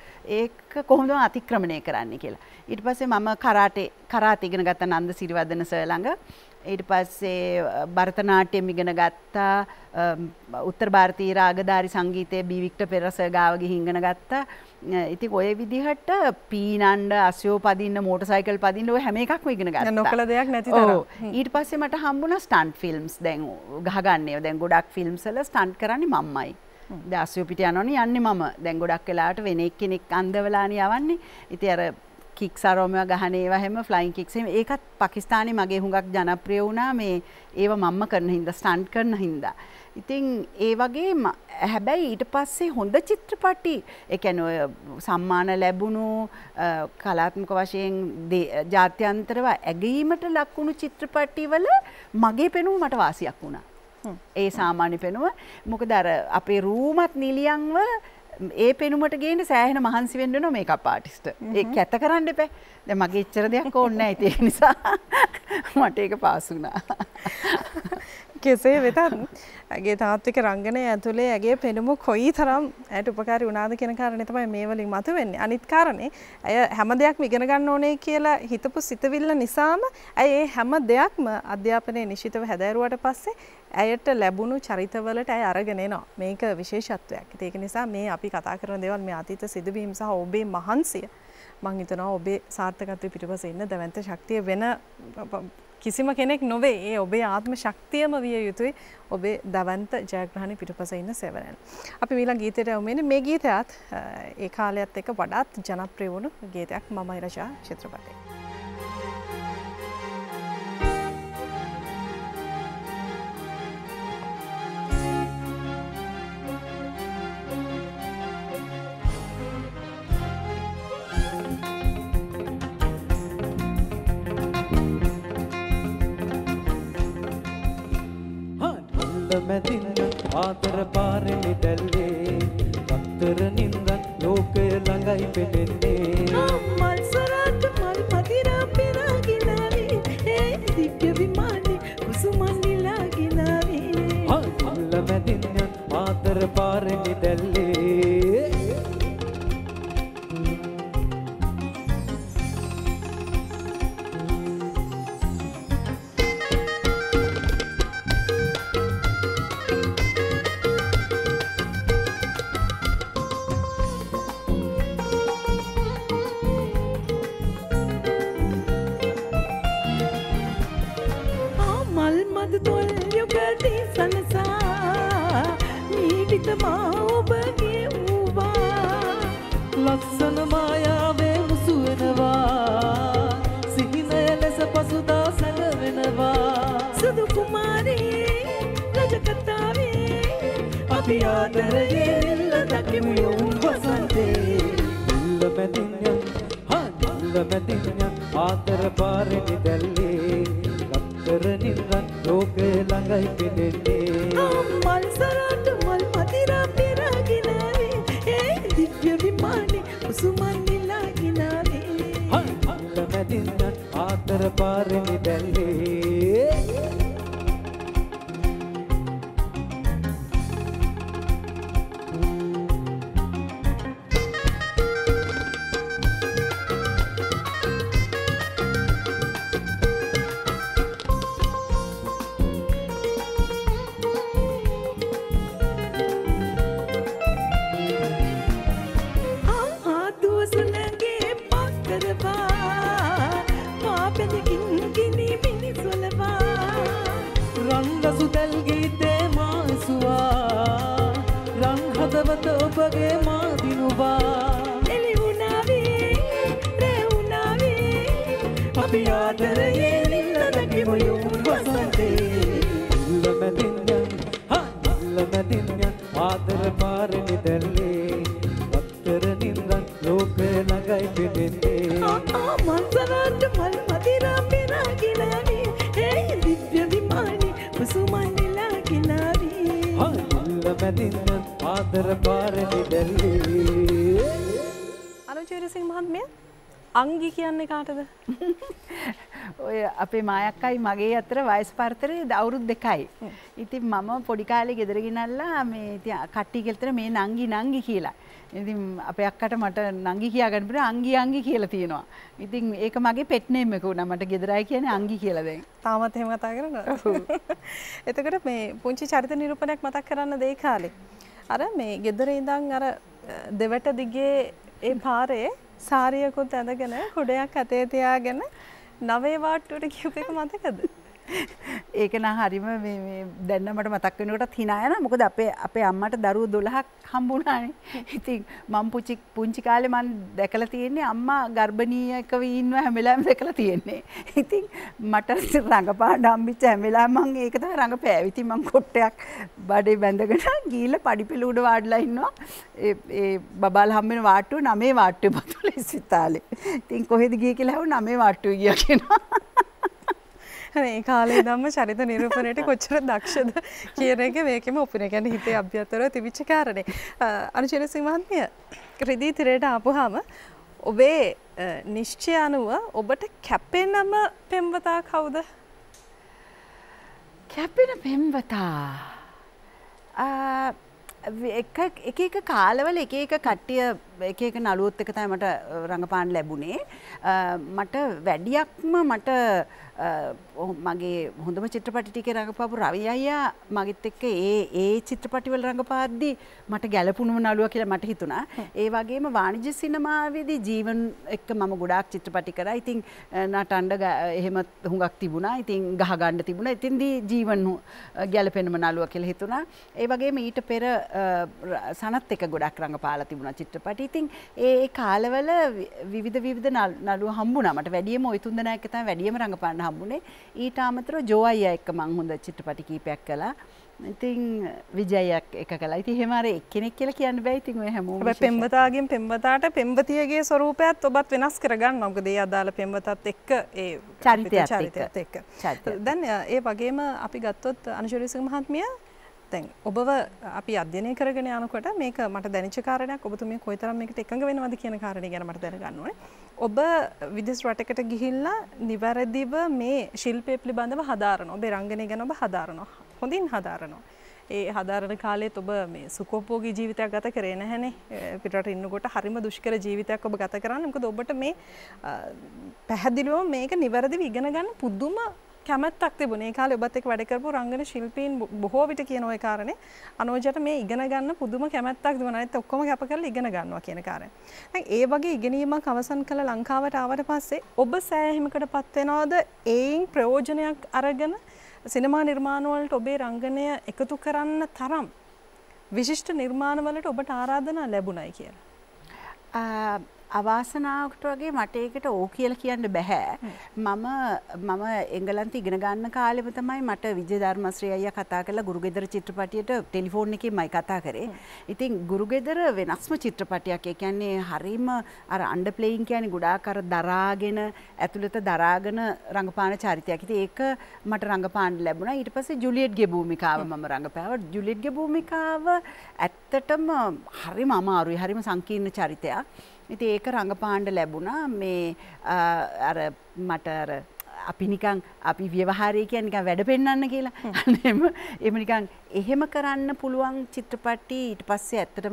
Speaker 3: ඒක කොහොමද අතික්‍රමණය කරන්න කියලා. ඊට පස්සේ මම කරාටේ ඉගෙන ගත්තා නන්ද සිරිවර්ධන සර් ළඟ. ඊට පස්සේ භරතනාට්‍යම් ඉගෙන ගත්තා. උත්තර ಭಾರತೀಯ රාගධාරී සංගීතයේ බී වික්ටර් පෙරේරා සර් ගාව ගිහින් ඉගෙන ගත්තා. ඉතින් ඔය විදිහට පීනන්න, අස්යෝ පදින්න, මෝටර් සයිකල් පදින්න ඔය හැම එකක්ම ඉගෙන ගත්තා.
Speaker 2: නොකල දෙයක් නැති තරම්.
Speaker 3: ඊට පස්සේ මට හම්බුණා ස්ටන්ට් ෆිල්ම්ස්. දැන් ගහගන්නේ. දැන් ගොඩක් ෆිල්ම්ස් වල ස්ටන්ට් කරන්නේ මම්මයි. දැන් අස්යෝ පිට යනවනේ යන්නේ මම. දැන් ගොඩක් වෙලාවට වෙන එක්කෙනෙක් අන්දවලානේ යවන්නේ. ඉතින් අර කික්ස් ආරෝමයා ගහන ඒවා හැම ෆ්ලයින් කික්ස් එහෙම ඒකත් පාකිස්තානයේ මගේ හුඟක් ජනප්‍රිය වුණා මේ ඒව මම්ම කරන හින්දා ස්ටන්ට් කරන හින්දා. ඉතින් ඒ වගේ හැබැයි ඊට පස්සේ හොඳ චිත්‍රපටි ඒ කියන්නේ ඔය සම්මාන ලැබුණු කලාත්මක වශයෙන් ජාත්‍යන්තරව ඇගීමට ලක්ුණු චිත්‍රපටිවල මගේ පෙනුම මට වාසියක් වුණා. ඒ සාමාන්‍ය පෙනුම මොකද අර අපේ රූමත් නිලියන්ව ඒ පෙනුමට ගේන්න සෑහෙන මහන්සි වෙන්න වෙනවා මේකප් ආටිස්ට්. ඒක කැත කරන්න එපා. දැන් මගේ එච්චර දෙයක් ඕනේ නැහැ. ඒක නිසා මට ඒක පාස් වුණා.
Speaker 2: කෙසේ වෙතත් ඇගේ තාත්වික රංගනය ඇතුලේ ඇගේ පෙනුම කොයි තරම් ඇයට උපකාරී වුණාද කියන කාරණේ තමයි මේ වලින් මතුවෙන්නේ. අනිත් කාරණේ ඇය හැම දෙයක්ම ඉගෙන ගන්න ඕනේ කියලා හිතපු සිතවිල්ල නිසාම ඇය මේ හැම දෙයක්ම අධ්‍යාපනයේ නිශ්චිතව හැදෑරුවාට පස්සේ ඇයට ලැබුණු චරිතවලට ඇය අරගෙන එනවා. මේක විශේෂත්වයක්. ඒක නිසා මේ අපි කතා කරන දේවල් මේ අතීත සිදුවීම් සහ ඔබේ මහන්සිය මම හිතනවා ඔබේ සාර්ථකත්වයේ පිටපස්සේ ඉන්න දැවැන්ත ශක්තිය වෙන කිසිම කෙනෙක් නොවේ. ඒ ඔබේ ආත්ම ශක්තියම විය යුතුයි ඔබේ දවන්ත ජයග්‍රහණය පිටුපසේ ඉන්න සෙවණෙන්. අපි ඊළඟ ගීතයට යමු. මේ ගීතයත් ඒ කාලයත් එක්ක වඩාත් ජනප්‍රිය වුණු ගීතයක් මමයි රජා චිත්‍රපටයේ.
Speaker 9: මැදින්න ආතර පාරෙනි දැල්වේ වත්තර නින්දන් ලෝකය ළඟයි පෙනෙන්නේ
Speaker 12: මල් සරාට මල් මදිරා පෙරාගෙනාවේ ඒ දිව්‍ය විමානේ කුසුමන් නිලාගෙනාවේ
Speaker 9: මුල්ල මැදින්න ආතර පාරෙනි දැල්වේ ලස්සන මායාවේ මුසු වෙනවා සිහිනය ලෙස පසුදා සැලවෙනවා
Speaker 12: සුදු කුමාරී රජ කතාවේ
Speaker 9: අපි ආදරයේ නිල්ල දකිමු යොවුන් වසන්තේ මුල්ල මැදින්න ආදර පාරෙනි දැල්ලේ වත්තර නිල්ලන් ලෝකය ළඟයි පෙනෙන්නේ
Speaker 12: මල් සරාට මල් මදිරා පෙරාගෙනාවේ ඒ දිව්‍ය විමානේ කුසුමන් නිලාගෙනාවේ
Speaker 9: මුල්ල මැදින්න ආදර පාරෙනි දැල්ලේ ඔබගේ මාදිනුවා
Speaker 12: එලි වුණාවේ රේ වුණාවේ
Speaker 9: අපි ආදරයේ නිල්ල දකිමු යොවුන් වසන්තේ මුල්ල මැදින්න ආදර පාරෙනි දැල්ලේ වත්තර නින්දන් ලෝකය ළඟයි පෙනෙන්නේ
Speaker 12: මල් සරාට මල් මදිරා පෙරාගෙනාවේ ඒ දිව්‍ය විමානේ කුසුමන් නිලාගෙනාවේ
Speaker 9: මුල්ල මැදින්න ආදර පාරෙනි දැල්ලේ
Speaker 2: අනුචේරසිංහ මහත්මිය අංගි කියන්නේ කාටද?
Speaker 3: ඔය අපේ මායක්කයි මගේ අතර වයස් පරතරය අවුරුදු 2යි. ඉතින් මම පොඩි කාලේ ගෙදර ගිනල්ලා මේ ඉතින් කට්ටිය කියලා මේ නංගි කියලා. ඉතින් අපේ අක්කට මට නංගි කියා ගන්න බෑ අංගි කියලා තියෙනවා. ඉතින් ඒක මගේ පෙට් නේම් එක වුණා. මට ගෙදරයි කියන්නේ අංගි කියලා දැන්.
Speaker 2: තාමත් එහෙම කතා කරනවද? එතකොට මේ පුංචි චරිත නිරූපණයක් මතක් කරන්න දෙයි කාලේ. අර මේ ගෙදර ඉඳන් අර දෙවට දිගේ ඒ පාරේ සාරියකුත් ඇඳගෙන කුඩයක් අතේ තියාගෙන නවේ වාට්ටුවට කියපු එක මතකද?
Speaker 3: ඒක නම් හරිම මේ දැන් මට මතක් වෙනකොටත් hina යනවා. මොකද අපේ අම්මට දරුවෝ 12ක් හම්බුණානේ. ඉතින් මම පුංචි කාලේ මම දැකලා තියෙන්නේ අම්මා ගර්භණීයකව ඉන්නවා හැම වෙලාවෙම දැකලා තියෙන්නේ. ඉතින් මට රංගපාන හම්බෙච්ච හැම වෙලාවෙම මම ඒක තමයි රංගපෑවි. ඉතින් මම කොට්ටයක් බඩේ බැඳගෙන ගිහිල්ලා පඩිපෙළ උඩ වාඩිලා ඉන්නවා. ඒ බබාලා හම්බෙන වාට්ටුව 9 වාට්ටුවේ පතුලේ ඉස්පිතාලේ. ඉතින් කොහෙද ගියේ කියලා අහුව 9 වාට්ටුවේ ගියා කියනවා.
Speaker 2: මේ කාලේ ධම්ම චරිත නිරූපණයට කොච්චර දක්ෂද කියන එක මේකෙම ඔපින කියන්නේ හිතේ අභ්‍යන්තරව තිබිච්ච කාරණේ. අනුචේරසිංහ මහත්මිය රිදී තිරයට ආපුවාම ඔබේ නිශ්චය 90 ඔබට කැපෙනම පෙම්වතා කවුද?
Speaker 3: ඒක නම් හරිම දැන් මට මතක් වෙනකොටත් hina යනවා. මොකද අපේ අම්මට දරුවෝ 12ක් හම්බුණානේ. ඉතින් අපේ අම්මට දරුවෝ 12ක් හම්බුණාම මම පුංචි කාලේ මම දැකලා තියෙන්නේ අම්මා ගර්භණීයකව ඉන්නවා හැම වෙලාවෙම දැකලා තියෙන්නේ. ඉතින් මට කැපෙන පෙම්වතා එක කාලවල එක කට්ටිය එක නළුවොත් එක තමයි මට රඟපාන්න ලැබුණේ. මට වැඩියක්ම මට මගේ හොඳම චිත්‍රපටි ටිකේ රඟපාපු රවි අයියා මගෙත් එක්ක ඒ චිත්‍රපටිවල රඟපාද්දී මට ගැළපුණම නළුවා කියලා මට හිතුණා. ඒ වගේම වාණිජ්‍ය සිනමාවේදී ජීවන් එක්ක මම ගොඩාක් චිත්‍රපටි කරා. ඉතින් නටන්න එහෙම හුඟක් තිබුණා. ඉතින් ගහ ගන්න තිබුණා. ඉතින්දී ජීවන් ගැළපෙනම නළුවා කියලා හිතුණා. ඒ වගේම ඊට පෙර සනත් එක ගොඩක් රඟපාලා තිබුණා චිත්‍රපටි. ඉතින් ඒ කාලවල විවිධ නළුවා හම්බුණා. මට වැඩියම ওই තුන් දෙනා එක්ක තමයි වැඩියම රඟපාන්න හම්බුනේ. ඊට අමතරව ජෝ අයියා එක්ක මං හොඳ චිත්‍රපටි කීපයක් කළා. ඉතින් විජයයක් එක කළා. ඉතින් එහෙම අර එක්කෙනෙක් කියලා කියන්න බෑ. ඉතින් ඔය හැමෝම
Speaker 2: පෙම්වතාගෙන් පෙම්වතාට පෙම්වතියගේ ස්වරූපයත් ඔබත් වෙනස් කරගන්නවා. මොකද ඒ අදාළ පෙම්වතත් එක්ක ඒ චරිතයත් එක්ක. දැන් ඒ වගේම අපි ගත්තොත් අනුශරීසිංහ මහත්මිය දැන් ඔබව අපි අධ්‍යයනය කරගෙන යනකොට මේක මට දැනෙච්ච කාරණයක් ඔබතුමිය කොයිතරම් මේකට එකඟ වෙනවද කියන කාරණේ ගැන මට දැනගන්න ඕනේ. ඔබ විදේශ රටකට ගිහිල්ලා නිවැරදිව මේ ශිල්පය පිළිබඳව හදාරනවා. ඔබේ රංගනය ගැන ඔබ හදාරනවා. හොඳින් හදාරනවා. ඒ හදාරන කාලෙත් ඔබ මේ සුඛෝපභෝගී ජීවිතයක් ගත කරේ නැහැනේ. පිටරට ඉන්නකොට හරිම දුෂ්කර ජීවිතයක් ඔබ ගත කරන්නේ. මොකද ඔබට මේ පැහැදිලිවම මේක නිවැරදිව ඉගෙන ගන්න පුදුම කැමැත්තක් තිබුණේ. ඒ කාලේ ඔබත් එක්ක වැඩ කරපු රංගන ශිල්පීන් බොහෝ විට කියන ওই කාරණේ අනෝජට මේ ඉගෙන ගන්න පුදුම කැමැත්තක් තිබුණා. ඒත් ඔක්කොම කැප කරලා ඉගෙන ගන්නවා කියන කාරණේ. දැන් ඒ වගේ ඉගෙනීමක් අවසන් කළ ලංකාවට ආවට පස්සේ ඔබ සෑහීමකටපත් වෙනවද? ඒයින් ප්‍රයෝජනයක් අරගෙන සිනමා නිර්මාණ වලට ඔබේ රංගනය එකතු කරන්න තරම් විශිෂ්ට නිර්මාණ වලට ඔබට ආරාධනා ලැබුණයි කියලා.
Speaker 3: අවාසනාවකට වගේ මට ඒකට ඕ කියලා කියන්න බෑ. මම එංගලන්තේ ඉගෙන ගන්න කාලෙම තමයි මට විජය ධර්මශ්‍රී අයියා කතා කරලා ගුරුගෙදර චිත්‍රපටියට ටෙලිෆෝන් එකෙන්මයි කතා කරේ. ඉතින් ගුරුගෙදර වෙනස්ම චිත්‍රපටියක්. ඒ කියන්නේ හරීම අර අන්ඩර් ප්ලේයින් කියන්නේ ගොඩාක් අර දරාගෙන ඇතුළත දරාගෙන රංගපාන චරිතයක්. ඉතින් ඒක මට රංගපාන්න ලැබුණා. ඊට පස්සේ ජුලියට්ගේ භූමිකාව මම රංගපෑවා. ජුලියට්ගේ භූමිකාව ඇත්තටම හරිම අමාරුයි. හරිම සංකීර්ණ චරිතයක්. ඉතින් ඒක රංගපාන්න ලැබුණා. මේ අර මට අර අපි නිකන් අපි ව්‍යවහාරය කියන්නේ නිකන් වැඩ පෙන්නන්න කියලා. එහෙම නිකන් එහෙම කරන්න පුළුවන් චිත්‍රපටි ඊට පස්සේ ඇත්තටම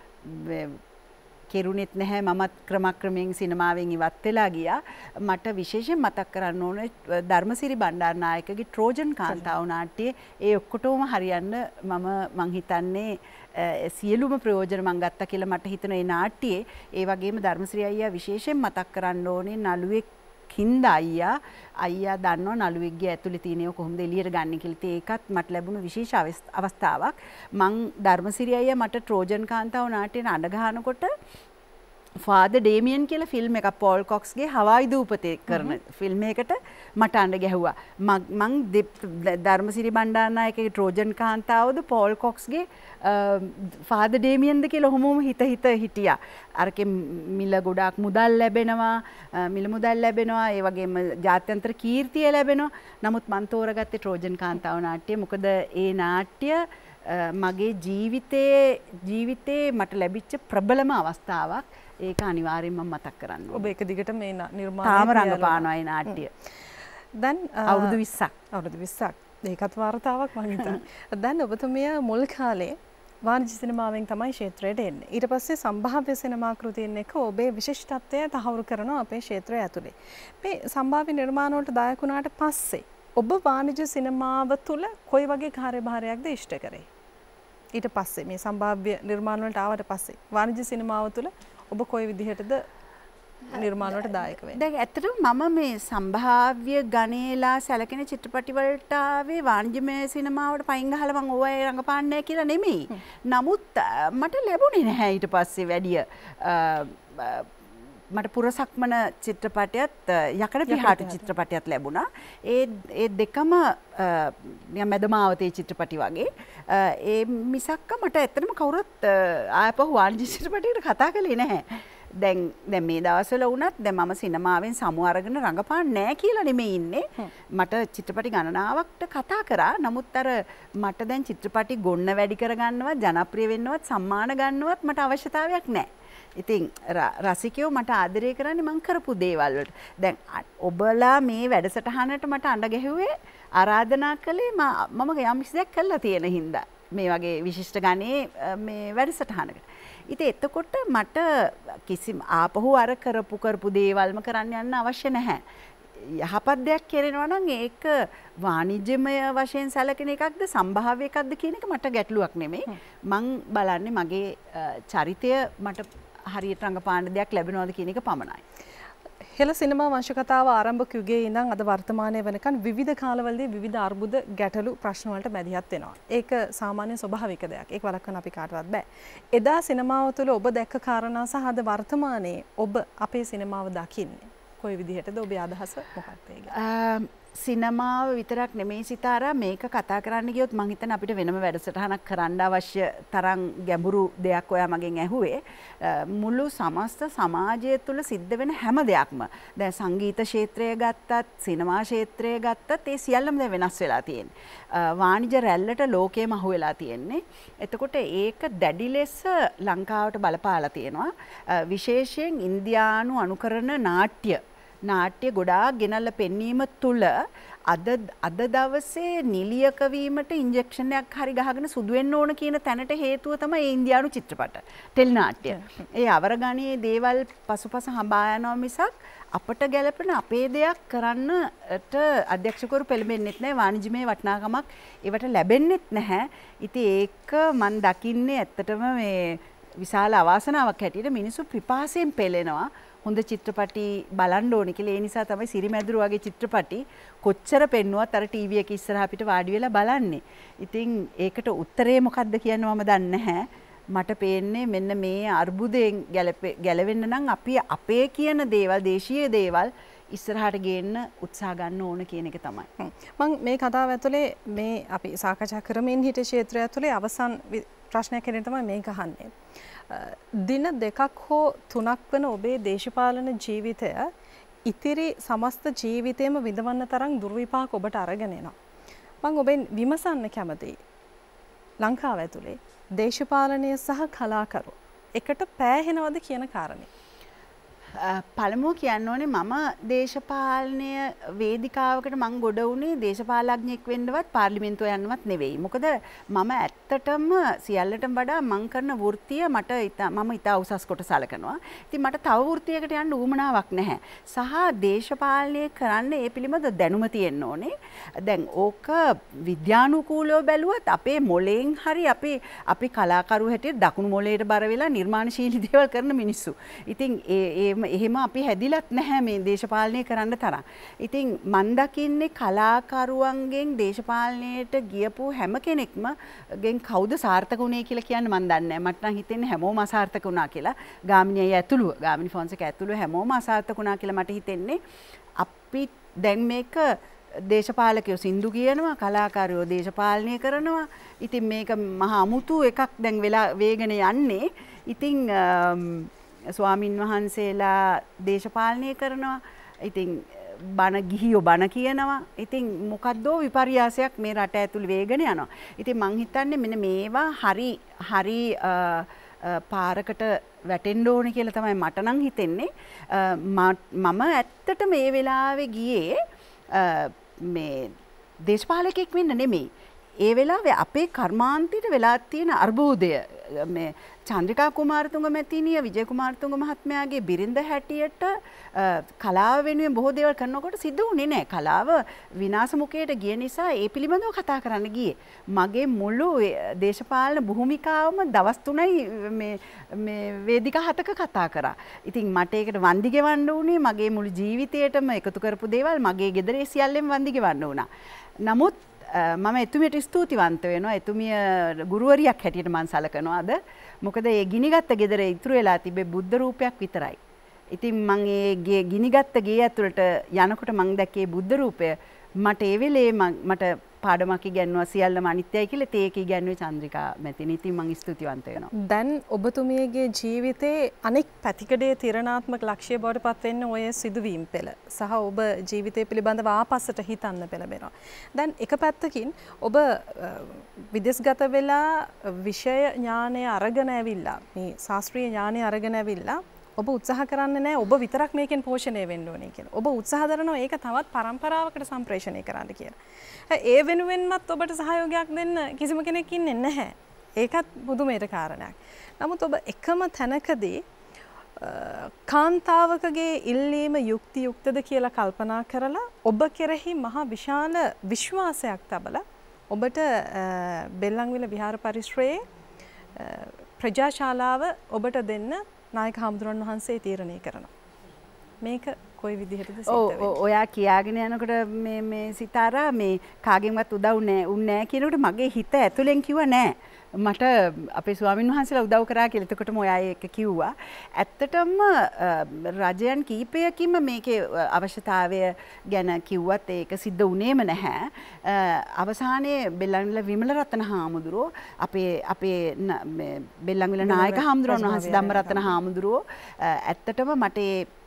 Speaker 3: කෙරුණෙත් නැහැ. මමත් ක්‍රමක්‍රමයෙන් සිනමාවෙන් ඉවත් වෙලා ගියා. මට විශේෂයෙන් මතක් කරන්න ඕනේ ධර්මසිරි බණ්ඩාරනායකගේ ට්‍රෝජන් කාන්තාව නාට්‍යයේ ඒ ඔක්කොටම හරියන්න මම හිතන්නේ සියලුම ප්‍රයෝජන මං ගත්තා කියලා මට හිතෙන ඒ නාට්‍යයේ. ඒ වගේම ධර්මශ්‍රී අයියා විශේෂයෙන් මතක් කරන්න ඕනේ නළුවෙක් හින්දා අයියා දන්නවා නළුවෙක්ගේ ඇතුලේ තියෙනව කොහොමද එළියට ගන්න කියලා. ඒකත් මට ලැබුණු විශේෂ අවස්ථාවක්. මං ධර්මශ්‍රී අයියා මට ට්‍රෝජන් කාන්තාව නාට්‍යයේ අඬ ගහනකොට ෆාදර් ඩේමියන් කියලා ෆිල්ම් එකක් පෝල් කොක්ස්ගේ හවායි දූපතේ කරන ෆිල්ම් එකකට මට අඬ ගැහුවා. මං ධර්මසිරි බණ්ඩාරනායකගේ ට්‍රෝජන් කාන්තාවද පෝල් කොක්ස්ගේ ෆාදර් ඩේමියන්ද කියලා ඔහොමම හිත හිටියා. අරකේ මිල ගොඩාක් මුදල් ලැබෙනවා, මිල මුදල් ලැබෙනවා, ඒ වගේම ජාත්‍යන්තර කීර්තිය ලැබෙනවා. නමුත් මං තෝරගත්තේ ට්‍රෝජන් කාන්තාව නාට්‍යය. මොකද ඒ නාට්‍ය මගේ ජීවිතේ මට ලැබිච්ච ප්‍රබලම අවස්ථාවක්. ඒක අනිවාර්යෙන්ම මතක් කරන්න.
Speaker 2: ඔබ එක දිගට මේ නිර්මාණය
Speaker 3: තාම රඟපානවා ඒ නාට්‍ය.
Speaker 2: දැන්
Speaker 3: අවුරුදු 20ක්.
Speaker 2: අවුරුදු 20ක්. ඒකත් වාර්තාවක් මම හිතන්නේ. දැන් ඔබතුමිය මුල් කාලේ වාණිජ්‍ය සිනමාවෙන් තමයි ක්ෂේත්‍රයට එන්නේ. ඊට පස්සේ සම්භාව්‍ය සිනමා කෘතීන් එක ඔබේ විශිෂ්ටත්වය තහවුරු කරනවා අපේ ක්ෂේත්‍රය ඇතුලේ. මේ සම්භාව්‍ය නිර්මාණ වලට දායක වුණාට පස්සේ ඔබ වාණිජ්‍ය සිනමාව තුල කොයි වගේ කාර්යභාරයක්ද ඉෂ්ට කරේ? ඊට පස්සේ මේ සම්භාව්‍ය නිර්මාණ වලට ආවට පස්සේ වාණිජ්‍ය සිනමාව තුල ඔබ කොයි විදිහටද නිර්මාණ වලට දායක වෙන්නේ?
Speaker 3: දැන් ඇත්තටම මම මේ සම්භාව්‍ය ගණේලා සැලකෙන චිත්‍රපටි වලට ආවේ වාණිජ්‍යමය සිනමාවට පයින් ගහලා මම ඕවා රඟපාන්නේ කියලා නෙමෙයි. නමුත් මට ලැබුණේ නැහැ ඊට පස්සේ වැඩිය. මට පුරසක්මන චිත්‍රපටයත් යකඩ පිහාට චිත්‍රපටයත් ලැබුණා. ඒ දෙකම මැදමාවතේ චිත්‍රපටි වගේ. ඒ මිසක්ක මට ඇත්තටම කවුරුත් ආපහු වාණිජ්‍ය චිත්‍රපටයකට කතා කළේ නැහැ. දැන් මේ දවස්වල වුණත් දැන් මම සිනමාවෙන් සමු අරගෙන රඟපාන්නේ නැහැ කියලා නෙමෙයි ඉන්නේ. මට චිත්‍රපටි ගණනාවකට කතා කරා. නමුත් අර මට දැන් චිත්‍රපටි ගොන්න වැඩි කරගන්නවත් ජනප්‍රිය වෙන්නවත් සම්මාන ගන්නවත් මට අවශ්‍යතාවයක් නැහැ. ඉතින් රසිකයෝ මට ආදරය කරන්නේ මං කරපු දේවල් වලට. දැන් ඔබලා මේ වැඩසටහනට මට අඬ ගැහුවේ ආරාධනා කළේ මම යම් කිසියක් කළා තියෙන හින්දා. මේ වගේ විශිෂ්ට ගණේ මේ වැඩසටහනකට. ඉතින් එතකොට මට කිසිම ආපහු අර කරපු දේවල්ම කරන්න යන්න අවශ්‍ය නැහැ. යහපත් දෙයක් කරනවා නම් ඒක වාණිජ්‍යමය වශයෙන් සැලකෙන එකක්ද සම්භාව්‍ය එකක්ද කියන එක මට ගැටලුවක් නෙමෙයි. මං බලන්නේ මගේ චරිතය මට හරියට රඟපාන දෙයක් ලැබෙනවද කියන එක පමණයි.
Speaker 2: හෙළ සිනමා වංශ කතාව ආරම්භක යුගයේ ඉඳන් අද වර්තමානයේ වෙනකන් විවිධ කාලවලදී විවිධ අර්බුද ගැටලු ප්‍රශ්න වලට මැදිහත් වෙනවා. ඒක සාමාන්‍ය ස්වභාවික දෙයක්. ඒක වළක්වන්න අපි කාටවත් බෑ. එදා සිනමාව තුළ ඔබ දැක්ක කාරණා සහ අද වර්තමානයේ ඔබ අපේ සිනමාව දකින්නේ කොයි විදිහටද ඔබේ අදහස මොකක්ද ඒක?
Speaker 3: සිනමාව විතරක් නෙමෙයි සිතාරා මේක කතා කරන්න ගියොත් මං හිතන අපිට වෙනම වැඩසටහනක් කරන්න අවශ්‍ය තරම් ගැඹුරු දෙයක් ඔයා මගෙන් ඇහුවේ. මුළු සමස්ත සමාජය තුළ සිද්ධ වෙන හැම දෙයක්ම දැන් සංගීත ක්ෂේත්‍රය ගත්තත් සිනමා ක්ෂේත්‍රය ගත්තත් ඒ සියල්ලම දැන් වෙනස් වෙලා තියෙන්නේ. වාණිජ රැල්ලට ලෝකෙම අහු වෙලා තියෙන්නේ. එතකොට ඒක දැඩි ලෙස ලංකාවට බලපාලා තියෙනවා. විශේෂයෙන් ඉන්දියානු අනුකරණ නාට්‍ය ගොඩාක් ගෙනල්ලා පෙන්වීම තුළ අද දවසේ නිලියක වීමට ඉන්ජෙක්ෂන් එකක් හරි ගහගෙන සුදු වෙන්න ඕන කියන තැනට හේතුව තමයි ඒ ඉන්දියානු චිත්‍රපට ටෙලි නාට්‍ය. ඒ අවරගණයේ දේවල් පසුපස හඹා යනවා මිසක් අපට ගැළපෙන අපේ දෙයක් කරන්නට අධ්‍යක්ෂකවරු පෙළඹෙන්නෙත් නැහැ. වාණිජමය වටිනාකමක් ඒවට ලැබෙන්නෙත් නැහැ. ඉතින් ඒක මම දකින්නේ ඇත්තටම මේ විශාල අවාසනාවක් හැටියට මිනිස්සු පිපාසයෙන් පෙළෙනවා. හොඳ චිත්‍රපටි බලන්න ඕනේ කියලා. ඒ නිසා තමයි සිරිමැදුරු වගේ චිත්‍රපටි කොච්චර පෙන්නුවත් අර ටීවී එක ඉස්සරහා අපිට වාඩි වෙලා බලන්නේ. ඉතින් ඒකට උත්තරේ මොකක්ද කියන්න මම දන්නේ නැහැ. මට පේන්නේ මෙන්න මේ අර්බුදයෙන් ගැලවෙන්න නම් අපි අපේ කියන දේවල් දේශීය දේවල් ඉස්සරහට ගේන්න උත්සාහ ගන්න ඕන කියන එක තමයි.
Speaker 2: මම මේ කතාව ඇතුලේ මේ අපි සාකච්ඡා කරමින් හිටිය ක්ෂේත්‍රය ඇතුලේ අවසන් ප්‍රශ්නයක් හැටියට තමයි මේක අහන්නේ. දින දෙකක් හෝ තුනක් වන ඔබේ දේශපාලන ජීවිතය ඉතිරි සමස්ත ජීවිතයම විඳවන්න තරම් දුර්විපාක ඔබට අරගෙන එනවා. මම ඔබෙන් විමසන්න කැමතියි. ලංකාව ඇතුලේ දේශපාලනය සහ කලාකරු එකට පෑහෙනවද කියන කාරණේ.
Speaker 3: පළමුව කියන්න ඕනේ මම දේශපාලනය වේදිකාවකට මං ගොඩ වුණේ දේශපාලඥයෙක් වෙන්නවත් පාර්ලිමේන්තුව යන්නවත් නෙවෙයි. මොකද මම ඇත්තටම සියල්ලටම වඩා මං කරන වෘත්තිය මම ඉතා උසස් කොට සලකනවා. ඉතින් මට තව වෘත්තියකට යන්න උවමනාවක් නැහැ. සහ දේශපාලනය කරන්න ඒ පිළිබඳ දැනුම තියෙන්න ඕනේ. දැන් ඕක විද්‍යානුකූලව බැලුවත් අපේ මොලෙන් හරි අපි කලාකරු හැටියට දකුණු මොලේට බර වෙලා නිර්මාණශීලී දේවල් කරන මිනිස්සු. ඉතින් එහෙම අපි හැදිලත් නැහැ මේ දේශපාලනය කරන්න තරම්. ඉතින් මන් දකින්නේ කලාකරුවන්ගෙන් දේශපාලනයට ගියපු හැම කෙනෙක්ම ගෙන් කවුද සාර්ථක වුණේ කියලා කියන්න මන් දන්නේ නැහැ. මට නම් හිතෙන්නේ හැමෝම අසාර්ථක වුණා කියලා. ගාමිණී අය ඇතුළුව, ගාමිණී ෆොන්සේක ඇතුළුව හැමෝම අසාර්ථක වුණා කියලා මට හිතෙන්නේ. අපි දැන් මේක දේශපාලකයෝ සින්දු කියනවා, කලාකාරයෝ දේශපාලනය කරනවා. ඉතින් මේක මහා අමුතු එකක් දැන් වෙලා වේගන යන්නේ. ඉතින් ස්වාමින් වහන්සේලා දේශපාලනය කරනවා. ඉතින් බණ ගිහියෝ බණ කියනවා. ඉතින් මොකද්දෝ විපර්යාසයක් මේ රට ඇතුළේ වේගන යනවා. ඉතින් මං හිතන්නේ මෙන්න මේවා හරි පාරකට වැටෙන්න ඕනේ කියලා තමයි මට නම් හිතෙන්නේ. මම ඇත්තට මේ වෙලාවේ ගියේ මේ දේශපාලකෙක් වෙන්න නෙමෙයි. ඒ වෙලාවේ අපේ කර්මාන්තයට වෙලා තියෙන අර්බුදය මේ චන්ද්‍රිකා කුමාරතුංග මැතිණිය විජය කුමාරතුංග මහත්මයාගේ බිරිඳ හැටියට කලාව වෙනුවෙන් බොහෝ දේවල් කරනකොට සිද්ධ වුණේ නැහැ. කලාව විනාශ මුඛයට ගිය නිසා ඒ පිළිබඳව කතා කරන්න ගියේ. මගේ මුළු දේශපාලන භූමිකාවම දවස් 3යි මේ වේදිකා 7ක කතා කරා. ඉතින් මට ඒකට වන්දි ගෙවන්න උනේ මගේ මුළු ජීවිතේටම එකතු කරපු දේවල් මගේ ගෙදරේ සියල්ලෙම වන්දි ගෙවන්න උනා. නමුත් මම එතුමියට ස්තුතිවන්ත වෙනවා. එතුමිය ගුරුවරියක් හැටියට මම සලකනවා අද. මොකද ඒ ගිනිගත්ත ගෙදර ඉතුරු වෙලා තිබේ බුද්ධ රූපයක් විතරයි. ඉතින් මම ඒ ගිනිගත්ත ගේ ඇතුළට යනකොට මම දැක්කේ බුද්ධ රූපය. මට ඒ වෙලේ මට පාඩමක් ඉගෙනුවා සියල්ලම අනිත්‍යයි කියලා ඒක ඉගෙනුවේ චන්ද්‍රිකා මැතිණි. ඉතින් මම ස්තුතිවන්ත වෙනවා.
Speaker 2: දැන් ඔබතුමියගේ ජීවිතේ අනෙක් පැතිකඩේ තිරණාත්මක ලක්ෂ්‍ය බවට පත් වෙන්න ඔය සිදුවීම් පෙළ සහ ඔබ ජීවිතය පිළිබඳව ආපස්සට හිතන්න පෙළඹෙනවා. දැන් එක පැත්තකින් ඔබ විදේශගත වෙලා විෂය ඥානය අරගෙන ඇවිල්ලා මේ ශාස්ත්‍රීය ඥානය අරගෙන ඇවිල්ලා ඔබ උත්සාහ කරන්නේ නැහැ ඔබ විතරක් මේකෙන් පෝෂණය වෙන්න ඕනේ කියලා. ඔබ උත්සාහ කරනවා ඒක තවත් පරම්පරාවකට සම්ප්‍රේෂණය කරන්න කියලා. ඒ වෙනුවෙන්මත් ඔබට සහයෝගයක් දෙන්න කිසිම කෙනෙක් ඉන්නේ නැහැ. ඒකත් පුදුමයට කාරණයක්. නමුත් ඔබ එකම තැනකදී කාන්තාවකගේ ඉල්ලීම යුක්ති යුක්තද කියලා කල්පනා කරලා ඔබ කෙරෙහි මහා විශාල විශ්වාසයක් තබලා ඔබට බෙල්ලන්විල විහාර පරිශ්‍රයේ ප්‍රජාශාලාව ඔබට දෙන්න නායක හාමුදුරන් වහන්සේ තීරණය කරනවා. මේක කොයි විදිහටද සිද්ධ වෙන්නේ?
Speaker 3: ඔයා කියාගෙන යනකොට මේ සිතාරා මේ කාගෙන්වත් උදව් නැහැ කියනකොට මගේ හිත ඇතුලෙන් කිව්වා නෑ. මට අපේ ස්වාමීන් වහන්සේලා උදව් කරා කියලා. එතකොටම ඔයා ඒක කිව්වා. ඇත්තටම රජයන් කීපයකින්ම මේකේ අවශ්‍යතාවය ගැන කිව්වත් ඒක සිද්ධ වුණේම නැහැ. අවසානයේ බෙල්ලන්විල විමලරත්න හාමුදුරුවෝ අපේ බෙල්ලන්විල නායක හාමුදුරුවෝ වහන්සේ ධම්මරත්න හාමුදුරුවෝ ඇත්තටම මට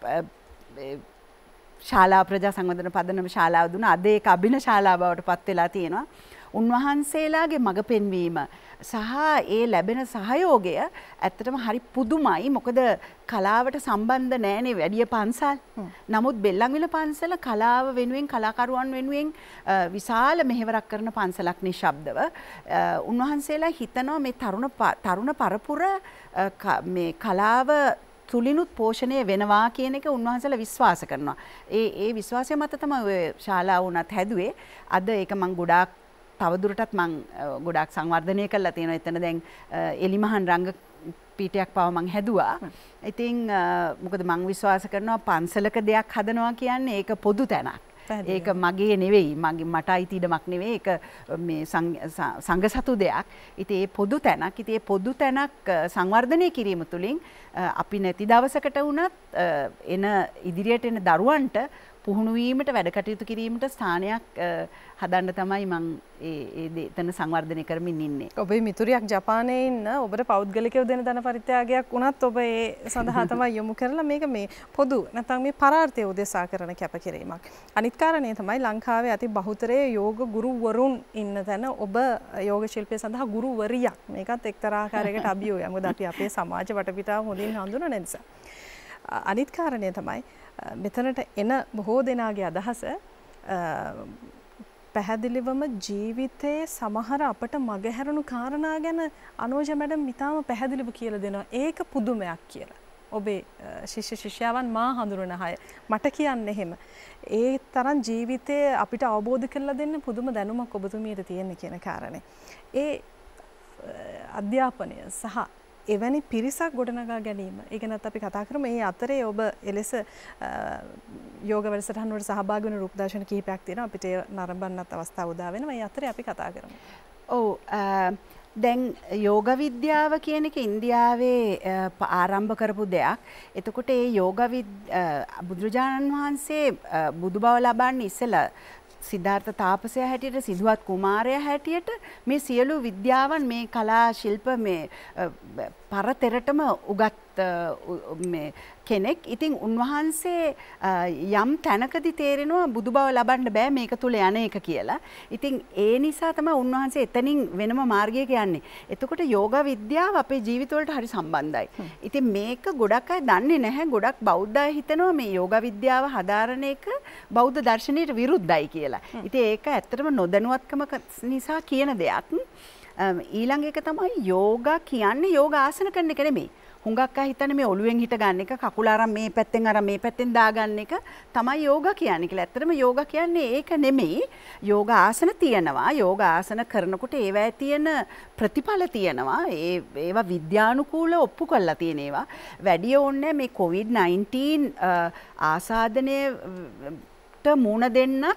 Speaker 3: ශාලා ප්‍රජා සංවර්ධන පදනම ශාලාව දුන්නා. අද ඒක අභින ශාලාව බවට පත් වෙලා තියෙනවා. උන්වහන්සේලාගේ මඟ පෙන්වීම සහ ඒ ලැබෙන සහයෝගය ඇත්තටම හරි පුදුමයි. මොකද කලාවට සම්බන්ධ නැහැනේ වැඩි පන්සල්. නමුත් බෙල්ලන්විල පන්සල කලාව වෙනුවෙන් කලාකරුවන් වෙනුවෙන් විශාල මෙහෙවරක් කරන පන්සලක් නිශ්ශබ්දව. උන්වහන්සේලා හිතනවා මේ තරුණ පරපුර මේ කලාව තුලිනුත් පෝෂණය වෙනවා කියන එක උන්වහන්සේලා විශ්වාස කරනවා. ඒ විශ්වාසය මත තමයි ඔය ශාලාව උනත් හැදුවේ. අද ඒක මම ගොඩාක් තවදුරටත් මම ගොඩාක් සංවර්ධනය කරලා තියෙනවා. එතන දැන් එලිමහන් රංග පීඨයක් පව මම හැදුවා. ඉතින් මොකද මම විශ්වාස කරනවා පන්සලක දෙයක් හදනවා කියන්නේ ඒක පොදු තැනක්. ඒක මගේ නෙවෙයි, මට අයිති ඉඩමක් නෙවෙයි. ඒක මේ සංඝ සතු දෙයක්. ඉතින් ඒ පොදු තැනක්. ඉතින් ඒ පොදු තැනක් සංවර්ධනය කිරීම තුළින් අපි නැති දවසකට වුණත් එන ඉදිරියට එන දරුවන්ට පුහුණු වීමට වැඩ කටයුතු කිරීමට ස්ථානයක් හදන්න තමයි මම එතන සංවර්ධනය කරමින් ඉන්නේ.
Speaker 2: ඔබේ මිතුරියක් ජපානයේ ඉන්න ඔබට පෞද්ගලිකව දෙන ධන පරිත්‍යාගයක් වුණත් ඔබ ඒ සඳහා තමයි යොමු කරලා මේක මේ පොදු නැත්නම් මේ පරාර්ථය උදෙසා කරන කැපකිරීමක්. අනිත් කාරණේ තමයි ලංකාවේ අති බහුතරයේ යෝග ගුරුවරුන් ඉන්න තැන ඔබ යෝග ශිල්පය සඳහා ගුරුවරියක්. මේකත් එක්තරා ආකාරයකට අභියෝගයක්. මොකද අපි අපේ සමාජ වටපිටාව හොඳින් හඳුනන නිසා. අනිත් කාරණේ තමයි මෙතනට එන බොහෝ දෙනාගේ අදහස පැහැදිලිවම ජීවිතයේ සමහර අපට මගහැරුණු කාරණා ගැන අනෝජ මැඩම් ඉතාම පැහැදිලිව කියලා දෙනවා. ඒක පුදුමයක් කියලා. ඔබේ ශිෂ්‍ය ශිෂ්‍යාවන් මා හඳුනන අය මට කියන්නේ එහෙම. ඒ තරම් ජීවිතයේ අපිට අවබෝධ කරලා දෙන්න පුදුම දැනුමක් ඔබතුමියට තියෙන කියන කාරණේ. ඒ අධ්‍යාපනය සහ එවැනි පිරිසක් ගොඩනගා ගැනීම. ඒ ගැනත් අපි කතා කරමු. මේ අතරේ ඔබ එලෙස යෝග වැඩසටහන් වලට සහභාගී වෙන රූපදර්ශන කිහිපයක් තියෙනවා. අපිට ඒ නරඹන්නත් අවස්ථාව උදා වෙනවා. මේ අතරේ අපි කතා කරමු.
Speaker 3: ඔව් දැන් යෝග විද්‍යාව කියන එක ඉන්දියාවේ ආරම්භ කරපු දෙයක්. එතකොට ඒ බුදුරජාණන් වහන්සේ බුදු බව ලබන්නේ ඉස්සෙල්ලා සිද්ධාර්ථ තාපසයා හැටියට සිදුවත් කුමාරයා හැටියට මේ සියලු විද්‍යාවන් මේ කලා ශිල්ප මේ පරතරටම උගත් කෙනෙක්. ඉතින් උන්වහන්සේ යම් තැනකදී තේරෙනවා බුදු බව ලබන්න බෑ මේක තුල යන එක කියලා. ඉතින් ඒ නිසා තමයි උන්වහන්සේ එතනින් වෙනම මාර්ගයක යන්නේ. එතකොට යෝග විද්‍යාව අපේ ජීවිතවලට හරි සම්බන්ධයි. ඉතින් මේක ගොඩක් අය දන්නේ නැහැ. ගොඩක් බෞද්ධ අය හිතනවා මේ යෝග විද්‍යාව හදාරන එක බෞද්ධ දර්ශනයට විරුද්ධයි කියලා. ඉතින් ඒක ඇත්තටම නොදැනුවත්කම නිසා කියන දෙයක්. ඊළඟ එක තමයි යෝගා කියන්නේ යෝග ආසන කරන එක නෙමෙයි. හුඟක් අය හිතන්නේ මේ ඔළුවෙන් හිට ගන්න එක, කකුල අරන් මේ පැත්තෙන් අරන් මේ පැත්තෙන් දාගන්න එක තමයි යෝගා කියන්නේ කියලා. ඇත්තටම යෝගා කියන්නේ ඒක නෙමෙයි. යෝග ආසන තියෙනවා. යෝග ආසන කරනකොට ඒවැය තියෙන ප්‍රතිඵල තියෙනවා. ඒවා විද්‍යානුකූලව ඔප්පු කරලා තියෙන ඒවා. වැඩි ඕනේ මේ COVID-19 ආසාදනයට මුණ දෙන්නත්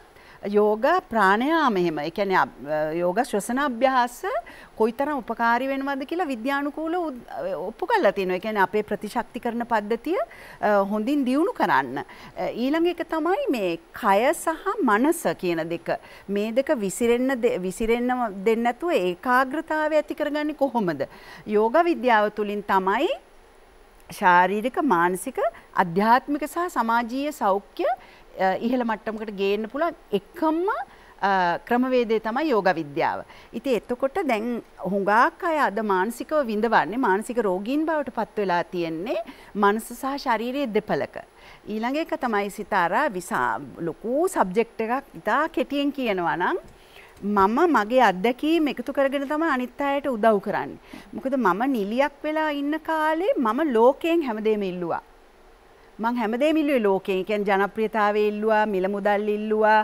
Speaker 3: යෝග ප්‍රාණයාම එහෙම. ඒ කියන්නේ යෝග ශ්වසන අභ්‍යාස කොයිතරම් උපකාරී වෙනවද කියලා විද්‍යානුකූලව ඔප්පු කරලා තියෙනවා. ඒ කියන්නේ අපේ ප්‍රතිශක්තිකරණ පද්ධතිය හොඳින් දියුණු කරන්න. ඊළඟ එක තමයි මේ කය සහ මනස කියන දෙක. මේ දෙක විසිරෙන්න දෙන්නේ නැතුව ඒකාග්‍රතාවය ඇති කරගන්නේ කොහොමද? යෝග විද්‍යාව තුලින් තමයි ශාරීරික මානසික අධ්‍යාත්මික සහ සමාජීය සෞඛ්‍ය ඉහළ මට්ටමකට ගේන්න පුළුවන් එකම ක්‍රමවේදය තමයි යෝග විද්‍යාව. ඉතින් එතකොට දැන් හුඟක් අය අද මානසිකව විඳවන්නේ මානසික රෝගීන් බවට පත් වෙලා තියෙන්නේ මනස සහ ශාරීරික දෙපළක. ඊළඟ එක තමයි සිතාරා ලොකු සබ්ජෙක්ට් එකක් ඉතා කෙටියෙන් කියනවා නම් මම මගේ අත්දැකීම් එකතු කරගෙන තමයි අනිත් අයට උදව් කරන්නේ. මොකද මම නිලියක් වෙලා ඉන්න කාලේ මම ලෝකයෙන් හැමදේම ඉල්ලුවා. මං හැමදේම ඉල්ලුවේ ලෝකයෙන්. ඒ කියන්නේ ජනප්‍රියතාවය ඉල්ලුවා, මිල මුදල් ඉල්ලුවා,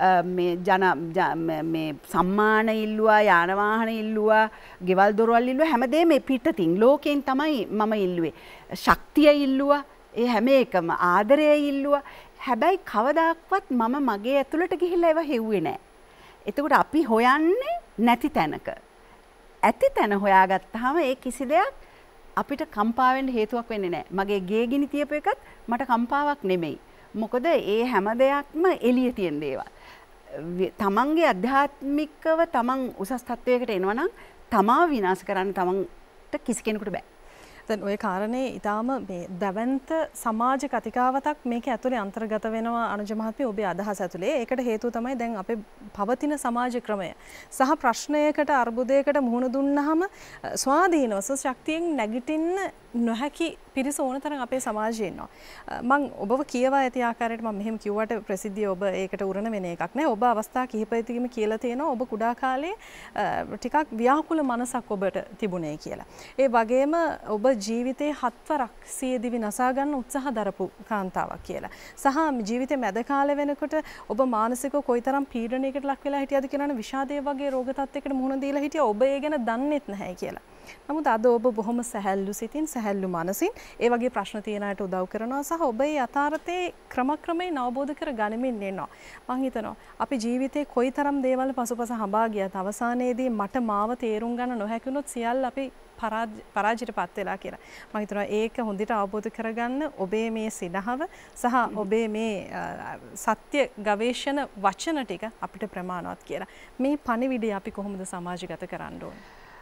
Speaker 3: මේ සම්මාන ඉල්ලුවා, යාන වාහන ඉල්ලුවා, ගෙවල් දොරවල් ඉල්ලුවා, හැමදේම පිටතින් ලෝකයෙන් තමයි මම ඉල්ලුවේ. ශක්තිය ඉල්ලුවා, ඒ හැම එකම ආදරය ඉල්ලුවා. හැබැයි කවදාක්වත් මම මගේ ඇතුළට ගිහිල්ලා ඒව හෙව්වේ නැහැ. එතකොට අපි හොයන්නේ නැති තැනක. ඇති තැන හොයාගත්තාම ඒ කිසි දෙයක් අපිට කම්පා වෙන්න හේතුවක් වෙන්නේ නැහැ. මගේ ගේ ගිනි තියපු එකත් මට කම්පාවක් නෙමෙයි. මොකද ඒ හැම දෙයක්ම එළිය තියෙන දේවල්. තමන්ගේ අධ්‍යාත්මිකව තමන් උසස් තත්වයකට එනවා නම් තමා විනාශ කරන්න තමන්ට කිසි කෙනෙකුට බෑ.
Speaker 2: දැන් ওই කාරණේ ඊටාම මේ දවන්ත සමාජ කතිකාවතක් මේක ඇතුලේ අන්තර්ගත වෙනවා අනුජ මහත්මිය ඔබේ අදහස ඇතුලේ. ඒකට හේතුව තමයි දැන් අපේ පවතින සමාජ ක්‍රමය සහ ප්‍රශ්නයකට අර්බුදයකට මුහුණ දුන්නාම ස්වාධීනව ශක්තියෙන් නැගිටින්න නොහැකි පිරිස ඕනතරම් අපේ සමාජයේ ඉන්නවා. මම ඔබව කියවා ඇති ආකාරයට මම මෙහෙම කිව්වට ප්‍රසිද්ධිය ඔබ ඒකට උරණ වෙන එකක් නෑ. ඔබ අවස්ථා කිහිපයකදීම කියලා තියෙනවා ඔබ කුඩා කාලේ ටිකක් ව්‍යාකුල මනසක් ඔබට තිබුණේ කියලා. ඒ වගේම ඔබ ජීවිතේ 7 වරක් සියදිවි නසා ගන්න උත්සාහ දරපු කාන්තාවක් කියලා. සහ ජීවිතේ මැද කාලේ වෙනකොට ඔබ මානසිකව කොයිතරම් පීඩනයකට ලක් වෙලා හිටියද කියනවනේ විෂාදය වගේ රෝග තත්යකට මුහුණ දීලා හිටියා ඔබ ඒ ගැන දන්නෙත් නැහැ කියලා. නමුත් අද ඔබ බොහොම සැහැල්ලු සිතින් සැහැල්ලු මනසින් ඒ වගේ ප්‍රශ්න තියෙන අයට උදව් කරනවා සහ ඔබ ඒ යථාර්ථයේ ක්‍රමක්‍රමයෙන් අවබෝධ කර ගනිමින් ඉන්නවා. මම හිතනවා අපි ජීවිතේ කොයිතරම් දේවල් පසුපස හඹා ගියත් අවසානයේදී මට මාව තේරුම් ගන්න නොහැකුණොත් සියල්ල අපි පරාජයටපත් වෙලා කියලා. මම හිතනවා ඒක හොඳට අවබෝධ කරගන්න ඔබේ මේ සිනහව සහ ඔබේ මේ සත්‍ය ගවේෂණ වචන ටික අපිට ප්‍රමාණවත් කියලා. මේ පණිවිඩය අපි කොහොමද සමාජගත කරන්න ඕනේ?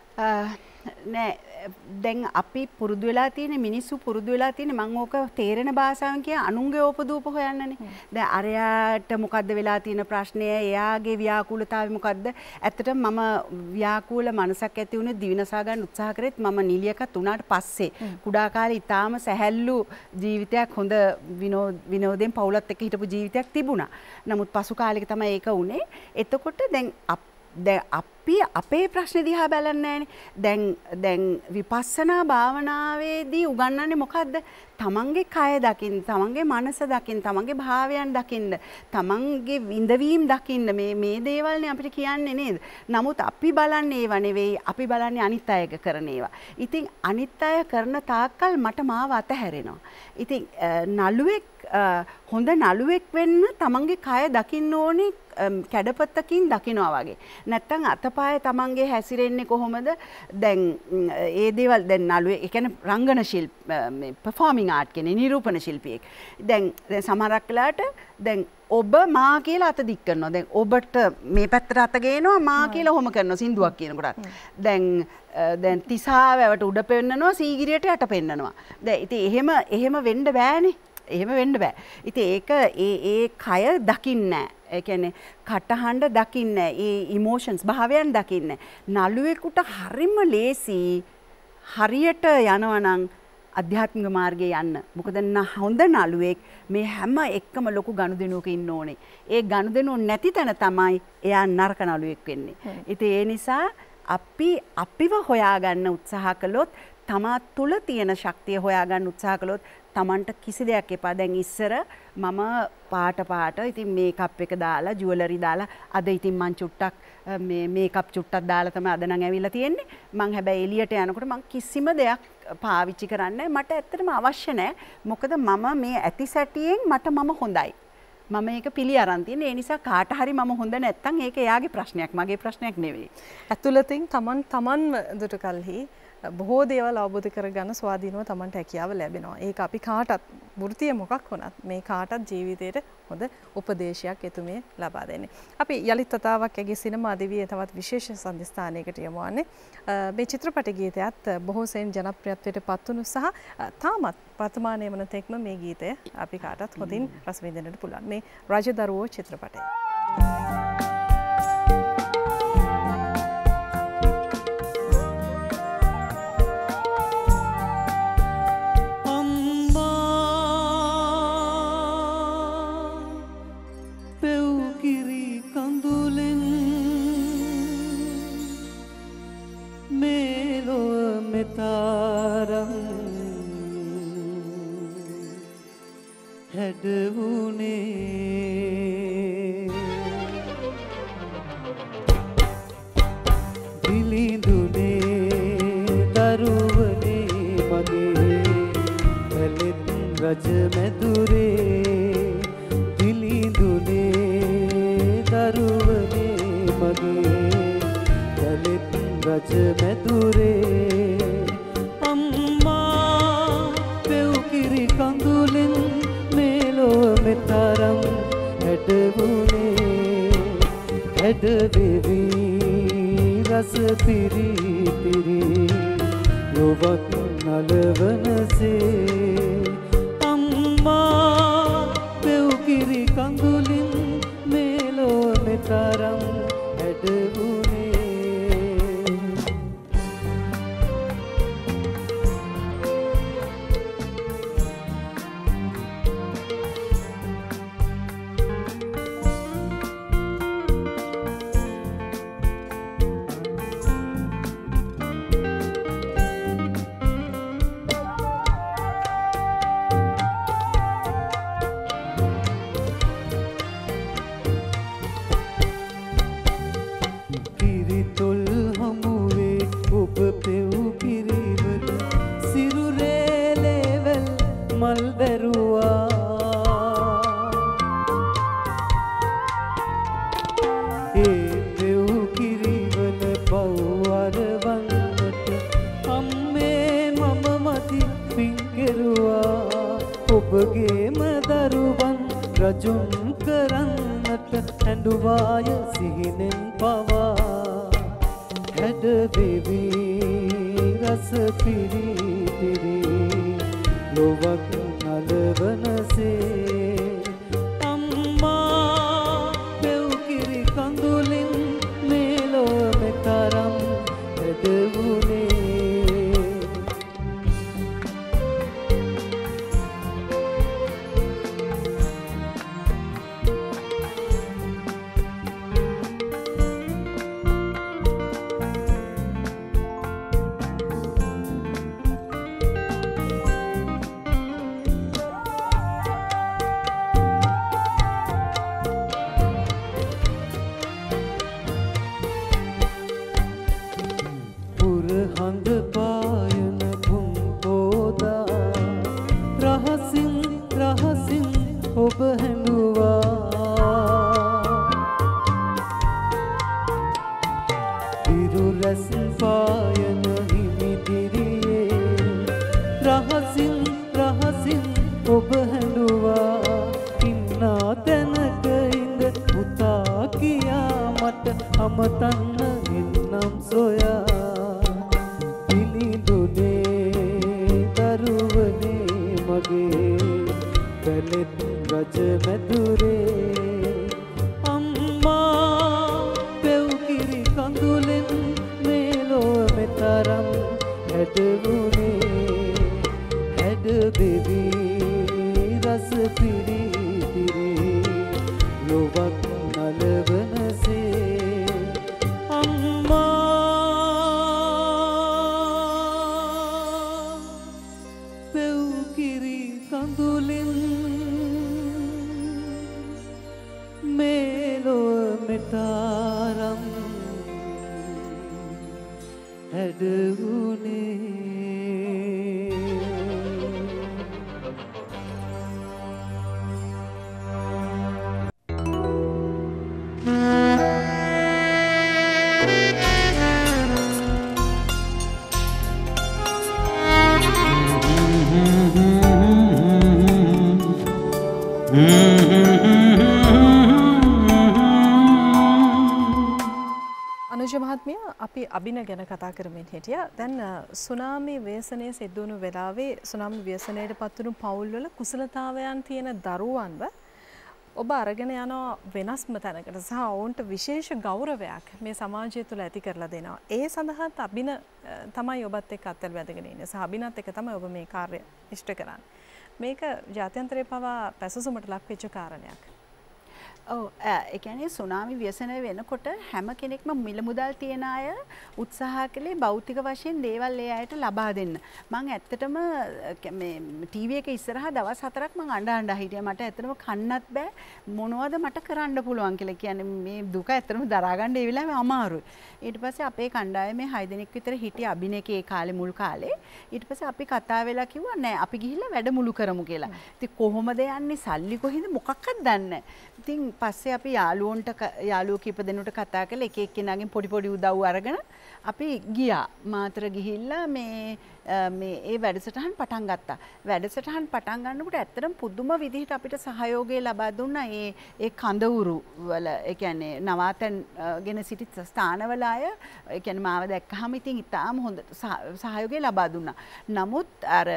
Speaker 3: නෑ දැන් අපි පුරුදු වෙලා තියෙන මිනිස්සු පුරුදු වෙලා තියෙන මම ඕක තේරෙන භාෂාවෙන් කිය අනුන්ගේ ඕපදූප හොයන්නනේ. දැන් අරයාට මොකද්ද වෙලා තියෙන ප්‍රශ්නය, එයාගේ ව්‍යාකූලතාවය මොකද්ද? ඇත්තටම මම ව්‍යාකූල මනසක් ඇති වුණේ දිවිනසා ගන්න උත්සාහ කරෙත් මම නිලියකත් උනාට පස්සේ. කුඩා කාලේ ඊටාම සැහැල්ලු ජීවිතයක් හොඳ විනෝදයෙන් පවුලත් එක්ක හිටපු ජීවිතයක් තිබුණා. නමුත් පසු කාලෙක තමයි ඒක උනේ. එතකොට දැන් අපි අපේ ප්‍රශ්න දිහා බලන්නේ නැහැනේ. දැන් විපස්සනා භාවනාවේදී උගන්වන්නේ මොකද්ද? තමන්ගේ කය දකින්න, තමන්ගේ මනස දකින්න, තමන්ගේ භාවයන් දකින්න, තමන්ගේ විඳවීම් දකින්න මේ දේවල්නේ අපිට කියන්නේ නේද? නමුත් අපි බලන්නේ ඒව නෙවෙයි. අපි බලන්නේ අනිත් අයගේ කරන ඒවා. ඉතින් අනිත් අය කරන තාක්කල් මට මාව අතහැරෙනවා. ඉතින් නළුවෙක් හොඳ නළුවෙක් වෙන්න තමන්ගේ කය දකින්න ඕනේ කැඩපතකින් දකිනවා වගේ. නැත්තම් අතපය තමන්ගේ හැසිරෙන්නේ කොහොමද? දැන් ඒ දේවල් දැන් නළුවේ ඒ කියන්නේ රංගන ශිල්ප මේ performing art කියන්නේ නිරූපණ ශිල්පියෙක්. දැන් සමහරක් වෙලාවට දැන් ඔබ මා කියලා අත දික් කරනවා. දැන් ඔබට මේ පැත්තට අත ගේනවා මා කියලා ඔහොම කරනවා සින්දුවක් කියනකොට. දැන් තිසාවැවට උඩ පෙන්නනවා සීගිරියට යට පෙන්නනවා. දැන් ඉතින් එහෙම වෙන්න බෑනේ. එහෙම වෙන්න බෑ. ඉතින් ඒක ඒ කය දකින්නේ නැහැ. ඒ කියන්නේ කටහඬ දකින්නේ නැහැ. ඒ ඉමෝෂන්ස් භාවයන් දකින්නේ නැහැ. නළුවෙකුට හරිම ලේසි හරියට යනවා නම් අධ්‍යාත්මික මාර්ගයේ යන්න. මොකද හොඳ නළුවෙක් මේ හැම එක්කම ලොකු ගනුදෙනුවක ඉන්න ඕනේ. ඒ ගනුදෙනුව නැති තැන තමයි එයා නරක නළුවෙක් වෙන්නේ. ඉතින් ඒ නිසා අපිව හොයාගන්න උත්සාහ කළොත් තමා තුළ තියෙන ශක්තිය හොයාගන්න උත්සාහ කළොත් තමන්ට කිසි දෙයක් එපා. දැන් ඉස්සර මම පාට ඉතින් මේකප් එක දාලා ජුවලරි දාලා අද ඉතින් මං චුට්ටක් මේ මේකප් චුට්ටක් දාලා තමයි අද නම් ඇවිල්ලා තියෙන්නේ. මං හැබැයි එළියට යනකොට මං කිසිම දෙයක් පාවිච්චි කරන්නේ මට ඇත්තටම අවශ්‍ය නැහැ. මොකද මම මේ ඇති සැටියෙන් මම හොඳයි. මම ඒක පිළි අරන් තියෙන. ඒ නිසා කාට හරි මම හොඳ නැත්තම් ඒක එයාගේ ප්‍රශ්නයක්, මගේ ප්‍රශ්නයක් නෙවෙයි.
Speaker 2: ඇතුළතින් තමන්ම දුටු කල්හි බොහෝ දේවල් අවබෝධ කරගන්න ස්වාධීනව තමන්ට හැකියාව ලැබෙනවා. ඒක අපි කාටත් වෘත්තිය මොකක් වුණත් මේ කාටත් ජීවිතේට හොඳ උපදේශයක් එතුමිය ලබා දෙන්නේ. අපි යලිත් වතාවක් ඇගේ සිනමා දිවියේ තවත් විශේෂ සම්දිස්ථානයකට යමු වන්නේ. මේ චිත්‍රපට ගීතයත් බොහෝ සෙයින් ජනප්‍රියත්වයට පත් වුණු සහ තාමත් වර්තමානයේ වන තෙක්ම මේ ගීතය අපි කාටත් හොඳින් රස විඳින්නට පුළුවන්. මේ රජදරුවෝ චිත්‍රපටය.
Speaker 9: තාරම් හැඩවුණේ දිලිඳුනේ දරුවනේ මගේ පැලෙත් රජ මැදුරේ දිලිඳුනේ දරුවනේ මගේ පැලෙත් රජ මැදුරේ තරම් හැඩවුණේ හැඩවෙවි රස පිරි පිරි ලොවක් නලවනසේ අම්මා පෙව්කිරි කඳුලින් මේ ලොව තරම් හැඩවුණේ ඔබගේම දරුවන් රජුන් කරන්නට ඇඬුවාය සිහිනෙන් පවා හැඩවෙවි රස පිරි පිරි ලොවක් නලවනසේ අම්මා පෙව්කිරි කඳුලින් මේ ලොව තරම් හැඩවුණේ හඳ පායන පුම්පෝදා රහසින් රහසින් ඔබ හැඬුවා පිරුරැස් පායන හිමිදිරියේ රහසින් රහසින් ඔබ හැඬුවා ඉන්නා තැනක ඉඳ පුතා කියා මට අමතන්න එන්නම් සොයා පැලෙත් රජ මැදුරේ අම්මා පෙව්කිරි කඳුලෙන් මේ ලොව තරම් හැඩවුණේ හැඩවෙවි රස පිරි පිරි ලොවක් නලවනසේ අම්මා පෙව්කිරි කඳුලෙන් මෙලොව මෙතරම් හැඩවුණේ
Speaker 2: අපි අබින ගැන කතා කරමින් හිටියා. දැන් සුනාමි ව්‍යසනයේ සිද්ධ වුණු වෙලාවේ සුනාමි ව්‍යසනයට පත් වුණු පවුල්වල කුසලතාවයන් තියෙන දරුවන්ව ඔබ අරගෙන යනවා වෙනස්ම තැනකට සහ ඔවුන්ට විශේෂ ගෞරවයක් මේ සමාජය තුළ ඇති කරලා දෙනවා. ඒ සඳහාත් අබින තමයි ඔබත් එක්ක අත්වල වැදගෙන ඉන්නේ. සහ අබිනත් එක්ක තමයි ඔබ මේ කාර්ය ඉෂ්ට කරන්නේ. මේක ජාත්‍යන්තරේ පවා පැසසුමට ලක් වෙච්ච කාරණයක්.
Speaker 3: ඔව් ඒ කියන්නේ සුනාමි ව්‍යසනය වෙනකොට හැම කෙනෙක්ම මිල මුදල් තියන අය උත්සාහ කළේ භෞතික වශයෙන් දේවල් ඒ අයට ලබා දෙන්න. මම ඇත්තටම මේ ටීවී එක ඉස්සරහා දවස් 4ක් මම අඬ හිටියා. මට ඇත්තටම කන්නත් බෑ මොනවද මට කරන්න පුළුවන් කියලා. කියන්නේ මේ දුක ඇත්තටම දරා ගන්න ඒ වෙලාවේ අමාරුයි. ඊට පස්සේ අපේ කණ්ඩායමේ 6 දෙනෙක් විතර හිටිය අභිනේකේ කාලේ මුල් කාලේ. ඊට පස්සේ අපි කතා වෙලා කිව්වා නෑ අපි ගිහිල්ලා වැඩමුළු කරමු කියලා. ඉතින් කොහොමද යන්නේ සල්ලි කොහෙද මොකක්වත් දන්නේ නෑ. ඉතින් පස්සේ අපි යාළුවෝ කීප දෙනෙකුට කතා කරලා එක එක්කෙනාගෙන් පොඩි උදව් අරගෙන අපි ගියා. මාතර ගිහිල්ලා මේ ඒ වැඩසටහන් පටන් ගත්තා. වැඩසටහන් පටන් ගන්නකොට ඇත්තටම පුදුම විදිහට අපිට සහයෝගය ලබා දුන්නා. ඒ කඳවුරු වල ඒ කියන්නේ නවාතැන් ගෙන සිටි ස්ථානවල අය ඒ කියන්නේ මාව දැක්කහම ඉතින් ඉතාම හොඳ සහයෝගය ලබා දුන්නා. නමුත් අර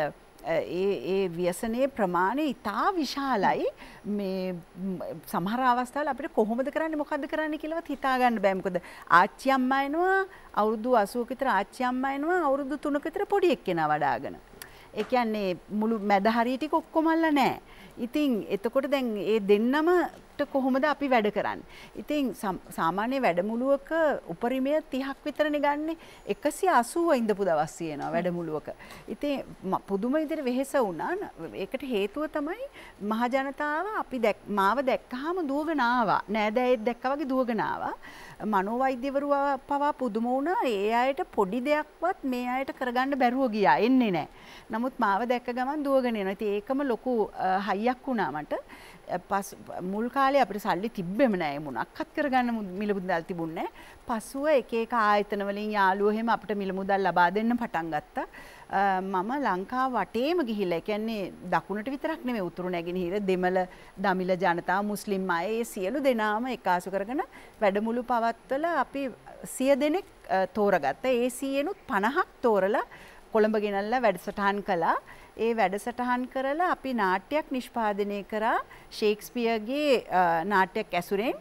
Speaker 3: ඒ ව්‍යසනයේ ප්‍රමාණය ඉතා විශාලයි. මේ සමහර අවස්ථාවල අපිට කොහොමද කරන්නේ මොකද්ද කරන්නේ කියලාවත් හිතා ගන්න බෑ. මොකද ආච්චි අම්මා එනවා අවුරුදු 80ක විතර ආච්චි අම්මා එනවා අවුරුදු 3ක විතර පොඩි එක්කෙනා වඩාගෙන. ඒ කියන්නේ මුළු මැද හරිය ටික ඔක්කොමල්ලා නෑ. ඉතින් එතකොට දැන් ඒ දෙන්නමට කොහොමද අපි වැඩ කරන්නේ? ඉතින් සාමාන්‍ය වැඩමුළුවක උපරිමය 30ක් විතරනේ ගන්නෙ. 180 ඉඳපු දවස් තියෙනවා වැඩමුළුවක. ඉතින් පුදුම විදිහට වෙහෙස වුණා. ඒකට හේතුව තමයි මහ ජනතාව අපි මාව දැක්කහම දුවගෙන ආවා. නෑදෑයෙක් දැක්කා වගේ දුවගෙන ආවා. මනෝවෛද්‍යවරු පවා පුදුම වුණා. ඒ අයට පොඩි දෙයක්වත් මේ අයට කරගන්න බැරුව ගියා. එන්නේ නෑ. නමුත් මාව දැක්ක ගමන් දුවගෙන එනවා. ඉතින් ඒකම ලොකු හයියක් වුණා මට. මුල් කාලේ අපිට සල්ලි තිබ්බෙම නෑ මොනක්වත් කරගන්න මිල මුදල් තිබුණේ නෑ. පසුව එක එක ආයතන වලින් යාළුවෝ එහෙම අපිට මිල මුදල් ලබා දෙන්න පටන් ගත්තා. මම ලංකාව වටේම ගිහිල්ලා ඒ කියන්නේ දකුණට විතරක් නෙමෙයි උතුරු නැගෙනහිර දෙමළ දමිළ ජනතාව මුස්ලිම් අය ඒ සියලු දෙනාම එකාසු කරගෙන වැඩමුළු පවත්වලා අපි 100 දෙනෙක් තෝරගත්තා. ඒ 100නුත් 50ක් තෝරලා කොළඹ ගෙනල්ලා වැඩසටහන් කළා. ඒ වැඩසටහන් කරලා අපි නාට්‍යයක් නිෂ්පාදනය කරා ෂේක්ස්පියර්ගේ නාට්‍යයක් ඇසුරෙන්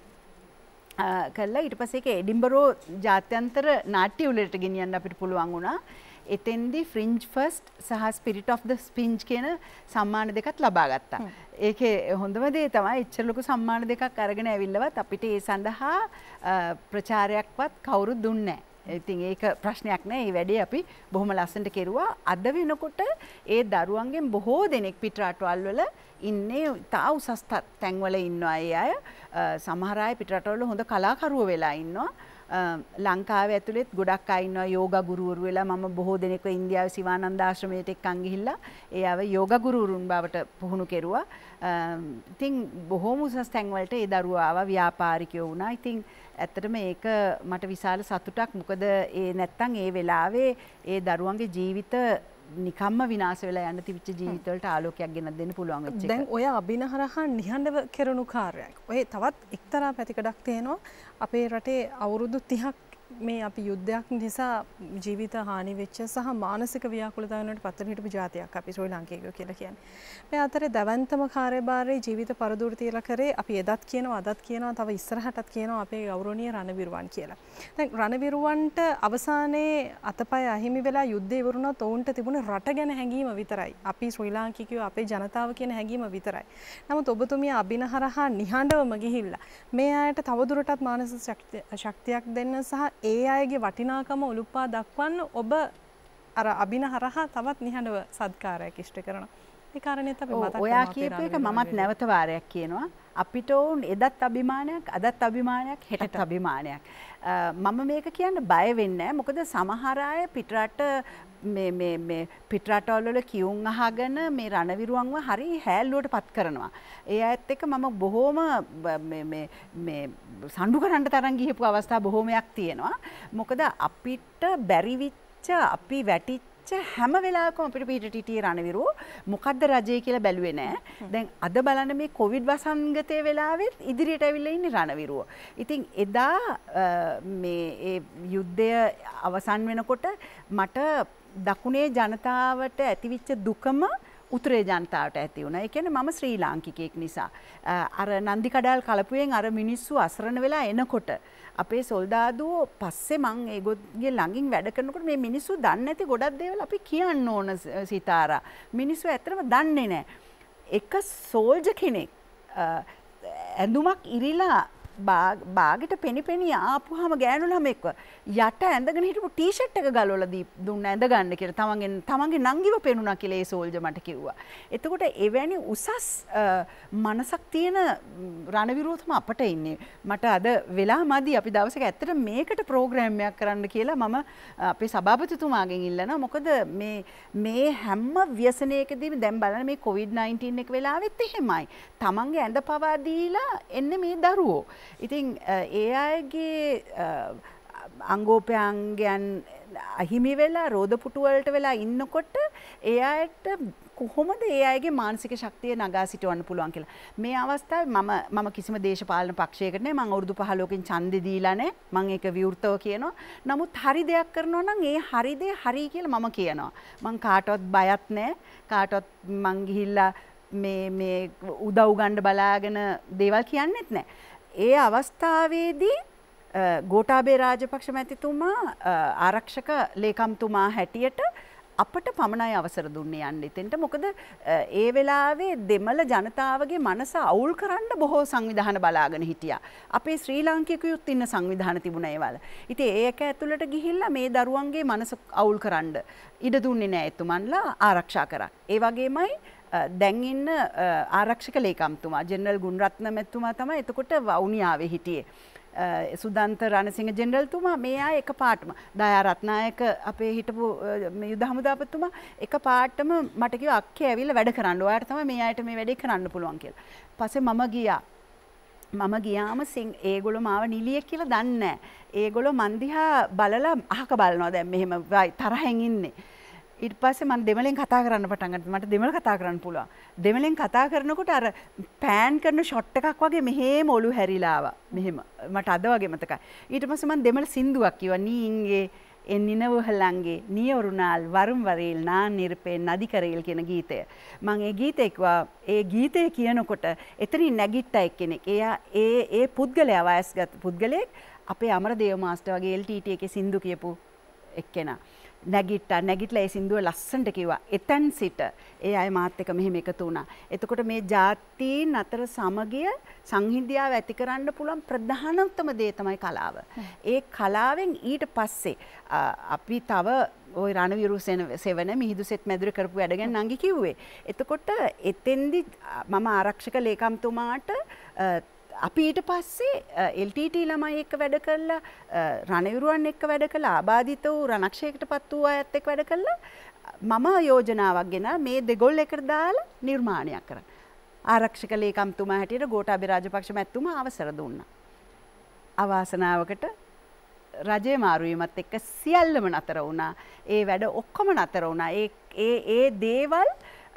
Speaker 3: කළා. ඊට පස්සේ ඒක එඩින්බරෝ ජාත්‍යන්තර නාට්‍ය උළෙලට ගෙනියන්න අපිට පුළුවන් වුණා. එතෙන්දී ෆ්‍රින්ජ් ෆස්ට් සහ ස්පිරිට් ඔෆ් ද ස්පින්ජ් කියන සම්මාන දෙකත් ලබා ගත්තා. ඒකේ හොඳම දේ තමයි එච්චර ලොකු සම්මාන දෙකක් අරගෙන ඇවිල්ලවත් අපිට ඒ සඳහා ප්‍රචාරයක්වත් කවුරුත් දුන්නේ නැහැ. ඉතින් ඒක ප්‍රශ්නයක් නෑ. මේ වැඩේ අපි බොහොම ලස්සනට කෙරුවා. අද වෙනකොට ඒ දරුවන්ගෙන් බොහෝ දෙනෙක් පිට රටවල් වල ඉන්නේ තා උසස් තැන්වල ඉන්නවා. ඒ අය සමහර අය පිට රටවල හොඳ කලාකරුවෝ වෙලා ඉන්නවා. ලංකාවේ ඇතුළෙත් ගොඩක් අය ඉන්නවා යෝගා ගුරුවරු වෙලා. මම බොහෝ දෙනෙක්ව ඉන්දියාවේ සිවානන්ද ආශ්‍රමයට එක්කන් ගිහිල්ලා ඒ අය යෝගා ගුරුවරුන් බවට පුහුණු කෙරුවා. ඉතින් බොහෝම උසස් තැන්වලට ඒ දරුවෝ ආවා ව්‍යාපාරිකයෝ වුණා. ඉතින් ඇත්තටම ඒක මට විශාල සතුටක්. මොකද ඒ නැත්තම් ඒ වෙලාවේ ඒ දරුවන්ගේ ජීවිත නිකම්ම විනාශ වෙලා යන්න තිබිච්ච ජීවිතවලට ආලෝකයක් ගෙනත් දෙන්න පුළුවන් වෙච්ච එක.
Speaker 2: දැන් ඔය අභිනහරහා නිහඬව කෙරණු කාර්යයක්. ඔය තවත් එක්තරා පැතිකඩක් තියෙනවා. අපේ රටේ අවුරුදු 30ක් මේ අපි යුද්ධයක් නිසා ජීවිත හානි වෙච්ච සහ මානසික ව්‍යාකූලතාවයකට පත්වෙන හිටපු ජාතියක් අපි ශ්‍රී ලාංකිකයෝ කියලා කියන්නේ. මේ අතරේ දැවැන්තම කාර්යභාරයේ ජීවිත පරදුර තියලා කරේ අපි එදත් කියනවා අදත් කියනවා තව ඉස්සරහටත් කියනවා අපේ ගෞරවනීය රණවිරුවන් කියලා. දැන් රණවිරුවන්ට අවසානයේ අතපය අහිමි වෙලා යුද්ධය ඉවරුණත් ඔවුන්ට තිබුණ රට ගැන හැඟීම විතරයි. අපි ශ්‍රී ලාංකිකයෝ අපේ ජනතාව කියන හැඟීම විතරයි. නමුත් ඔබතුමිය අභිනහරහා නිහඬවම ගිහිල්ලා මේ අයට තවදුරටත් මානසික ශක්තියක් දෙන්න සහ ඒ අයගේ වටිනාකම උලුප්පා දක්වන්න ඔබ අර අභිනහරහා තවත් නිහඬව සත්කාරයක් ඉෂ්ට කරනවා. ඒ කාරණේත් අපි මතක් කරනවා.
Speaker 3: ඔයා කියපු එක මමත් නැවත වාරයක් කියනවා. අපිට ඕන් එදත් අභිමානයක් අදත් අභිමානයක් හෙටත් අභිමානයක්. මම මේක කියන්න බය වෙන්නේ නැහැ. මොකද සමහර අය පිටරට මේ පිටරටවල වල කියුම් අහගෙන මේ රණවිරුවන්ව හරි හැල්ලුවට පත් කරනවා. ඒ අයත් එක්ක මම බොහොම මේ සම්ඩු කරන්න තරම් ගිහපු අවස්ථා බොහොමයක් තියෙනවා. මොකද අපිට බැරි විච්ච අපි වැටිච්ච වෙච්ච හැම වෙලාවකම අපිට පිටට හිටියේ රණවිරුව මොකද්ද රජය කියලා බැලුවේ නෑ. දැන් අද බලන්න මේ කොවිඩ් වසංගතයේ වෙලාවෙත් ඉදිරියට ඇවිල්ලා ඉන්නේ රණවිරුව. ඉතින් එදා මේ ඒ යුද්ධය අවසන් වෙනකොට මට දකුණේ ජනතාවට ඇතිවිච්ච දුකම උතුරේ ජනතාවට ඇති වුණා. ඒ කියන්නේ මම ශ්‍රී ලාංකිකයෙක් නිසා අර නන්දි කඩාල් කලපුවෙන් අර මිනිස්සු අසරණ වෙලා එනකොට අපේ සොල්දාදුවෝ පස්සේ මං ඒගොල්ලන්ගේ ළඟින් වැඩ කරනකොට මේ මිනිස්සු දන්නේ නැති ගොඩක් දේවල් අපි කියන්න ඕන සිතාරා. මිනිස්සු ඇත්තටම දන්නේ නැහැ. එක සෝල්ජර් කෙනෙක් ඇඳුමක් ඉරිලා බාගෙට පෙනි ආපුවාම ගෑනු ළමෙක්ව යට ඇඳගෙන හිටපු ටී-ෂර්ට් එක ගලවලා දුන්න ඇඳ ගන්න කියලා තමන්ගේ නංගිව පෙනුණා කියලා ඒ සෝල්ජර් මට කිව්වා. එතකොට එවැනි උසස් මනසක් තියෙන රණවිරුවෝ තමයි අපට ඉන්නේ. මට අද වෙලා මදි අපි දවසක ඇත්තට මේකට ප්‍රෝග්‍රෑම් එකක් කරන්න කියලා මම අපේ සභාපතිතුමාගෙන් ඉල්ලනවා. මොකද මේ හැම ව්‍යසනයකදීම දැන් බලන්න මේ COVID-19 එක වෙලාවෙත් එහෙමයි. තමන්ගේ ඇඳ පවා දීලා එන්නේ මේ දරුවෝ. ඉතින් ඒ අයගේ අංගෝපාංගයන් අහිමි වෙලා රෝදපුටු වලට වෙලා ඉන්නකොට ඒ අයට කොහොමද ඒ අයගේ මානසික ශක්තිය නගා සිටවන්න පුළුවන් කියලා. මේ අවස්ථාවේ මම කිසිම දේශපාලන පක්ෂයකට නෑ. මම අවුරුදු 15කින් ඡන්දෙ දීලා නෑ. මම ඒක විවෘතව කියනවා. නමුත් හරි දෙයක් කරනවා නම් ඒ හරි දේ හරි කියලා මම කියනවා. මම කාටවත් බයත් නෑ. කාටවත් මං ගිහිල්ලා මේ උදව් ගන්න බලාගෙන දේවල් කියන්නෙත් නෑ. ඒ අවස්ථාවේදී ගෝඨාභය රාජපක්ෂ මැතිතුමා ආරක්ෂක ලේකම්තුමා හැටියට අපට පමණයි අවසර දුන්නේ යන්න ඉතින්ට. මොකද ඒ වෙලාවේ දෙමළ ජනතාවගේ මනස අවුල් කරන්න බොහෝ සංවිධාන බලාගෙන හිටියා. අපේ ශ්‍රී ලාංකිකයොත් ඉන්න සංවිධාන තිබුණා ඒවල. ඉතින් ඒක ඇතුළට ගිහිල්ලා මේ දරුවන්ගේ මනස අවුල් කරන්න ඉඩ දුන්නේ නැහැ එතුමන්ලා ආරක්ෂා කරා. ඒ වගේමයි දැන් ඉන්න ආරක්ෂක ලේකම්තුමා ජෙනරල් ගුණරත්න මැතිතුමා තමයි එතකොට වවුනියාවේ හිටියේ. සුදන්ත රණසිංහ ජෙනරල්තුමා මේ අය එකපාරටම දයා රත්නායක අපේ හිටපු යුද හමුදාපතිතුමා එකපාරටම මට කිව්වා අක්කේ ඇවිල්ලා වැඩ කරන්න. ඔයාලට තමයි මේ අයට මේ වැඩේ කරන්න පුළුවන් කියලා. පස්සේ මම ගියා. මම ගියාම ඒගොල්ලෝ මාව නිලියෙක් කියලා දන්නේ නැහැ. ඒගොල්ලෝ මන් දිහා බලලා අහක බලනවා දැන් මෙහෙම තරහෙන් ඉන්නේ. ඊට පස්සේ මම දෙමළෙන් කතා කරන්න පටන් ගත්තා. මට දෙමළ කතා කරන්න පුළුවන්. දෙමළෙන් කතා කරනකොට අර පෑන් කරන ෂොට් එකක් වගේ මෙහෙම ඔලු හැරිලා ආවා. මෙහෙම. මට අද වගේ මතකයි. ඊට පස්සේ මම දෙමළ සින්දුවක් කිව්වා. නීන්ගේ එන්නිනවහලංගේ නියවරුණාල් වරුම් වරේල් නාන් නිර්පේ නදිකරේල් කියන ගීතය. මම ඒ ගීතේ කිව්වා. ඒ ගීතය කියනකොට එතනින් නැගිට්ටා එක්කෙනෙක්. ඒ පුද්ගලයා වයස්ගත පුද්ගලයෙක් අපේ අමරදේව මාස්ටර් වගේ LTT එකේ සින්දු කියපු එක්කෙනා. නැගිටලා ඒ සින්දුව ලස්සනට කිව්වා. එතෙන් සිට ඒ අය මාත් එක්ක මෙහෙම එකතු වුණා. එතකොට මේ ජාතීන් අතර සමගිය සංහිඳියාව ඇති කරන්න පුළුවන් ප්‍රධානතම දේ තමයි කලාව. ඒ කලාවෙන් ඊට පස්සේ අපි තව ওই රණවිරු සෙවන මිහිඳු සෙත් මැදුරේ කරපු වැඩ ගැන නංගි කිව්වේ. එතකොට එතෙන්දි මම ආරක්ෂක ලේකම්තුමාට අපි ඊට පස්සේ LTT ළමයි එක්ක වැඩ කළා, රණවිරුවන් එක්ක වැඩ කළා, ආබාධිත වූ රණක්ෂයකටපත් වූ අයත් එක්ක වැඩ කළා. මම යෝජනාවක් ගෙන මේ දෙගොල්ල එකට දාලා නිර්මාණයක් කරා. ආරක්ෂක ලේකම්තුමා හැටියට ගෝඨාභය රාජපක්ෂ මැතිතුමා අවසර දුන්නා. අවාසනාවකට රජය මාරු වීමත් එක්ක සියල්ලම නතර වුණා. ඒ වැඩ ඔක්කොම නතර වුණා. ඒ දේවල්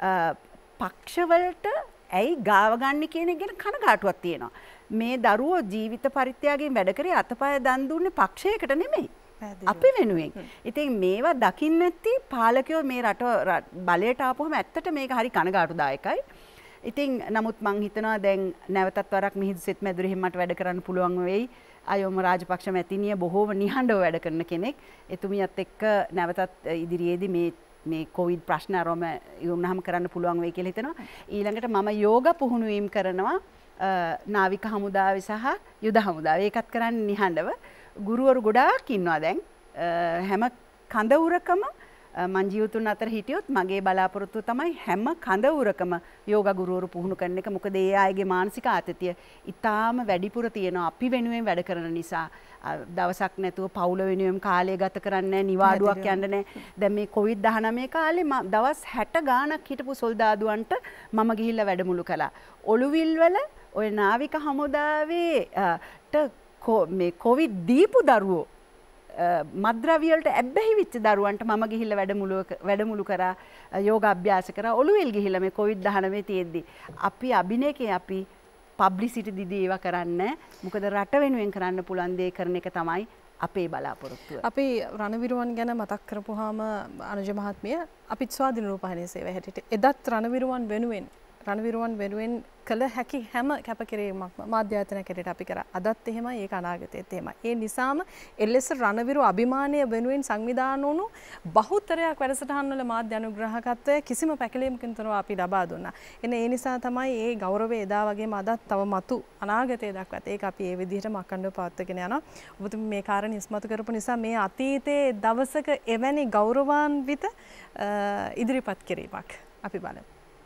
Speaker 3: පක්ෂවලට ඇයි ගාව ගන්න කියන එක ගැන කනගාටුවක් තියෙනවා. මේ දරුවෝ ජීවිත පරිත්‍යාගයෙන් වැඩ කරේ අතපය දන් දුන්නේ පක්ෂයකට නෙමෙයි. අපි වෙනුවෙන්. ඉතින් මේවා දකින්න නැති පාලකයෝ මේ රට බලයට ආපුවම ඇත්තට මේක හරි කනගාටුදායකයි. ඉතින් නමුත් මං හිතනවා දැන් නැවතත් වරක් මිහිඳු සෙත් මැදුරේ මට වැඩ කරන්න පුළුවන් වෙයි. අයෝම රාජපක්ෂ මැතිණිය බොහෝම නිහඬව වැඩ කරන කෙනෙක්. එතුමියත් එක්ක නැවතත් ඉදිරියේදී මේ කොවිඩ් ප්‍රශ්න අරම යොමුනහම කරන්න පුළුවන් වෙයි කියලා හිතනවා. ඊළඟට මම යෝග පුහුණුවීම් කරනවා නාවික හමුදාවේ සහ යුද හමුදාවේ. ඒකත් කරන්නේ නිහඬව. ගුරුවරු ගොඩාක් ඉන්නවා දැන්. හැම කඳවුරකම මං ජීවතුන් අතර හිටියොත් මගේ බලාපොරොත්තුව තමයි හැම කඳවුරකම යෝග ගුරුවරු පුහුණු කරන එක. මොකද ඒ අයගේ මානසික ආතතිය ඊටාම වැඩිපුර තියෙනවා අපි වෙනුවෙන් වැඩ කරන නිසා. දවසක් නැතුව පවුල වෙනුවෙන් කාලය ගත කරන්නේ නිවාඩුවක් යන්න නැහැ. දැන් මේ COVID-19 කාලේ දවස් 60 ගාණක් හිටපු සොල්දාදුවන්ට මම ගිහිල්ලා වැඩමුළු කළා. ඔළුවිල් වල ඔය නාවික හමුදාවේ මේ COVID දීපු දරුවෝ මද්‍රව්‍ය වලට ඇබ්බැහි වෙච්ච දරුවන්ට මම ගිහිල්ලා වැඩමුළු කරා යෝග අභ්‍යාස කරා ඔළුවෙල් ගිහිල්ලා මේ COVID-19 තියෙද්දි අපි අභිනයකේ අපි පබ්ලිසිටි දිදී ඒවා කරන්නේ මොකද රට වෙනුවෙන් කරන්න පුළුවන් දේ කරන එක තමයි අපේ බලාපොරොත්තුව.
Speaker 2: අපි රණවිරුවන් ගැන මතක් කරපුවාම අනුජ මහත්මිය අපිත් ස්වාධීන රූපවාහිනී සේවය හැටියට එදත් රණවිරුවන් වෙනුවෙන් කළ හැකි හැම කැපකිරීමක්ම මාධ්‍ය ආයතන කැටට අපි කරා. අදත් එහෙමයි ඒක අනාගතයේත් එහෙමයි. ඒ නිසාම එල්එස් රණවිරු අභිමානය වෙනුවෙන් සංවිධානය වුණු බහුතරයක් වැඩසටහන් වල මාධ්‍ය අනුග්‍රහකත්වය කිසිම පැකිලීමකින් තොරව අපි ලබා දුන්නා. එනේ ඒ නිසා තමයි මේ ගෞරවය එදා වගේම අදත් තව මතු අනාගතයේ දක්වාත් ඒක අපි ඒ විදිහටම අඛණ්ඩව පවත්වාගෙන යනවා. ඔබතුමී මේ කාරණේ ඉස්මතු කරපු නිසා මේ අතීතයේ දවසක එවැනි ගෞරවාන්විත ඉදිරිපත් කිරීමක් අපි බලමු.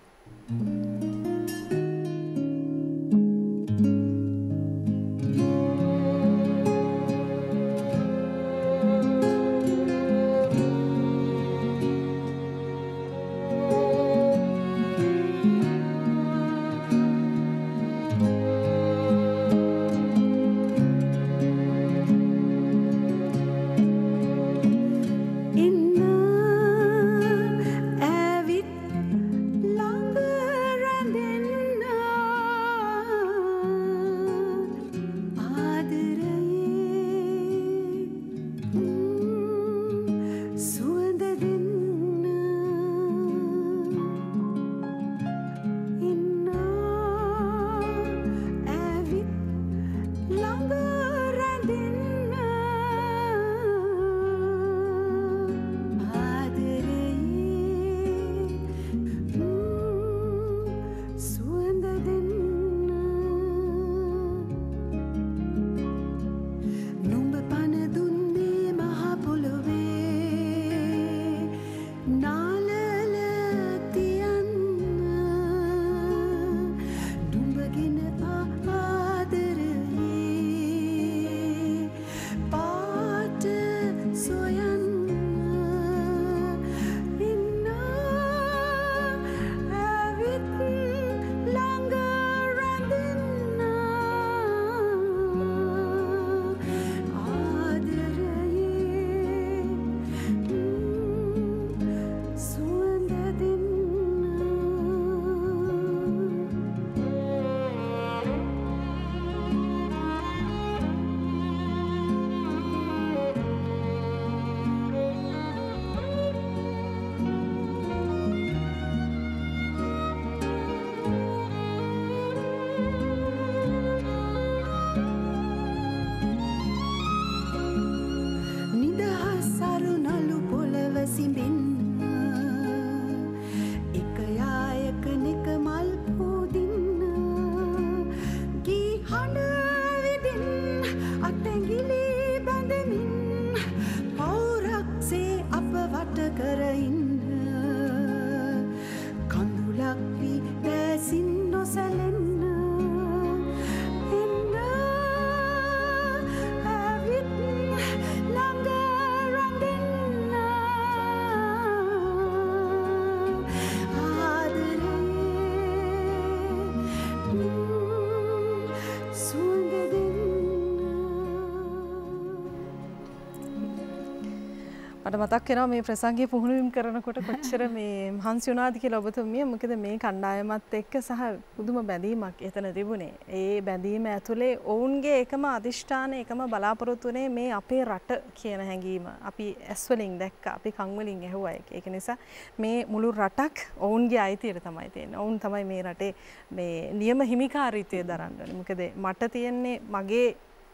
Speaker 2: මට මතක් වෙනවා මේ ප්‍රසංගය පුහුණුවීම් කරනකොට කොච්චර මේ මහන්සි වුණාද කියලා ඔබතුමිය. මොකද මේ කණ්ඩායමත් එක්ක සහ පුදුම බැඳීමක් එතන තිබුණේ. ඒ බැඳීම ඇතුලේ ඔවුන්ගේ එකම අදිෂ්ඨානය එකම බලාපොරොත්තු වුණේ මේ අපේ රට කියන හැඟීම. අපි ඇස් වලින් දැක්කා, අපි කන් වලින් ඇහුවා ඒක. ඒක නිසා මේ මුළු රටක් ඔවුන්ගේ අයිතියට තමයි තියෙන්නේ. ඔවුන් තමයි මේ රටේ මේ නියම හිමිකාරීත්වය දරන්නේ. මොකද මට තියෙන්නේ මගේ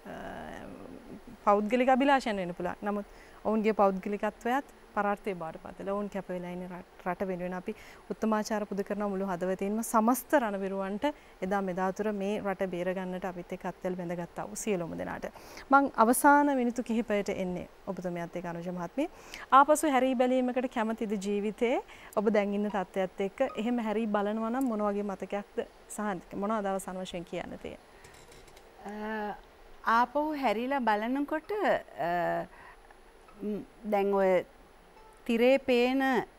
Speaker 2: පෞද්ගලික අභිලාෂයන් වෙන්න පුළුවන්. නමුත් ඔවුන්ගේ පෞද්ගලිකත්වයත් පරාර්ථයේ බාරපත් වෙලා ඔවුන් කැප වෙලා ඉන්නේ රට වෙනුවෙන්. අපි උත්තමාචාර පුද කරන මුළු හදවතින්ම සමස්ත රණවිරුවන්ට එදා මෙදා තුර මේ රට බේර ගන්නට අපිත් එක්ක අත්වල බැඳගත්තා වූ සියලුම දෙනාට. මම අවසාන මිනිත්තු කිහිපයට එන්නේ ඔබතුමියත් එක්ක අනුජ මහත්මිය. ආපසු හැරී බැලීමකට කැමතිද ජීවිතේ? ඔබ දැන් ඉන්න තත්ත්වයත් එක්ක එහෙම හැරී බලනවා නම් මොන වගේ මතකයක්ද සහ මොනවද අවසාන වශයෙන් කියන්න තියෙන්නේ?
Speaker 3: ආපහු හැරිලා බලනකොට දැන් ඔය තිරේ පේන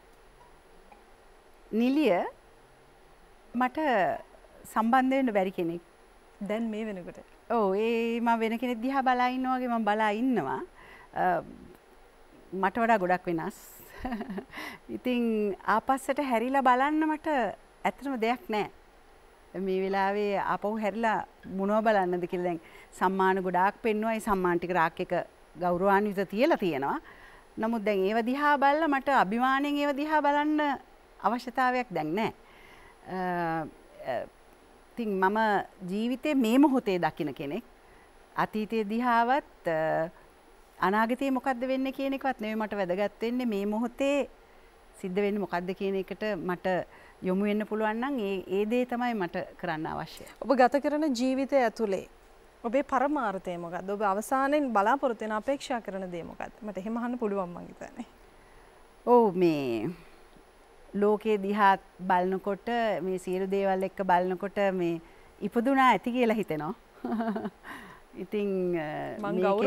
Speaker 3: නිලිය මට සම්බන්ධ වෙන්න බැරි කෙනෙක්.
Speaker 2: දැන් මේ වෙනකොට.
Speaker 3: ඔව් ඒ මම වෙන කෙනෙක් දිහා බලා ඉන්නවා වගේ මම බලා ඉන්නවා. මට වඩා ගොඩක් වෙනස්. ඉතින් ආපස්සට හැරිලා බලන්න මට ඇත්තටම දෙයක් නැහැ. මේ වෙලාවේ ආපහු හැරිලා මොනව බලන්නද කියලා දැන් සම්මාන ගොඩාක් පෙන්වුවා. ඒ සම්මාන ටික රාක් එක ගෞරවාන්විත තියලා තියෙනවා. නමුත් දැන් ඒව දිහා බලලා මට අභිමාණයෙන් ඒව දිහා බලන්න අවශ්‍යතාවයක් දැන් නැහැ. ඉතින් මම ජීවිතේ මේ මොහොතේ දකින්න කෙනෙක්. අතීතයේ දිහාවත් අනාගතේ මොකද්ද වෙන්නේ කියන එකවත් නෙවෙයි මට වැදගත් වෙන්නේ මේ මොහොතේ සිද්ධ වෙන්නේ මොකද්ද කියන එකට මට යොමු වෙන්න පුළුවන් නම් ඒ දේ තමයි මට කරන්න අවශ්‍ය.
Speaker 2: ඔබ ගත කරන ජීවිතය ඇතුලේ ඔබේ පරමාර්ථය මොකද්ද? ඔබ අවසානයේ බලාපොරොත්තු වෙන අපේක්ෂා කරන දේ මොකද්ද? මට එහෙම අහන්න පුළුවන් මං හිතන්නේ.
Speaker 3: ඔව් මේ ලෝකයේ දිහා බලනකොට මේ සියලු දේවල් එක්ක බලනකොට මේ ඉපදුනා ඇති කියලා හිතෙනවා. ඉතින් මේකේ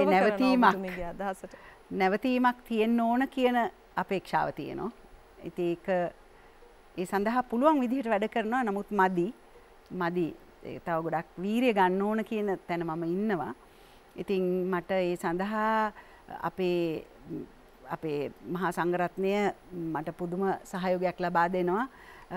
Speaker 3: නැවතීමක් තියෙන්න ඕන කියන අපේක්ෂාව තියෙනවා. ඉතින් ඒක ඒ සඳහා පුළුවන් විදිහට වැඩ කරනවා. නමුත් මදි තව ගොඩක් වීරිය ගන්න ඕන කියන තැන මම ඉන්නවා. ඉතින් මට ඒ සඳහා අපේ මහා සංඝරත්නය මට පුදුම සහයෝගයක් ලබා දෙනවා.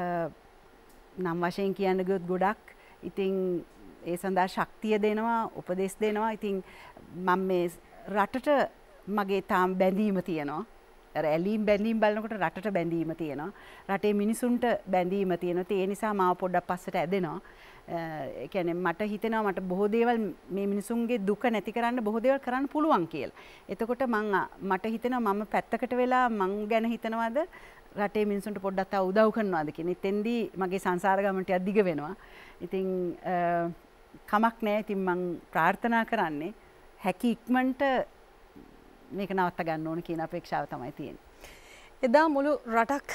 Speaker 3: නම් වශයෙන් කියන්න ගියොත් ගොඩක්. ඉතින් ඒ සඳහා ශක්තිය දෙනවා, උපදෙස් දෙනවා. ඉතින් මම මේ රටට මගේ තාම බැඳීම තියෙනවා. ඇලීම් බැඳීම් බලනකොට රටට බැඳීම තියෙනවා. රටේ මිනිසුන්ට බැඳීම තියෙනවා. ඒ නිසා මාව පොඩ්ඩක් පස්සට ඇදෙනවා. ඒ කියන්නේ මට හිතෙනවා මට බොහෝ දේවල් මේ මිනිසුන්ගේ දුක නැති කරන්න බොහෝ දේවල් කරන්න පුළුවන් කියලා. එතකොට මට හිතෙනවා මම පැත්තකට වෙලා මං ගැන හිතනවාද රටේ මිනිසුන්ට පොඩ්ඩක් තව උදව් කරනවාද කියන. එතෙන්දී මගේ සංසාර ගමන ටිකක් දිග වෙනවා. ඉතින් කමක් නැහැ. ඉතින් මං ප්‍රාර්ථනා කරන්නේ හැකි ඉක්මනට මේක නවත්ත ගන්න ඕන කියන අපේක්ෂාව තමයි තියෙන්නේ.
Speaker 2: එදා මුළු රටක්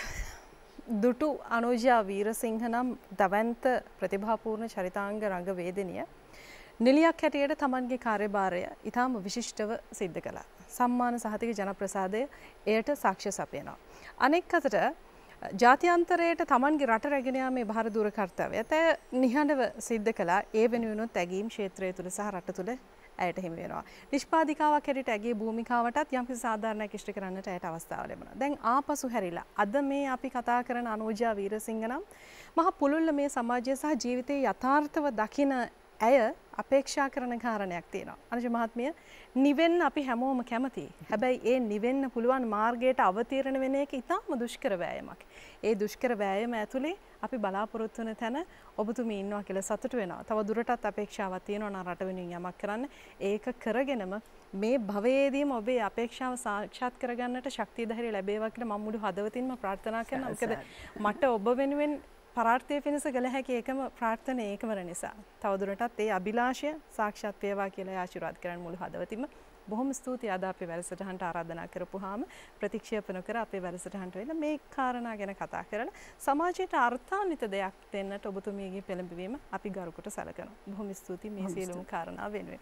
Speaker 2: දුටු අනුජා වීරසිංහ නම් දවන්ත ප්‍රතිභාපූර්ණ චරිතාංග රංගවේදිනිය නිලියක් හැටියට තමන්ගේ කාර්යභාරය ඉතාම විශිෂ්ටව සිද්ධ කළා. සම්මාන සහතික ජනප්‍රසාදය එයට සාක්ෂි සපයනවා. අනෙක් අතට ජාත්‍යන්තරයට තමන්ගේ රට රැගෙන යාමේ භාර දුර කර්තව්‍යය ඇය නිහඬව සිද්ධ කළා. ඒ වෙනුවෙනුත් ඇගීම් ක්ෂේත්‍රය තුල සහ රට තුල ඇයට හිමි වෙනවා. නිෂ්පාදිකාවක් හැටියට ඇගේ භූමිකාවටත් යම්කිසි සාධාරණයක් ඉෂ්ට කරන්නට ඇයට අවස්ථාව ලැබුණා. දැන් ආපසු හැරිලා අද මේ අපි කතා කරන අනුජා වීරසිංහ නම් මහ පුළුල්ල මේ සමාජය සහ ජීවිතයේ යථාර්ථව දකින ඇය අපේක්ෂා කරන කාරණයක් තියෙනවා. අනුජ මහත්මිය නිවෙන්න අපි හැමෝම කැමතියි. හැබැයි ඒ නිවෙන්න පුළුවන් මාර්ගයට අවතීර්ණ වෙන එක ඉතාම දුෂ්කර වෑයමක්. ඒ දුෂ්කර වෑයම ඇතුලේ අපි බලාපොරොත්තු වෙන තැන ඔබතුමී ඉන්නවා කියලා සතුටු වෙනවා. තව දුරටත් අපේක්ෂාවක් තියෙනවා නම් රට වෙනුවෙන් යමක් කරන්න. ඒක කරගෙනම මේ භවයේදීම ඔබේ අපේක්ෂාව සාක්ෂාත් කරගන්නට ශක්තිය ධෛර්යය ලැබේවා කියලා මම මුළු හදවතින්ම ප්‍රාර්ථනා කරනවා. මොකද මට ඔබ වෙනුවෙන් පරාර්ථය පිණිස කළ හැකි එකම ප්‍රාර්ථනාව ඒකමර නිසා. තවදුරටත් ඒ අභිලාෂය සාක්ෂාත් වේවා කියලා ආශිර්වාද කරන්න මුළු හදවතින්ම. බොහොම ස්තුතියි අද අපේ වැඩසටහනට ආරාධනා කරපුවාම ප්‍රතික්ෂේප නොකර අපේ වැඩසටහනට වෙලා මේ කාරණා ගැන කතා කරලා සමාජයට අර්ථාන්විත දෙයක් දෙන්නට ඔබතුමීගේ පෙළඹවීම අපි ගරුකොට සැලකනවා. බොහොම ස්තුතියි මේ සියලුම කාරණා වෙනුවෙන්.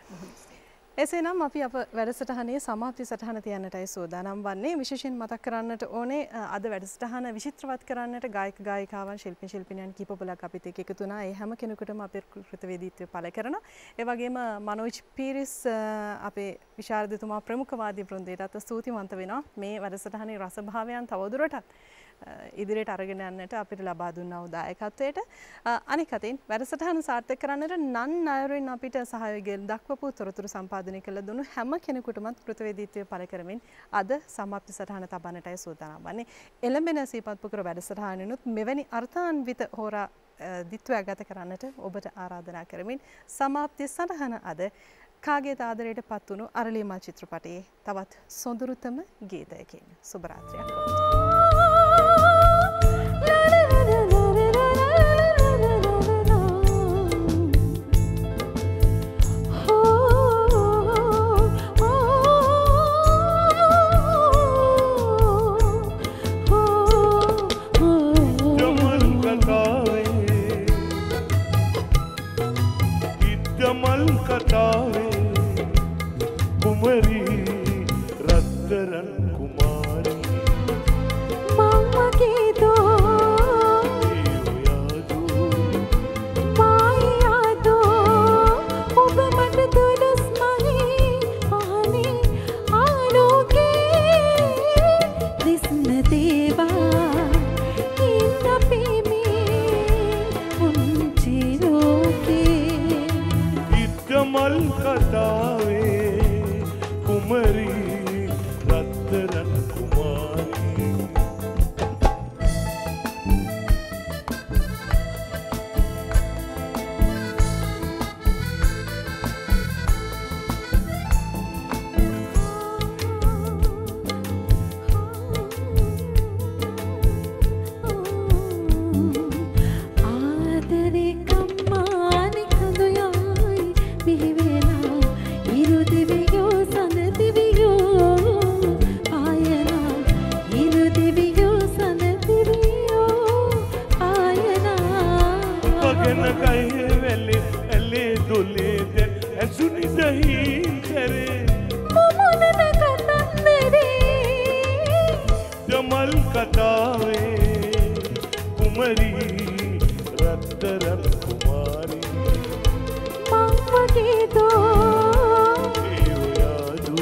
Speaker 2: එසේනම් අපි අප වැඩසටහනේ සමාප්ති සටහන තියන්නටයි සූදානම් වන්නේ. විශේෂයෙන් මතක් කරන්නට ඕනේ අද වැඩසටහන විචිත්‍රවත් කරන්නට ගායක ගායිකාවන් ශිල්පී ශිල්පිනියන් කීපපලක් අපිත් එක්ක එකතු වුණා. ඒ හැම කෙනෙකුටම අපේ කෘතවේදීත්වය පළ කරනවා. ඒ වගේම මනෝජ් පීරිස් අපේ විශාරදතුමා ප්‍රමුඛවාදී වෘන්දයටත් ස්තුතිවන්ත වෙනවා. මේ වැඩසටහනේ රසභාවයන් තවදුරටත් ඉදිරියට අරගෙන යන්නට අපිට ලබා දුන්නා වූ දායකත්වයට. අනික අතින් වැඩසටහන සාර්ථක කරන්නට නන් අයුරින් අපිට සහයෝගය දක්වපු තොරතුරු සම්පාදනය කළ දුන්නු හැම කෙනෙකුටම කෘතවේදීත්වය පළ කරමින් අද සමාප්ති සටහන තබන්නටයි සූදානම් වන්නේ. එළඹෙන සීපත් පුකුර වැඩසටහනිනුත් මෙවැනි අර්ථාන්විත හෝරා දිත්වයක් ගත කරන්නට ඔබට ආරාධනා කරමින් සමාප්ති සටහන අද කාගේ ආදරයට පත් වුණු අරලිමා චිත්‍රපටයේ තවත් සොඳුරුතම ගීතයකින් සුබ රාත්‍රියක්.
Speaker 4: कुमरी रत्तरन कुमारी ඉදමල් කතාවේ කුමරී රත්තරන් කුමාරී
Speaker 12: මං වගේ දෝ
Speaker 4: ඒ ඔයාදු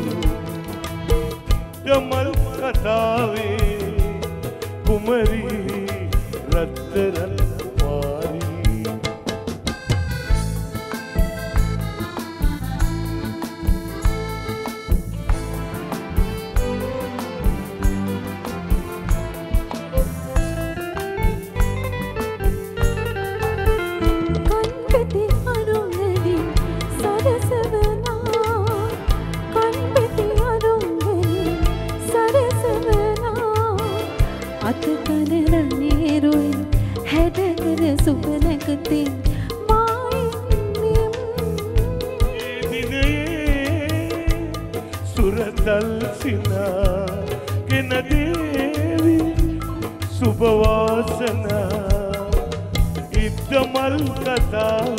Speaker 4: ඉදමල් කතාවේ කුමරී රත්තරන් सुबवासना इदमल कथा